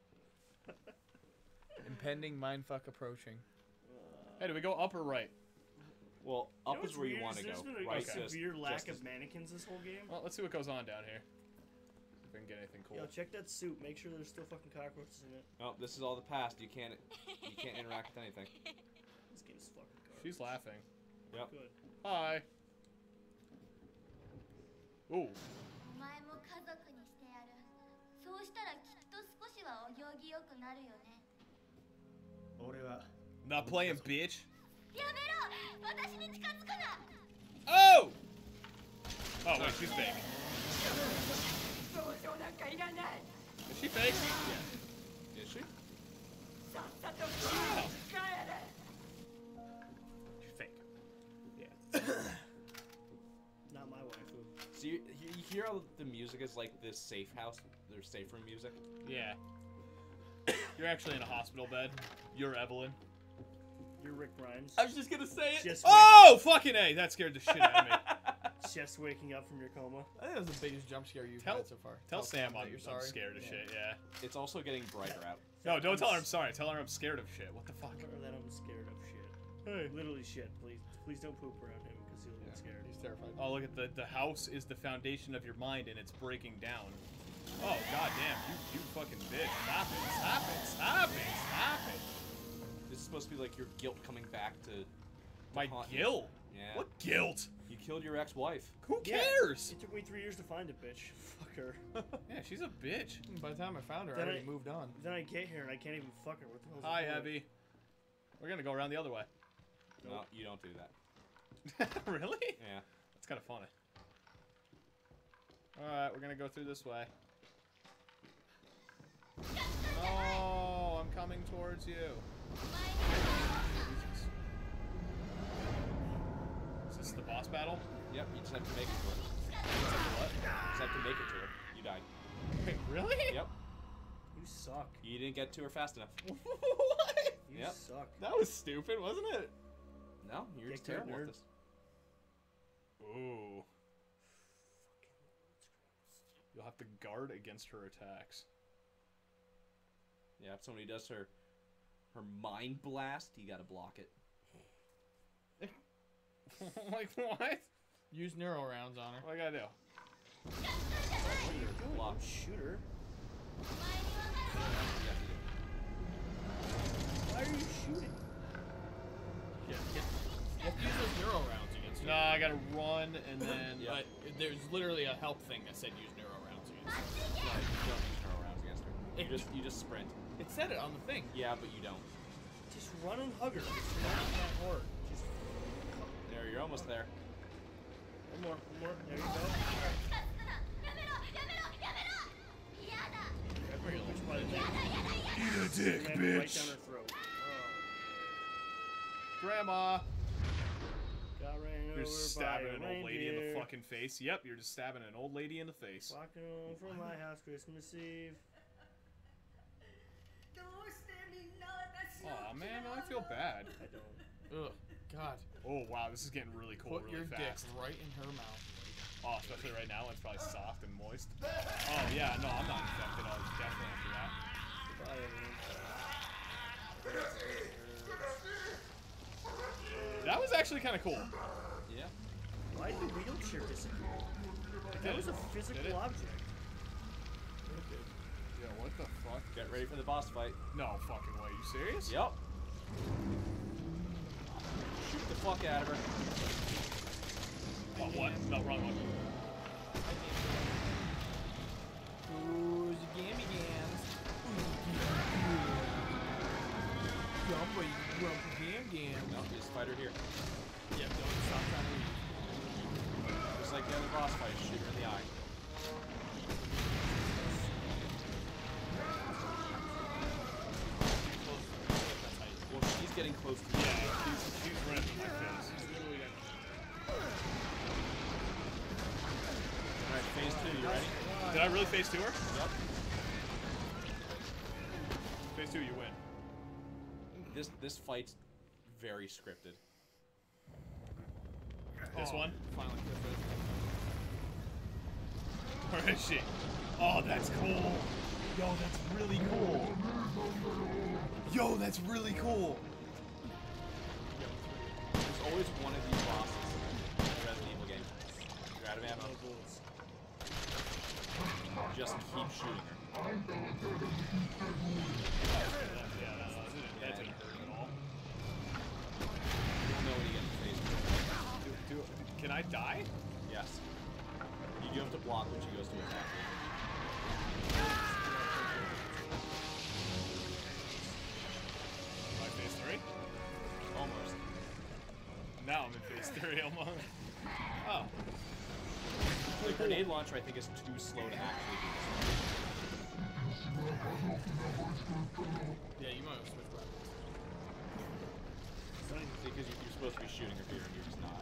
impending mindfuck approaching. Hey, do we go up or right? Well, You know up is what's where you weird want is to go. There's been a Right Okay. severe says lack just of as- mannequins this whole game. Well, let's see what goes on down here. If I can get anything cool. Yo, check that suit. Make sure there's still fucking cockroaches in it. Oh, this is all the past. You can't. You can't interact with anything. This game's fucking garbage. She's laughing. Yep. Good. Hi. Ooh. お前も家族にしてやるそうしたらきっと少しはお行儀よくなるよね Not playing, bitch. やめろ私に近づくな Oh! Oh, wait, she's fake. 同情なんかいらない Is she fake? Is she? さっさと帰れ She's fake. Not my waifu. So you, you you hear how the music is like this safe house, their safe room music. Yeah. You're actually in a hospital bed. You're Evelyn. You're Rick Grimes. I was just gonna say it. Just, Oh, fucking A! That scared the shit out of me. wake, just waking up from your coma. I think that was the biggest jump scare you've Tell- had so far. Tell Sam that I'm, you're I'm sorry. scared of Yeah. shit, yeah. It's also getting brighter out. No, don't tell her I'm sorry. Tell her I'm scared of shit. What the fuck? Or that I'm scared of shit. Hey. Literally shit. Please, please don't poop around him because he'll get scared. He's terrified. Oh, look at the the house is the foundation of your mind and it's breaking down. Oh, goddamn. You, you fucking bitch. Stop it. Stop it. Stop it. Stop it. This is supposed to be like your guilt coming back to. to My haunt you. guilt? Yeah. What guilt? You killed your ex-wife. Who Yeah, cares? It took me three years to find it, bitch. Fuck her. Yeah, she's a bitch. By the time I found her, I Then already I- moved on. Then I get here and I can't even fuck her. What the hell's the Hi, point? Abby. We're gonna go around the other way. No, you don't do that. Really? Yeah. That's kind of funny. Alright, we're gonna go through this way. Oh, I'm coming towards you. Jesus. Is this the boss battle? Yep. You just have to make it to it. What? You just have to make it to her. You died. Wait, really? Yep. You suck. You didn't get to her fast enough. What? You Yep. suck. That was stupid, wasn't it? No, you're Get just good, terrible at nerd. this. Ooh. You'll have to guard against her attacks. Yeah, if somebody does her her mind blast, you gotta block it. Like what? Use neuro rounds on her. What I gotta do? Block. Shooter. Yeah, Why are you shooting? Yeah, yeah. You have to use those neuro rounds against her. No, I gotta run and then. Yeah. But there's literally a help thing that said use neuro rounds against her. you don't use turn arounds against her. You It- just you just sprint. It said it on the thing. Yeah, but you don't. Just run and hug her. It's not that hard. Just There, you're almost there. one more, one more. There you go. Really? Which by the thing. Eat a dick, Slam it right down her throat. Oh. Grandma. Got ran You're over just by stabbing a an old lady in the reindeer. fucking face. Yep, you're just stabbing an old lady in the face. Walking home from my house Christmas Eve. Aw, man, I feel bad. I don't. Ugh, God. Oh, wow, this is getting really cool Put really your fast. dick right in her mouth. Oh, especially right now when it's probably soft and moist. Oh, yeah, no, I'm not infected. I'll definitely after that. Goodbye, everyone. That was actually kind of cool. Yeah. Why did the wheelchair disappear? That was a Did it? physical object. Yeah, what the fuck? Get ready for the boss fight. No fucking way. You serious? Yep. Shoot the fuck out of her. Oh, what? No, wrong one. Ooh, the gammy gams. Grumpy, grumpy gam gam. No, just fight her here. Yep, don't stop trying to leave. Just like the other boss fight, shoot her in the eye. Well, she's getting close to Yeah, you. she's, she's right in my face. Alright, phase two, you ready? Did I really face to her? Yep. Phase two, you win. This this fight's very scripted. This Oh, one? Finally, Where is she? Oh, that's cool. Yo, that's really cool. Yo, that's really cool. There's always one of these bosses in a Resident Evil game. You're out of ammo. No bullets. Just keep shooting her. Yeah, that, that didn't hurt at all. You'll know when you get to phase two. Do, do, can I die? Yes. You do have to block when she goes to attack. Am I phase three? Almost. Now I'm in phase three almost. Oh. The grenade launcher, I think, is too slow to actually do this. Yeah, you might have switched weapons. Because you're supposed to be shooting her here and you're just not.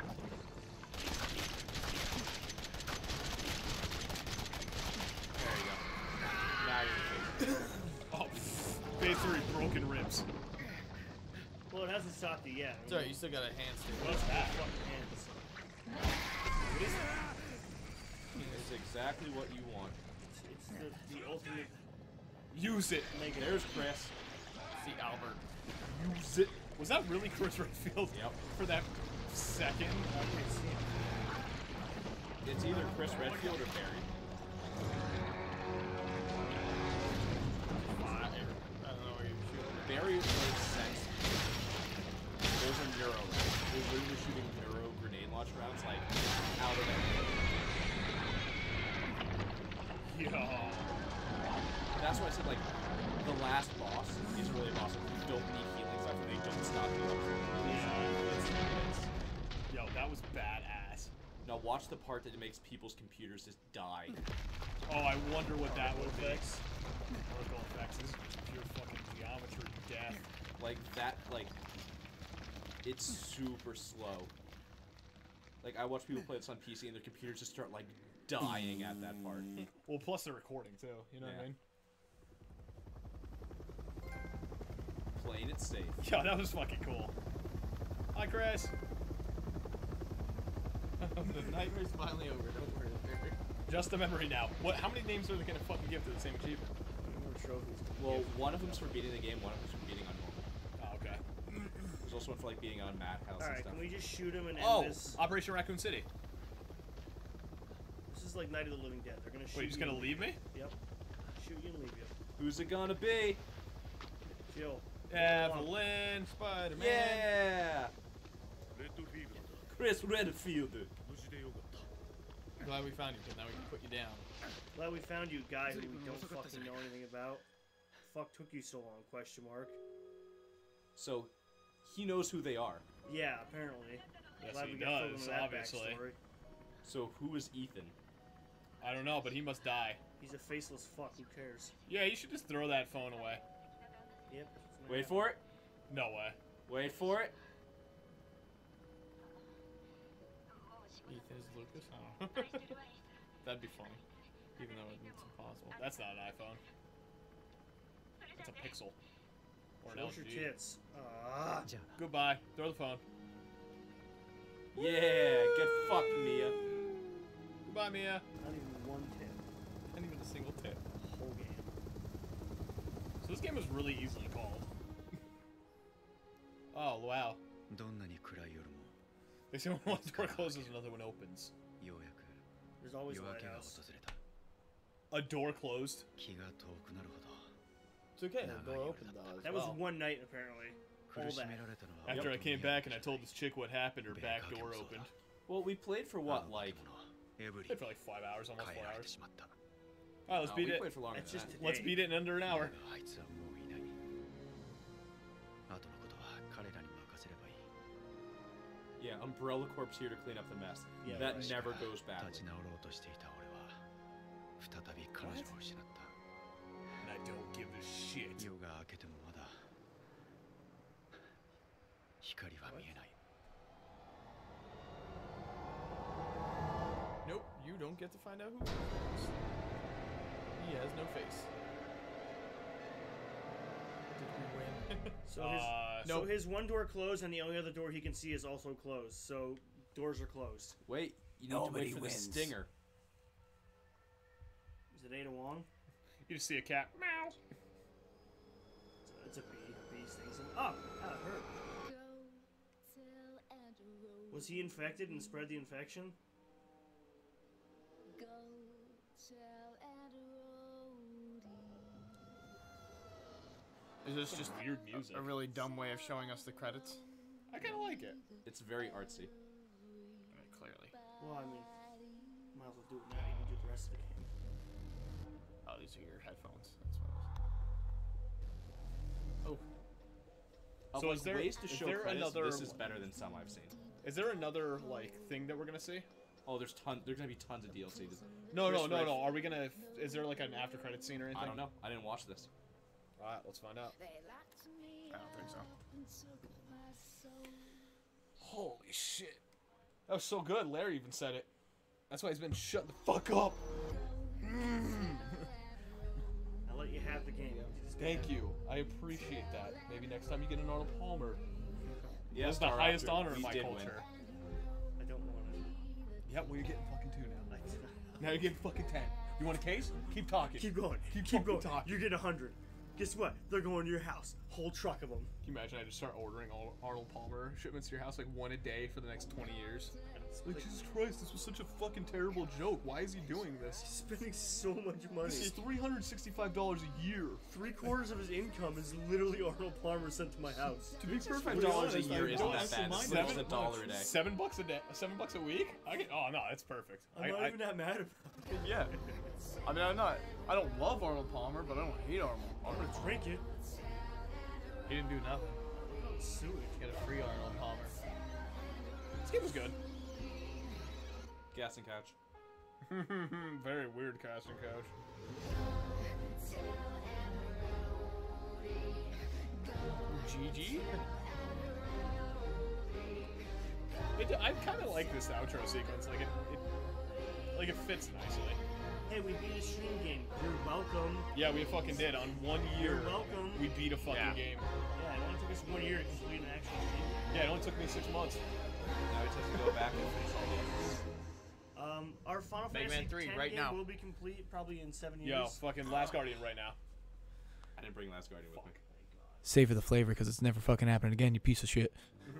There you go. Now you're in phase. Oh, phase three, broken ribs. Well, it hasn't stopped you yet. It's alright, you still got a hand stick. What's that? Fucking hands. What is that? It's exactly what you want. It's the, the ultimate Use it. mega. There's Chris. See Albert. Use it. Was that really Chris Redfield? Yep. For that second? I can't see it. It's either Chris Redfield or Barry. Fire. I don't know where you're shooting. Barry makes sense. Those are neuro rounds. They're literally shooting neuro grenade launch rounds like out of it. Yo. That's why I said like the last boss is really a boss. You don't need healing stuff and they don't stop you. Yeah, it's, it's, yo, that was badass. Now watch the part that makes people's computers just die. Oh, I wonder what that would be. Particle effects. This is pure fucking geometry death. Like that, like it's super slow. Like I watch people play this on P C and their computers just start like dying at that part. Well, plus the recording too. You know what I Yeah. mean? Playing it safe. Yo, that was fucking cool. Hi, Chris. The nightmare's finally over. Don't worry, Barry. Just a memory now. What? How many names are they gonna fucking give to the same achievement? trophies. Well, one of them's for beating the game, one of them's for beating on normal. Oh, okay. There's also one for like beating on Madhouse and Alright, stuff. can we just shoot him and end Oh, this? Operation Raccoon City. This is like Night of the Living Dead. They're gonna shoot Wait, you just you gonna and leave me? Yep. Shoot you and leave you. Who's it gonna be? Jill. Evelyn, Spider-Man. Yeah! Chris Redfield. Glad we found you, because now we can put you down. Glad we found you, guy who we don't fucking know anything about. Fuck took you so long? Question mark. So, he knows who they are. Yeah, apparently. Yes, Glad he we got filled does, in that obviously. backstory. So, who is Ethan? I don't know, but he must die. He's a faceless fuck. Who cares? Yeah, you should just throw that phone away. Yep. Wait for it. No way. Wait for it. Ethan is Lucas? I don't know. That'd be funny. Even though it's impossible. That's not an iPhone. That's a Pixel. Or an Show L us your G. tits. Ah. Goodbye. Throw the phone. Yeah, get fucked, Mia. Goodbye, Mia. Not even one tit. Not even a single tip. Whole game. So this game was really easily called. Oh, wow. どんなに暗い夜も They say when one door closes, another one opens. ようやく There's always a 夜明けが lighthouse. 訪れた A door closed. 気が遠くなるほど It's okay, the Nah, door you're opened though. as That was well. one night, apparently. 苦 All し that. められたのは After I 本当 came に back and 嫌 I told this chick what happened, her ベ back ーカー door 競争だ opened. Well, we played for あ what, の like... 男のエブリ Played for like five hours, almost 変え four られて hours. しまった Alright, let's No, beat we it. played for longer That's than just that. today. Let's beat it in under an hour. あいつはもういない後のことは彼らに任せればいい Yeah, Umbrella Corp's here to clean up the mess. Yeah, that right. never goes badly. 立ち直ろうとしていた俺は再び彼女を失った And I don't give a shit. 夜が明けてもまだ光は見えない Nope, you don't get to find out who he is. He has no face. Did we win? So his, Uh, so Nope. his one door closed, and the only other door he can see is also closed. So doors are closed. Wait, you need Nobody to wait for wins. the stinger. Is it Ada Wong? You just see a cat. Meow. It's a, it's a bee. Bee stings him. Oh, that hurt. Was he infected and spread the infection? Is this just Weird music. a really dumb way of showing us the credits? I kind of like it. It's very artsy. I mean, clearly. Well, I mean, might as well do it now. You can do the rest of the game. Oh, these are your headphones. That's what it is. Of, So like, is there- ways to is show there credits, another- this is better than some I've seen. Is there another like thing that we're gonna see? Oh, there's ton. There's gonna be tons of D L C. No, no, Chris no, Redfield. no. Are we gonna? Is there like an after credit scene or anything? I don't know. I didn't watch this. All right, let's find out. I don't think so. Holy shit. That was so good. Larry even said it. That's why he's been shut the fuck up. I'll let you have the game. You just gotta Thank have- you. I appreciate that. Maybe next time you get an Arnold Palmer. Yeah, That's the Star highest Raptor, honor in we my did win. culture. I don't want it. Yeah, well, you're getting fucking two now. Now you're getting fucking ten. You want a case? Keep talking. Keep going. Keep Keep fucking going. talking. You're getting a hundred. Guess what? They're going to your house. Whole truck of them. Can you imagine I just start ordering all Arnold Palmer shipments to your house like one a day for the next twenty years? Like, Jesus Christ, this was such a fucking terrible joke. Why is he doing this? Spending so much money. This is three hundred sixty-five dollars a year. Three quarters of his income is literally Arnold Palmer sent to my house. To be perfectly Five dollars a honest, year I isn't don't that actually bad. mind It's that less than a dollar a day. Seven bucks a day, seven bucks a week. I get. Oh no, it's perfect. I'm I, not I, even that mad about it. Yeah. I mean, I'm not. I don't love Arnold Palmer, but I don't hate Arnold I'm Palmer. gonna drink it. He didn't do nothing. Sue it. Get a free Arnold Palmer. this game was good. Gas and couch. Very weird casting couch. G G. It, I kind of like this outro sequence. Like it, it, like it fits nicely. Hey, we beat a stream game. You're welcome. Yeah, we fucking did. On one year, You're welcome. we beat a fucking Yeah. game. Yeah, it only took us one year to complete an actual stream game. Yeah, it only took me six months. Now we just have to go back and finish all the others. Um, our Final Mega Fantasy Man three ten right game now. will be complete probably in seven Yo, years. fucking Last Guardian right now. I didn't bring Last Guardian with me. Savor the flavor because it's never fucking happening again, you piece of shit.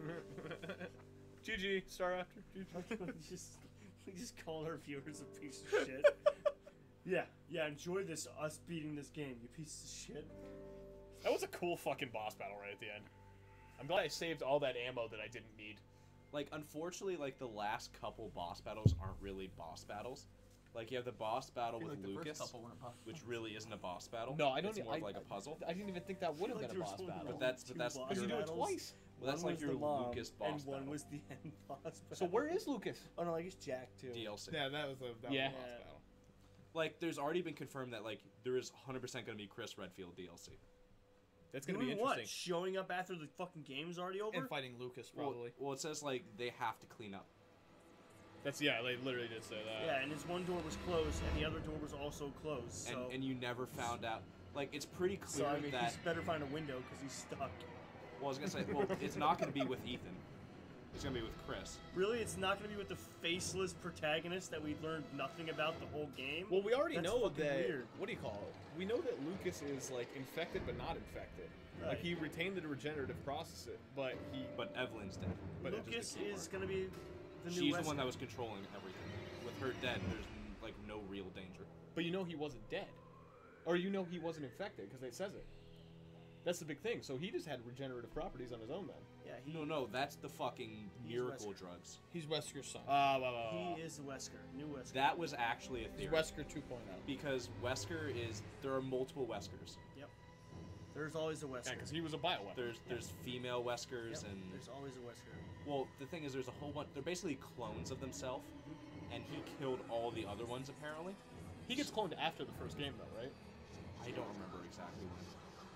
G G. Star after. G G. we just we just call our viewers a piece of shit. Yeah, yeah. Enjoy this us beating this game, you piece of shit. That was a cool fucking boss battle right at the end. I'm glad I saved all that ammo that I didn't need. Like, unfortunately, like, the last couple boss battles aren't really boss battles. Like, you have the boss battle with like the first Lucas, couple weren't boss which really isn't a boss battle. No, I don't It's e- more of I- like a puzzle. I didn't even think that would have Like been a there was boss only battle. But that's- but two that's boss Because you do it battles. twice. Well, that's One like was your the mom, Lucas boss and one battle. was the end boss battle. So where is Lucas? Oh no, I guess Jack too. D L C. Yeah, that was a that Yeah. was a boss Yeah. battle. Like, there's already been confirmed that, like, there is one hundred percent going to be Chris Redfield D L C. That's gonna be Doing interesting. what? Showing up after the fucking game's already over? And fighting Lucas, probably. Well, well, it says, like, they have to clean up. That's yeah. They literally did say that. Yeah, and his one door was closed, and the other door was also closed. So, And, and you never found out. Like, it's pretty so clear I mean, that... he's better find a window because he's stuck. Well, I was going to say, well, it's not going to be with Ethan. It's going to be with Chris. Really, it's not going to be with the faceless protagonist that we learned nothing about the whole game. Well, we already That's know fucking that. weird. What do you call it? We know that Lucas is like infected but not infected. Right. Like he retained the regenerative process, but he. But Evelyn's dead. But it Lucas just became is more. going to be the new She's the Wesker. one that was controlling everything. With her dead, there's, like, no real danger. But you know he wasn't dead, or you know he wasn't infected because it says it. That's the big thing. So he just had regenerative properties on his own then. Yeah, he, No, no, that's the fucking He's miracle Wesker. drugs. He's Wesker's son. Ah, wow, wow, wow. he is the Wesker, new Wesker. That was actually a He's theory. Wesker two point oh. Because Wesker is... There are multiple Weskers. Yep. There's always a Wesker. Yeah, because he was a bioweapon. There's there's female Weskers Yep, and... there's always a Wesker. Well, the thing is, there's a whole bunch... They're basically clones of themselves. And he killed all the other ones, apparently. He gets cloned after the first game, though, right? I don't remember exactly when.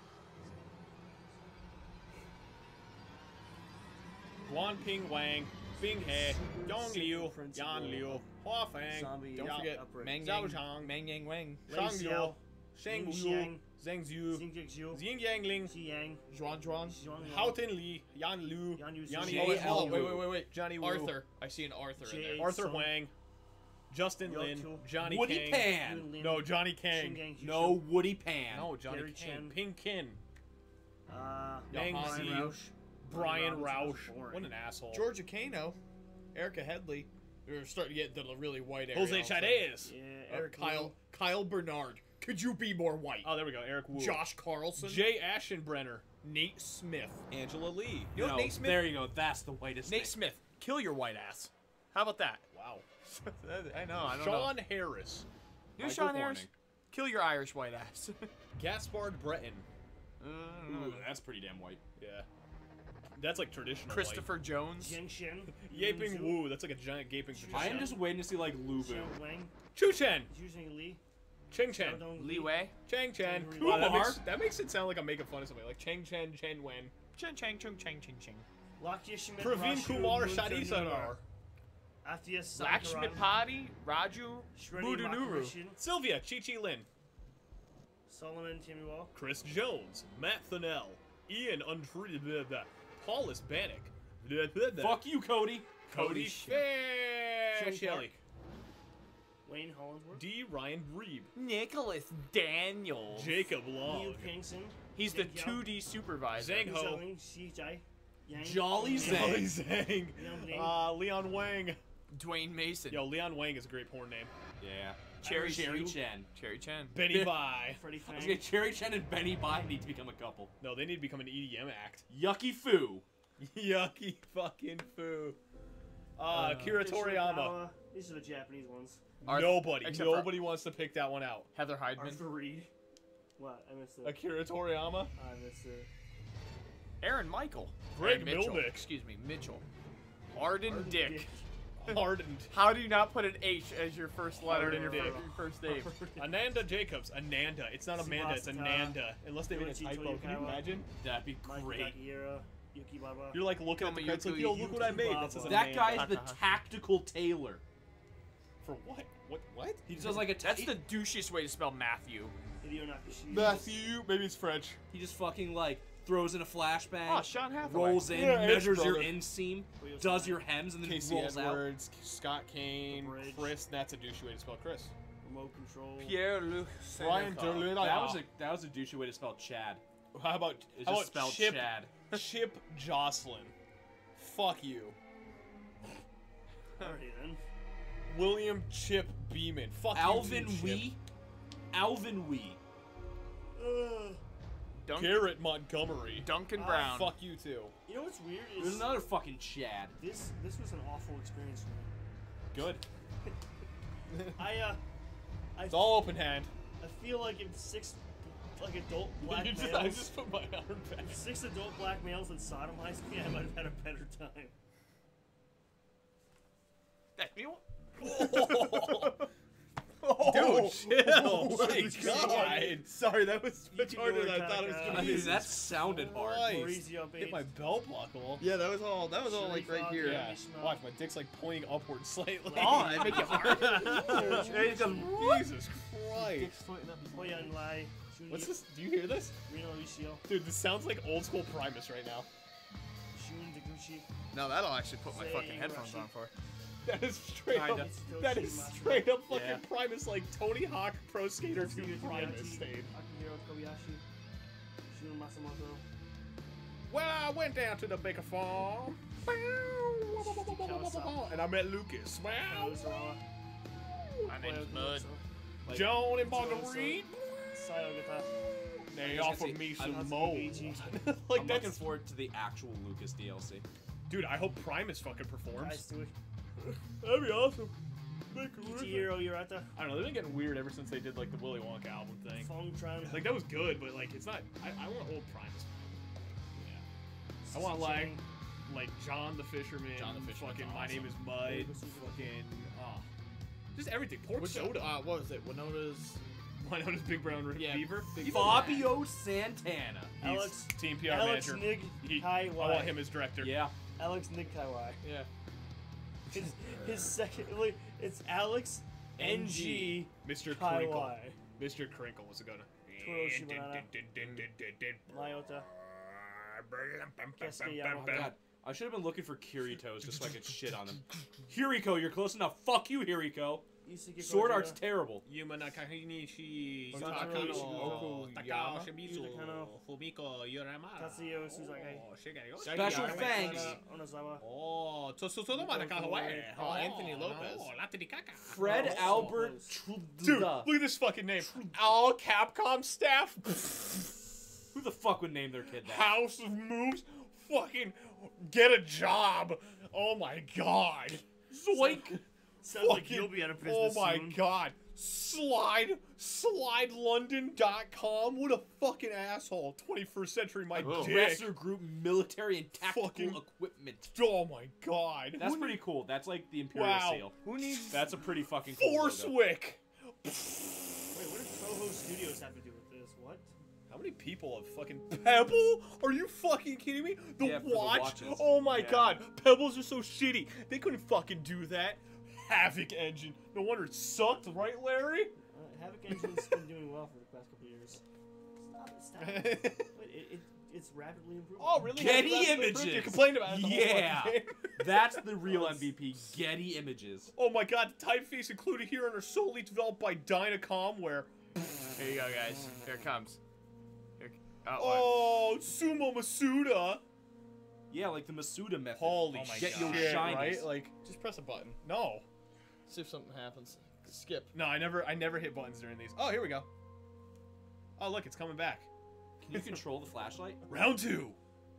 Guan Ping Wang, Bing He, Yong Liu, Principle Yan Liu, of Hua Fang, zombie don't out- forget outbreak. Mang Zhao Yang, Zhang, Mang Yang Wang, Lei Shang Xiao, Liu, Sheng Ling Wu, Xiang, Zheng Zhu, Xing Jiu, Xing Yangling, Xi Yang, Zhuan Zhuan. Zhuang Hao Tin Li, Yan Lu, Yan Yu Yan Zhu, Yu, Oh, wait, hold on, Wu. wait, wait, wait, wait. Johnny Wu, Arthur. I see an Arthur in Jay- there. Arthur Song. Wang, Justin Yo Lin, Two, Johnny Woody Kang. Pan! Yun Lin, No, Johnny Xing Kang. Yang Jiu, No, Woody Pan. No, Johnny Gary Kang. Chen. Ping Kin. Uh, Yang Brian Zi, Roush. Brian Robinson was Roush. boring. What an asshole. Georgia Kano, Erica Headley. We're starting to get the really white area. Jose also. Chavez. Yeah, Uh, Eric Kyle Wu. Kyle Bernard. Could you be more white? Oh, there we go. Eric Wu. Josh Carlson. Jay Aschenbrenner. Nate Smith. Angela Lee. You know No, Nate Smith? there you go. That's the whitest Nate name. Smith, kill your white ass. How about that? Wow. I know, I don't Sean know. Harris. You know Michael Sean Harris? Horning. Kill your Irish white ass. Gaspard Breton. Ooh, that's pretty damn white. Yeah. That's like traditional. Christopher Jones. Jiang Shen. White. Yaping Wu. That's like a giant gaping I vagina. am just waiting to see, like, Lu Bu. Xiao Wang. Chu Chen. Yuzheng Li. Cheng Chen. Xiaodong Li Wei. Chang Chen. Kumar. Wow, that, makes, that makes it sound like I'm making fun of somebody. Like Cheng Chen, Chen Wen. Chang Chang Chung Chang Ching Ching. Lakshya Schmidt. Praveen Rashu, Kumar Munter Shadisanar. Nunar. Athia Lakshmi Sankaran. Padi, Raju, Shreddy Budunuru. Makarishin. Sylvia Chi Chi Lin. Solomon Timuel. Chris Jones. Matt Thinnell. Ian Untreated. Blah, blah. Paulus Bannock. Blah, blah, blah. Fuck you, Cody. Cody Cody Fair. Joe Shelley. Wayne Hollinsworth. D. Ryan Reeb. Nicholas Daniels. Jacob Liu Long. Pingson. He's the Zheng Yao. two D supervisor. Zhang Ho. Zhang Xi Jai. Yang. Jolly Yang. Zhang. Jolly Zhang. Leon Ling. Uh, Leon Wang. Dwayne Mason. Yo, Leon Wang is a great porn name. Yeah. Cherry Cherry Shu. Chen. Cherry Chen. Benny Bai. Freddie I was Fang. gonna- Cherry Chen and Benny Bai need to become a couple. No, they need to become an E D M act. Yucky Fu. Yucky fucking foo. Uh, Kira Fisher, Toriyama. Kawa. These are the Japanese ones. Arth- Nobody. except for- Nobody wants to pick that one out. Heather Heidman. Arthur Reed. What? I missed it. Akira Toriyama. I missed it. Aaron Michael. Greg Aaron Mitchell. Milnick. Excuse me, Mitchell. Arden Dick. Hardened. How do you not put an H as your first letter in your Dick. fir- first name? Ananda Jacobs. Ananda. It's not Amanda. It's Tsubasa. Ananda. Unless they made a Yoichi typo. Can you Toyokawa. imagine? That'd be Mike great. Takahira. Yuki Baba. You're like looking at the Tomoyuki credits like, yo, look what I made. That says That Ananda. guy's the Takahashi. tactical tailor. For what? What? What? He does like a. That's he, the douchiest way to spell Matthew. Hideo Nakashima. Matthew. Maybe it's French. he just fucking like throws in a flashbang. Oh, Sean Hathaway. rolls in, Yeah, it's measures your brother. inseam, Toyo does Sanai. your hems, and then Casey rolls out. Edwards, Scott Kane, The Bridge. Chris. That's a douchey way to spell Chris. Remote control. Pierre Luc Brian Durlin. That was a that was a douchey way to spell Chad. How about It's how just about spelled Chip Chad. Chip Jocelyn? Fuck you. Alrighty then. William Chip Beeman. Fuck Alvin you, too, Chip. Wee. Alvin Wee. Uh, Dunk, Garrett Montgomery. Duncan Ah, Brown. Fuck you too. you know what's weird There's is another fucking Chad. this. This was an awful experience for me. Good. I uh, I, It's all open hand. I feel like if six like adult black You just, males, I just put my arm back. if six adult black males had sodomized me, I might have had a better time. That- you know- Dude, chill. Oh my my God. Sorry, that was much You harder can than go I thought it was attack, gonna I be. mean, Jesus that sounded hard. Christ. Maurizio Hit Bates. my belt buckle. Yeah, that was all. That was all like right here. Yeah. Mishma. Watch, my dick's like pointing upward slightly. Oh, that make it hard. Ready to come. Jesus Christ. Hoyan Lai. What's this? Do you hear this? Reno Ishio. Dude, this sounds like old school Primus right now. Shun Deguchi. No, that'll actually put my Say fucking headphones Russian. on for. That is straight Kinda. up. That is straight up fucking Yeah. Primus, like Tony Hawk Pro Skater two Tatsuya Primus Kobayashi, stayed. Akihiro Kobayashi. Shun Masamoto. Well, I went down to the Baker Farm. And I met Lucas. Wow. Ozawa. My name's Bud. Like, John and Marguerite. Sayogata. They guess I offered see- me I'm some not mold. Luigi. Like I'm that's looking forward to the actual Lucas D L C. dude. I hope Primus fucking Guys, performs. do it. That'd be awesome. Make it worth it. Ichihiro Urata. I don't know. They've been getting weird ever since they did like the Willy Wonka album thing. Fongtran. Like that was good, but like it's not. I, I want old Primus. Yeah. I want like like John the Fisherman. John the Fisherman's Fucking My awesome. Name Is Mud. Fucking ah, just everything. Pork Which, soda. uh, what was it? Winona's. My name is Big Brown Red Yeah, Beaver. Big Fabio Santana. He's Alex- Team P R Alex manager. Nig He, Kai I want Wai. him as director. Yeah. Alex Nig Kaiwai. Yeah. His, his second. Like, it's Alex N G Mister Crinkle. Kaiwai. Mister Crinkle was gonna. Toro Shibanada. Mayota. Kesuke Oh Yamaha. god. I should have been looking for Kiritos just so I could shit on him. Hiriko, you're close enough. Fuck you, Hiriko. Yusuke Sword Kojima. Art's terrible. Yuma Nakahinishi, Satoru Takano, Okuyama. Shimizu, Yuzakano. Fumiko, Yoramara. Tatsuyo Suzuki. Oh, Shigeru. Special Shigeru. thanks. Kana Onozawa. Oh, Tosotono Hawaii. Oh, Anthony Lopez. Oh, Latinikaca. Fred Oh, Albert Dude, Truda. look at this fucking name. All Capcom staff. Who the fuck would name their kid that? House of Moves. Fucking get a job. Oh my god. Zoink. Sounds like Fucking- you'll be out of Oh business my soon. god. Slide. Slide London dot com. What a fucking asshole. twenty-first century my Oh. dick. Dresser Group Military and Tactical Fucking- Equipment. Oh my god. That's pretty cool. That's like the Imperial Wow. seal. Who needs? That's a pretty fucking cool logo. Forcewick. Wait, what does Toho Studios have to do with this? What? How many people have fucking Pebble? Are you fucking kidding me? The Yeah, for the watch? watches. Oh my Yeah. god, Pebbles are so shitty. They couldn't fucking do that. Havoc engine. No wonder it sucked, right, Larry? Uh, Havoc Engine's been doing well for the past couple years. Stop it, stop it. Wait, it, it, it's rapidly improving. Oh, really? Getty That's the Images. proof You complained about it the whole Yeah. fucking game. That's the real M V P. Getty Images. Oh my god, the typeface included here are solely developed by Dynacom, where Here you go, guys. Here it comes. Here. Oh, oh, Sumo Masuda. Yeah, like the Masuda method. Holy Oh my shit, Get your right? shinies. Like, Just press a button. no. See if something happens. Skip. No, I never I never hit buttons during these. Oh, here we go. Oh, look, it's coming back. Can you control the flashlight? Round two.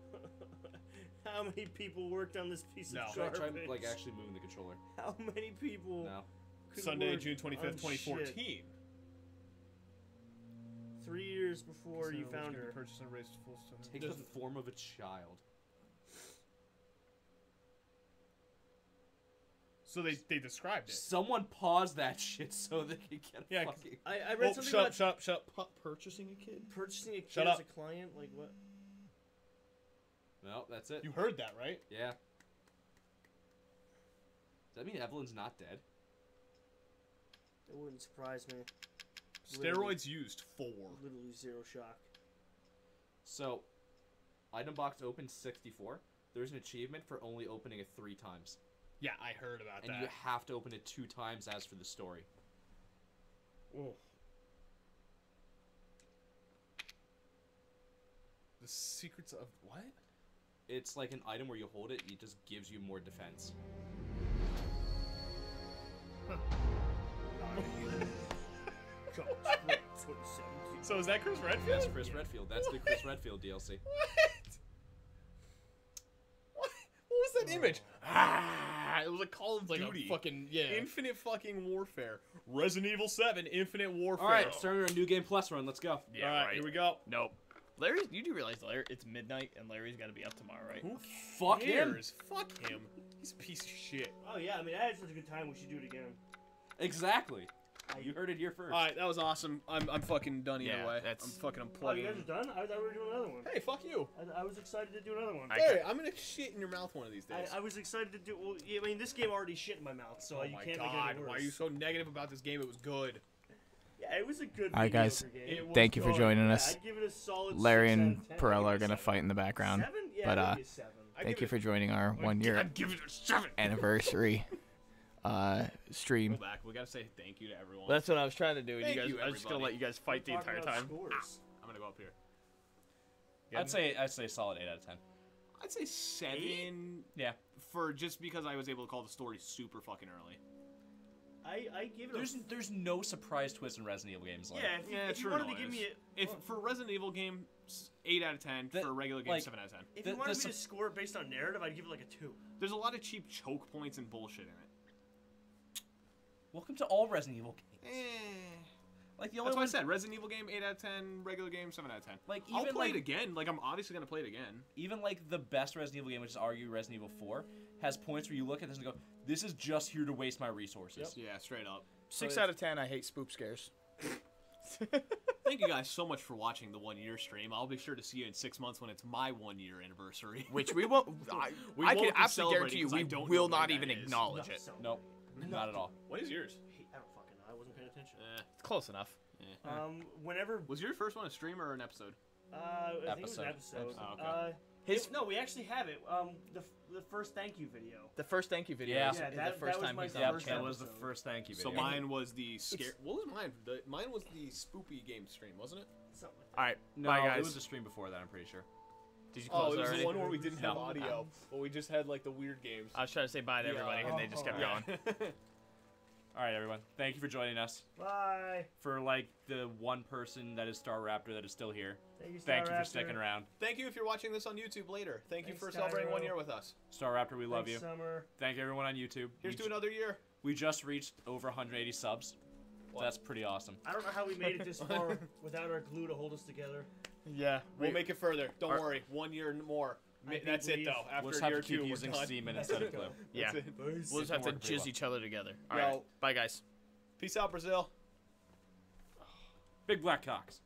How many people worked on this piece No. of Try, garbage? try like actually moving the controller. How many people? No. could Sunday, work June twenty-fifth, on twenty shit? fourteen. Three years before you found her. Purchase and raise full stone. Take the form of a child. So they they described it. Someone pause that shit so they can get a Yeah, fucking... I, I read Oh, something shut up, about shut up, shut up. Pu- purchasing a kid. purchasing a kid Shut as up. a client. Like what? No, that's it. You heard that, right? Yeah. Does that mean Evelyn's not dead? It wouldn't surprise me. Steroids used four. Literally zero shock. So, item box open sixty-four. There's an achievement for only opening it three times. Yeah, I heard about And that. you have to open it two times as for the story. Oh. The secrets of what? It's like an item where you hold it, it just gives you more defense. So is that Chris Redfield? That's Chris Redfield. That's the Chris Redfield D L C. What? What? What was that image? Ah, it was a Call of Like Duty. a fucking yeah. Infinite fucking warfare. Resident Evil seven, Infinite Warfare. All right, starting our new game plus run. Let's go. Yeah, All right, right. here we go. Nope. Larry, you do realize Larry, it's midnight and Larry's got to be up tomorrow, right? Who Fuck him. cares? Fuck him. He's a piece of shit. Oh yeah, I mean I had such a good time. We should do it again. Exactly. You heard it here first. All right, that was awesome. I'm, I'm fucking done either Yeah, way. that's- I'm fucking Oh, you unplugging. guys are done? I thought we were doing another one. Hey, fuck you. I, I was excited to do another one. I- Hey, I'm gonna shit in your mouth one of these I, days. I was excited to do. Well, yeah, I mean, this game already shit in my mouth, so oh you my can't make it god, any worse. why are you so negative about this game? It was good. Yeah, it was a good. All right, guys. mediocre game. It was Thank you for good. joining Yeah, us. I'd give it a solid Larry six and out of ten. I'd Perella give are it a gonna seven. fight in the background. Seven? Yeah, But, I'd uh, give it a seven. I Thank give you it- for joining our one year I'd give it a seven. anniversary uh, Go stream. back. We gotta say thank you to everyone. Well, that's what I was trying to do. And Thank you guys, you, I was just gonna let everybody. you guys fight the We're talking entire about time. Scores. I'm gonna go up here. I'd say I'd say solid eight out of ten. I'd say seven. Yeah. For just because I was able to call the story super fucking early. I I give it. There's a, there's no surprise twist in Resident Evil games. Like, yeah. If you, Yeah, if you true, wanted no, to give it me is. a, If for Resident Evil game, s- eight out of ten. The- for a regular game, like- seven out of ten. if the- you wanted the me to score it based on narrative, I'd give it like a two. There's a lot of cheap choke points and bullshit in it. welcome to all Resident Evil games. Eh. Like the only That's what I one said. Resident Evil game, eight out of ten. Regular game, seven out of ten. Like I'll even play like it again. Like I'm obviously gonna play it again. even like the best Resident Evil game, which is arguably Resident Evil four, has points where you look at this and go, "This is just here to waste my resources." Yeah, straight up. Six So out of ten. I hate spook scares. Thank you guys so much for watching the one year stream. I'll be sure to see you in six months when it's my one year anniversary. Which we won't. I, We I won't can be absolutely guarantee you, celebrating 'cause I we don't know will when not that even is. acknowledge Not it. so- Nope, not at all. What is yours? Hey, I don't fucking know. I wasn't paying attention. Eh. It's close enough. Um, whenever Was your first one a stream or an episode? uh, I think it was Episode. an episode. Oh, okay. Uh, His- it- no, we actually have it. Um, the the first thank you video. The first thank you video Yeah. is Yeah, is that- the first that was time my he's first done Yeah, the first that channel. was the episode. first thank you So video. mine was the scare. What was mine? The, mine was the spoopy game stream, wasn't it? Something like that. All right, no, bye it guys. was a stream before that. I'm pretty sure. Did you Oh, close it was already? the one where we didn't have No. audio, but we just had like the weird games. I was trying to say bye to everybody, and they just kept Yeah. going. All right, everyone. Thank you for joining us. Bye. For like the one person that is Star Raptor that is still here. Thank you, Thank you Star for sticking Raptor. around. Thank you if you're watching this on YouTube later. Thank you Thanks, for celebrating Skyro. one year with us. Star Raptor, we love Thanks, you. Summer. Thank you everyone on YouTube. Here's we, to another year. we just reached over one hundred eighty subs. What? That's pretty awesome. I don't know how we made it this far without our glue to hold us together. Yeah, We'll make it further. Don't Are- worry. One year n- more. I Mi- do That's it believe- though. After We'll just have year to keep two, we're using done. Seaman instead of glue. Yeah. That's it. We'll just have to It's working pretty jizz well. each other together. All Yo. right, bye guys. Peace out, Brazil. Big black cocks.